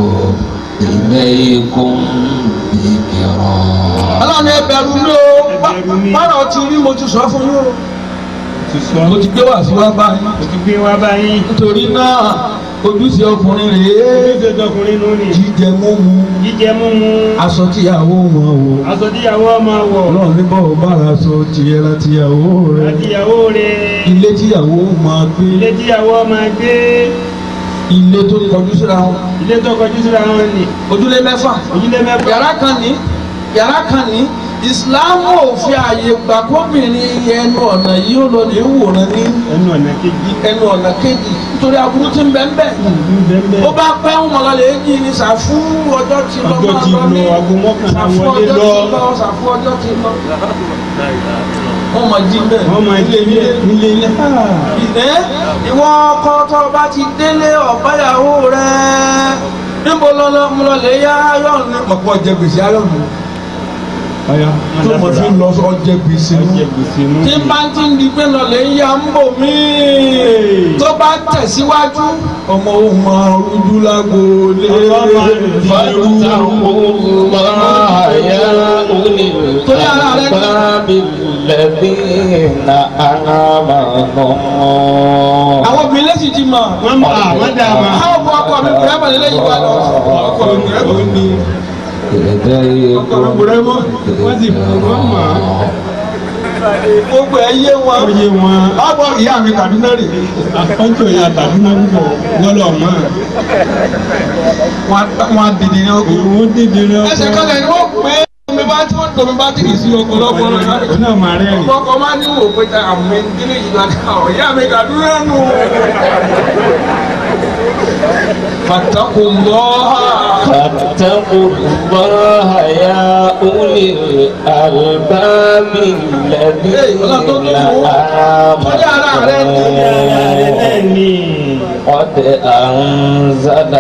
إليكم ذكرا ọlọ́run ẹgbẹ̀rún ló bọ́rọ̀ ti rí mo ti sọ fún yín o. ti sọ. mo ti gbé wá sí wá báyìí. mo ti gbé wá báyìí. nítorí náà ojúṣe ọkùnrin rèé ojúṣe tọkùnrin nù ni. jíjẹ mímu jíjẹ mímu. aṣọ tíyàwó wọn wò. aṣọ tíyàwó máa wọ̀. ọlọ́run ní bọ́ọ̀ bára aṣọ tiẹ̀ látìyàwó rẹ̀. àtìyàwó rẹ̀. ilé tíyàwó máa gbé. ilé tíyàwó máa gbé. ilé tó kọjú síra wọn. ilé tó kọjú síra wọn ni. ojúlé mẹ́fà. ojúlé mẹ́fà. yàrá kan ní yàrá kan ní ìsìláàmù ò fi àyè gbà kóbìnrin ẹnu ọ̀nà yìí ó lọ lè wòran ní ẹnu ọ̀nà kejì. ẹnu ọ̀nà kejì nítorí aburú tí ń bẹ ń bẹ. bẹ́ẹ̀ ó bá pẹ́ ń mọ̀lá lè jí ní sàfú ọjọ́ ti lọ ọjọ́ ti máa lọ aago mọ́kànlá sàfú wọlé ọjọ́ lọ. ti lọ sàfú ọjọ́ ti lọ. wọ́n máa jí bẹ́ẹ̀. wọ́n máa ilé ilé ilé ilé. ìdẹ́ ìwọ ọkọ tó bá ti délé ọ̀báyàwó rẹ̀ níbo lọ́lọ́ mo lọ lè yá ayọ̀nù ní ọ̀pọ̀ jẹ gbèsè ayọ̀nù tó mo fi lọ sọ jẹ gbèsè nù tí bá ti ń di pé lọ lè yá ń bò mí tó bá tẹ̀síwájú ọmọ òun máa rújú lágbo lé فاتقوا الله يا أولي الألباب الذين آمنوا àwọn obìnrin lẹ́sìn ti mọ̀ wọ́n mọ̀ àwọn dà mà. àwọn ọkọ ọkọ mi kúrẹ́ mọ̀ lélẹ́yìn wa lọ ọkọ mi kúrẹ́ mọ̀ ní ọkọ mi kúrẹ́ mọ̀ wọ́n sì fún wọn mọ̀. gbogbo ẹ̀ yé wọn. ó yé wọn. ọgbọ ìyá mi Kaduna rè àkọ́jọ ìyá tàbí náà bọ̀ wọ́n lọ mọ́. wọn dìde ní ọkọ. wọ́n dìde ní ọkọ. ẹsẹ̀ kọ́lẹ̀ ni wọ́n pé omi bá tí wọ́n tó omi bá tì í sí ọkọ lọ́pọ̀ lọ́yà. ó náà máa rẹ̀ rìn. ọkọ máa ní wò pé àmì ìdílé yìí lọ ká ọ ìyá mi Kaduna nù. fattaqullaha. فاتقوا الله يا أولي الألباب الذين آمنوا قد أنزل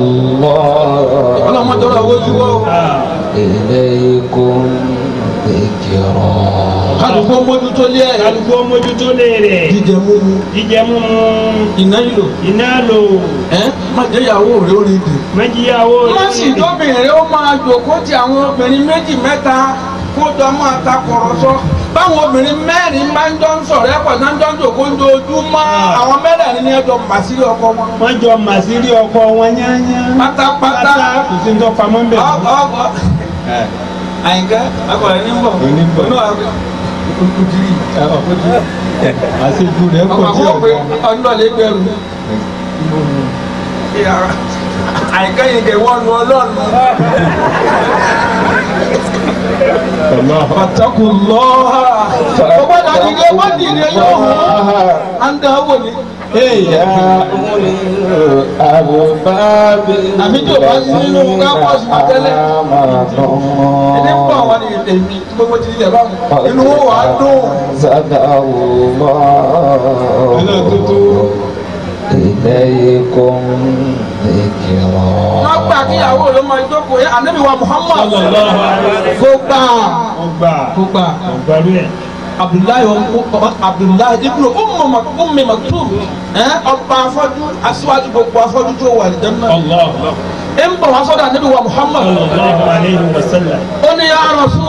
الله إليكم ذكرا kálukó mójútó lé ẹ̀. kálukó mójútó lé rẹ̀. jíjẹ mímu. jíjẹ mímu. iná lò. iná lò. ẹ má jẹ́ ìyàwó rẹ̀ ó rí dè. má jẹ́ ìyàwó rẹ̀ ó rí dè. má sì tóbìnrin ó máa jòkó ti àwọn obìnrin méjì mẹ́ta kó jọ máa ta kọ̀rọ̀sọ. báwọn obìnrin mẹ́rin máa ń jọ ń sọ̀rọ̀ ẹ̀pọ̀ náà ń jọ ń jòkó ń dojúmọ́ àwọn mẹ́rẹ̀ẹ̀rin ní ẹjọ́ màsírí ọkọ wọn. wọ́n jọ màsírí ọkọ wọn yányá. pátápátá. kò sí ní tó pamọ́ ń bẹ̀. ọgbọ àyìnká akọ̀rẹ́ ní bọ̀ onú àkókòkiri àṣejù rẹ̀ pọ̀ sí ọ̀gá ọdún ọ̀lẹ́ gbẹ̀rù àyìnká yìí kẹ̀ wọ́n nu ọlọ́ọ̀nù. Fattaqullaha. ọgbọ́n dàdí ilé wọ́n dì ní yóò hàn án dá wò ní. يا أولي الألباب الذين آمنوا inú wọn wà á dùn. زاد الله إليكم ذكرا. wọ́n gbà kíyàwó ló máa jókòó yẹ Ànábì wa Muhammad. kó gbà kó gbà. Abdullahi Abdullahi ibnu Ummi Maktum ọba afọ́jú aṣíwájú gbogbo afọ́jú tó wà nìjẹ́ náà. ẹ ń bọ̀ wá sọ́dọ̀ Ànábì wa Muhammad. ó ní ya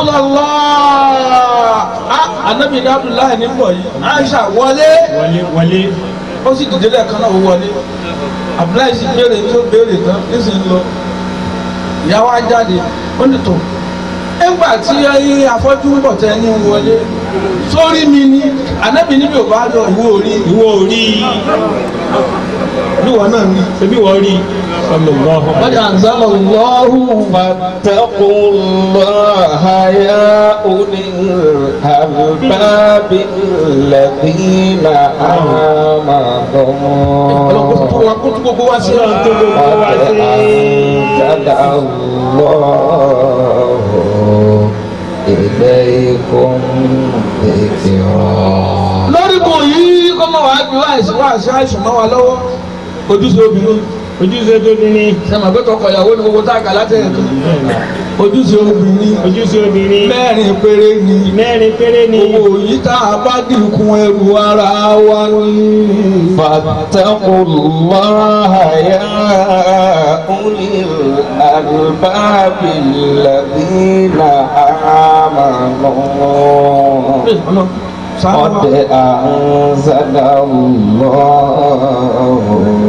Rasulullah. Ànábì ní Abdullahi ní bọ̀ yìí. Aisha wọlé. ó sì dìde lẹ́ẹ̀kan náà ó wọlé. Abdullahi sì béèrè tó béèrè tán ní sì ń lọ. ìyàwó ajáde ó ní tó nígbà tí afọ́jú ń bọ̀ tẹ́ ní wọlé sórí mi ní ànábì níbi ò bá lọ ìwọ orí ìwọ orí níwọ̀n náà ní ṣebí wọ́n rí sallallahu wọ́n alaihi anzala Allahu فاتقوا الله يا أولي الألباب الذين ọlọ́kùnrin tó آمنوا wà kó tó gbogbo wá sí Ọlọ́run tó gbogbo wá قد sí. أنزل الله إليكم ذكرا. lórí kò yí kọ́ mọ̀ wá gbé wá àìsàn wá àṣà àìsàn mọ́ wa lọ́wọ́ ojúṣe obìnrin ojúṣe tó ní ní sẹ́mi àgbẹ̀ tọkọ ìyàwó ni gbogbo tá a kà látẹ̀yẹ̀ kan ojúṣe obìnrin ojúṣe obìnrin mẹ́rin péré ni mẹ́rin péré ní gbogbo yìí tá a bá dínkù ẹrù ara wa ni. فاتقوا الله يا أولي الألباب الذين آمنوا قد أنزل الله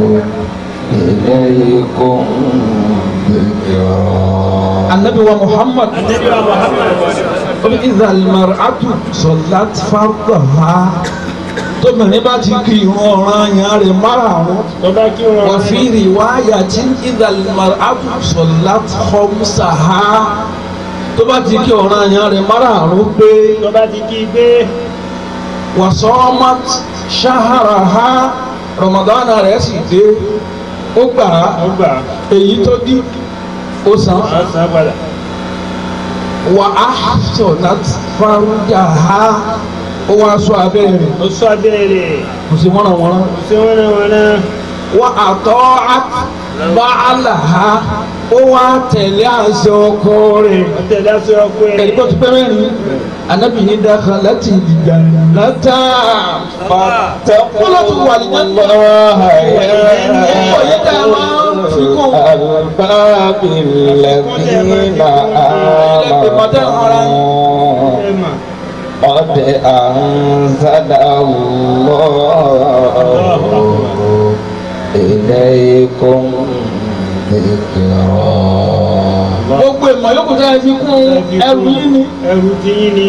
إليكم ذكرا. النبي ومحمد Ànábì wa Muhammad إذا المرأة صلت فرضها tóbìnrin bá ti kí irun ọ̀ràn yẹn rẹ̀ márààrún tó bá kí wọn wọ́n fi riwayatin إذا المرأة صلت خمسها tó bá ti kí ọ̀ràn yẹn rẹ̀ márààrún pé tó bá ti kí gbé وصامت شهرها Ramadan rẹ̀ sì dé ó gbà á ọgbà èyí tó dín ó san ọ̀sán padà wà á sọ̀nà farjaha ó wá sọ abẹ́rẹ́ rẹ̀ ó sọ abẹ́rẹ́ kò sí wọ́nà wọ́nà kò sí wọn náà wọn náà wà á tọ́ ba'alaha ó wá tẹ̀lé àṣẹ ọkọ rẹ̀ ọ̀tẹ̀lẹ́ aṣọ ọkọ ẹ̀ ẹ̀rí tó ti pẹ́ mẹ́rin anabi ní dakhalati al-jannata فاتقوا الله يا الألباب الذين آمنوا ẹ̀mà قد أنزل الله إليكم ذكرا. gbogbo ìmọ̀ yókù tá ẹ fi kún ẹrù yín ni ẹrù tí yín ni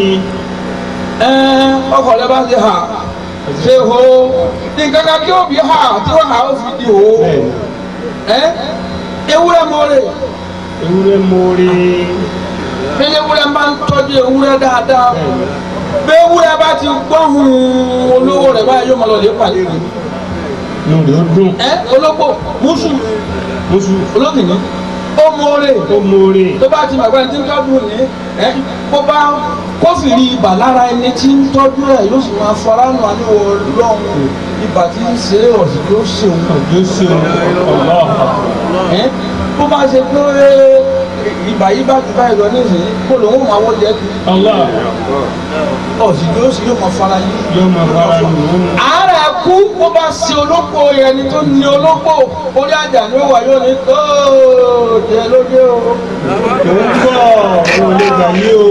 ọkọ̀ lẹ́ bá ti hà ṣe ho nǹkan kan kí ó bí hà tí ó hà ó fi di ho ẹ ewúrẹ́ mọ́rẹ̀ ewúrẹ́ mórí bí ewúrẹ́ máa ń tọ́jú ewúrẹ́ dáadáa bí ewúrẹ́ bá ti gbọ́hùn olówó rẹ̀ báyìí yóò máa lọ lè pàdé rẹ̀ inú rẹ̀ ó dùn ẹ ológbò mùsù mọ́sù olómìnì ó mọ́rẹ̀ ó mórí tó bá ti màgbá ẹni tí ń tọ́jú ní ẹ kó bá kófìrí ibà lára ẹni tí ń tọ́jú ẹ̀ yóò sì máa fara nù àníwò lọ́hùn ibà tí ń ṣe é ọ̀sìn yóò ṣe òun yóò ṣe ọlọ́ ẹ bó bá ṣe pé ibà yìí bá ti báyìí lọ nísìnyí kó lòun máa wọ́n jẹ́ kiri ọlọ́ ọ̀sìn yóò sì yóò máa fara yìí. yóò máa fara nù ún àárẹ̀ kú bó bá ṣe olóko ẹni tó ní olóko orí àjà ni ó wà yóò ní tó jẹ lóde o. tó ń bọ̀ ò lè gbà yí o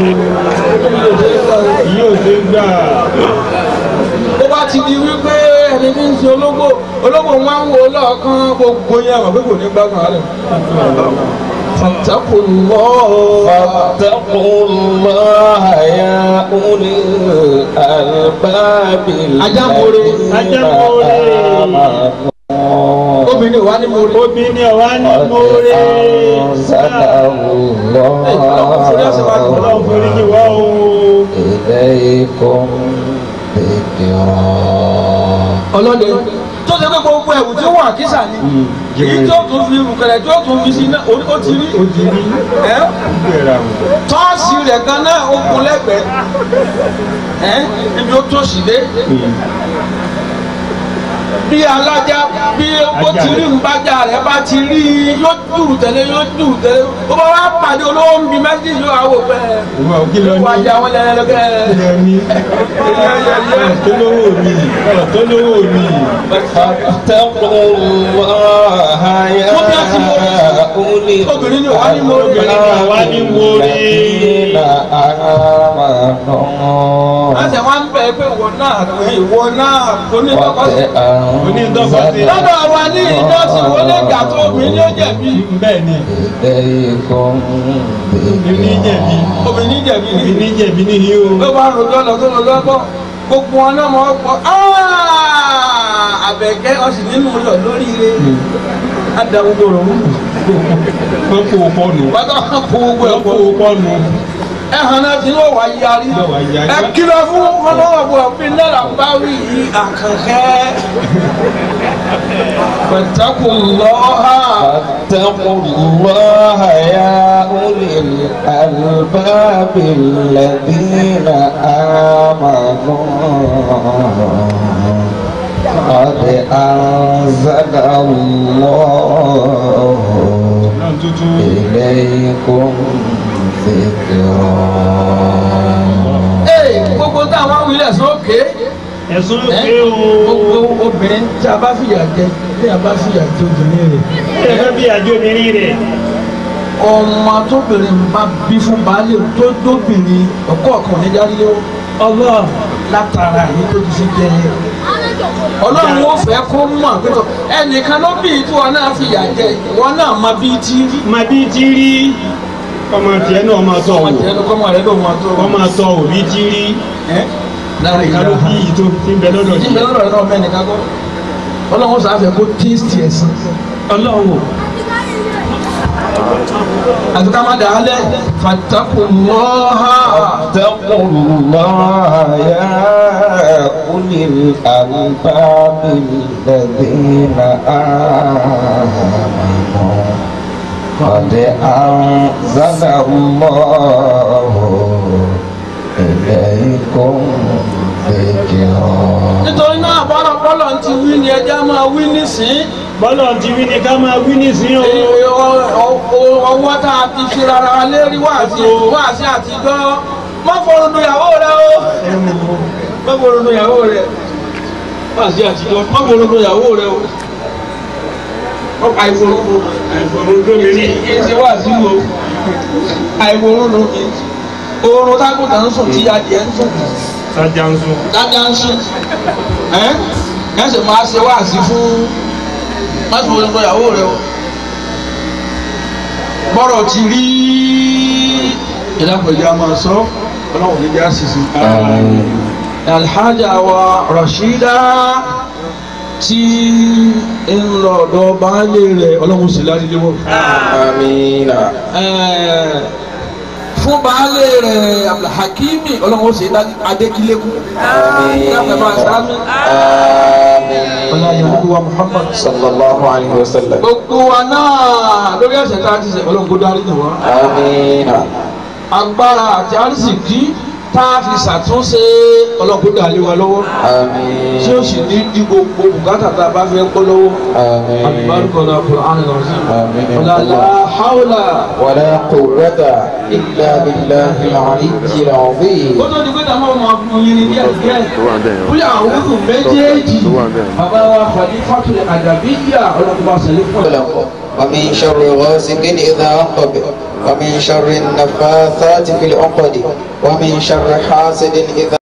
yóò ṣe gbà bó bá ti di wípé ẹni tí ń ṣe olóko olóko máa ń wo lọ́ọ̀kan gbogbo yẹn àwọn pé kò ní gbàgbọ́ rẹ̀. فاتقوا الله فاتقوا الله يا أولي الألباب الذين آمنوا obìnrin wa ni mo rí obìnrin ọ̀wá ní mórí ọlọ́run forí ní wá o إليكم ذكرا. ọlọ́dẹ tó ṣe pé gbogbo ẹ̀wù tí ó wà kísà ni èyí tí ó tún fi rùkẹ̀rẹ̀ tí ó tún fi sí náà ó ti rí ó ti rí ẹ́ gbéra wọn tọ́ọ̀sì rẹ̀ gan náà ó kún lẹ́gbẹ̀ẹ́ ẹ́ ibi ó tó sì dé bí alájà bí ó ti rí nbájà rẹ̀ bá ti rí yóò dùrù tẹ̀lé yóò dùrù tẹ̀lé ó bá wá pàdé olówó ń bi méjì yóò àwò bẹ́ẹ̀ ìwà kí lọ ní wájà wọn lẹ́lẹ́lẹ́gẹ́ kí lọ ní tó lówó mi tó lówó mi فاتقوا الله يا أولي obìnrin ni wàá ní mo rí الذين آمنوا ẹsẹ̀ wá ń bẹ̀ pé ìwọ náà ìwọ náà onídọ́kọ̀sí onídọ́kọ̀sí lọ́dọ̀ wa ní ìjọsìn wọlé gà tó obìnrin yóò jẹ̀bi bẹ́ẹ̀ ni إليكم obìnrin jẹ̀bi obìnrin jẹ̀bi ni obìnrin jẹ̀bi ní yìí o. ló bá rojọ́ lọ tó rojọ́ bọ̀ gbogbo wọn náà mọ̀ ọ́ pọ̀ Àbẹ̀kẹ́ ọ̀sìn nínú yọ̀ lóríire adáwùgbò rò wọ́n kó o pọ̀ nù. bàtà kó gbogbo ẹ̀ kó pọ̀ o pọ̀ nù. ẹ hàn náà tí yóò wá yarí Yóò wá yarí. ẹ kìlọ̀ fún ọlọ́wọ́ bọ̀ bí náírà bá wí yìí àkànkẹ́ pẹ̀tẹ́kùn lọ́ha. فاتقوا الله يا أولي الألباب الذين آمنوا قد أنزل الله إليكم ذكرا. ee gbogbo táwọn wílẹ̀ sókè ẹ̀sùn ló ẹ pé o. gbogbo obìnrin tí a bá fìyà jẹ tí a bá fìyà jẹ obìnrin rẹ̀ ẹ̀fẹ́ bí àjọ obìnrin rẹ̀. ọmọ tóbìnrin bá bí fún baálé tó dóbìnrin ọkọ ọkàn ní jáde ọlọ́ látara yìí tó ti fi jẹ ọlọ́run ó fẹ́ kó mọ̀ pé ẹnìkan ló bí tí wọn náà fìyà jẹ wọn náà má bí tí rí. má bí tí rí ọmọ tiẹ̀ náà máa tọ̀ ọmọ wò tiẹ̀ ló kọ́ ọmọ rẹ̀ ló máa tó. wọ́n máa tọ̀ wò bí tí rí. lára ìka ló bí yìí tó ti ń bẹ lọ́dọ̀ ìdí mẹ́rin rẹ̀ náà mẹ́nìkan kọ́ ọlọ́run sáfẹ́ kó tíìsì ẹ̀sìn ọlọ́run àti ká má dà á lẹ́ fattaqullaha. فاتقوا الله يا أولي الألباب الذين آمنوا قد أنزل الله إليكم ذكرا. nítorí náà bọ́lọ̀ bọ́lọ̀ ti wí ni ẹja máa wí nísìn. bọ́lọ̀ ti wí ni ká máa wí nísìnyí o. ọwọ́ tá a ti fi rárá lérí wáàsí wáàsí àtijọ́ má fọ̀rọ̀ nu ìyàwó rẹ o má fọ̀rọ̀ nu ìyàwó rẹ wáàsí àtijọ́ má fọ̀rọ̀ nu ìyàwó rẹ o ọkọ̀ àìfọ̀rọ̀ nu àìfọ̀rọ̀ tó mi ní. kì í ṣe wáàsí o àìfọ̀rọ̀ nu oorun tágùntà ń sùn tí adìẹ ń sùn sájà ń sùn. dáadáa ń sùn ẹ ẹ sì máa ṣe wáàsí fún má fọ̀rọ̀ nu ìyàwó rẹ o bọ́rọ̀ ti rí ìdápẹ̀jẹ́ a máa sọ ọlọ́run ní bí a sì sí. alhaja wa Rashida tí ń lọ ọ̀dọ̀ baálé rẹ̀ ọlọ́run sì láti lé wọ́n. Amina. fún baálé rẹ̀ Abdulhakimi ọlọ́run sì láti adékílékún. Amina. ọlọ́run wa Muhammad sallallahu alayhi wa sallam. gbogbo wa náà lórí ẹ̀sẹ̀ tá a ti sẹ̀ ọlọ́run kó dárí nù wá. Amina. agbára àti arísìkí tá a fi ṣàtúnṣe ọlọ́run kó dà lé wa lọ́wọ́. Àmín. tí ó sì ní di gbogbo bùkátà tá a bá fẹ́ kó lọ́wọ́. Àmín. àbíbárúkọ̀lá Qur'an al-Azim. Àmín. wala la hawla. wala quwwata illa billahi al-aliyyil azim. kó tó di pé tàwọn ọmọ ọkùnrin yìí ní díẹ̀ díẹ̀ kúlẹ̀ àwọn olùkù méjèèjì bàbá wa Khalifatul Adabiyya ọlọ́run bá sẹ̀lẹ̀ fún ẹ̀. ومن شر غاسق إذا وقب ومن شر النفاثات في العقد ومن شر حاسد إذا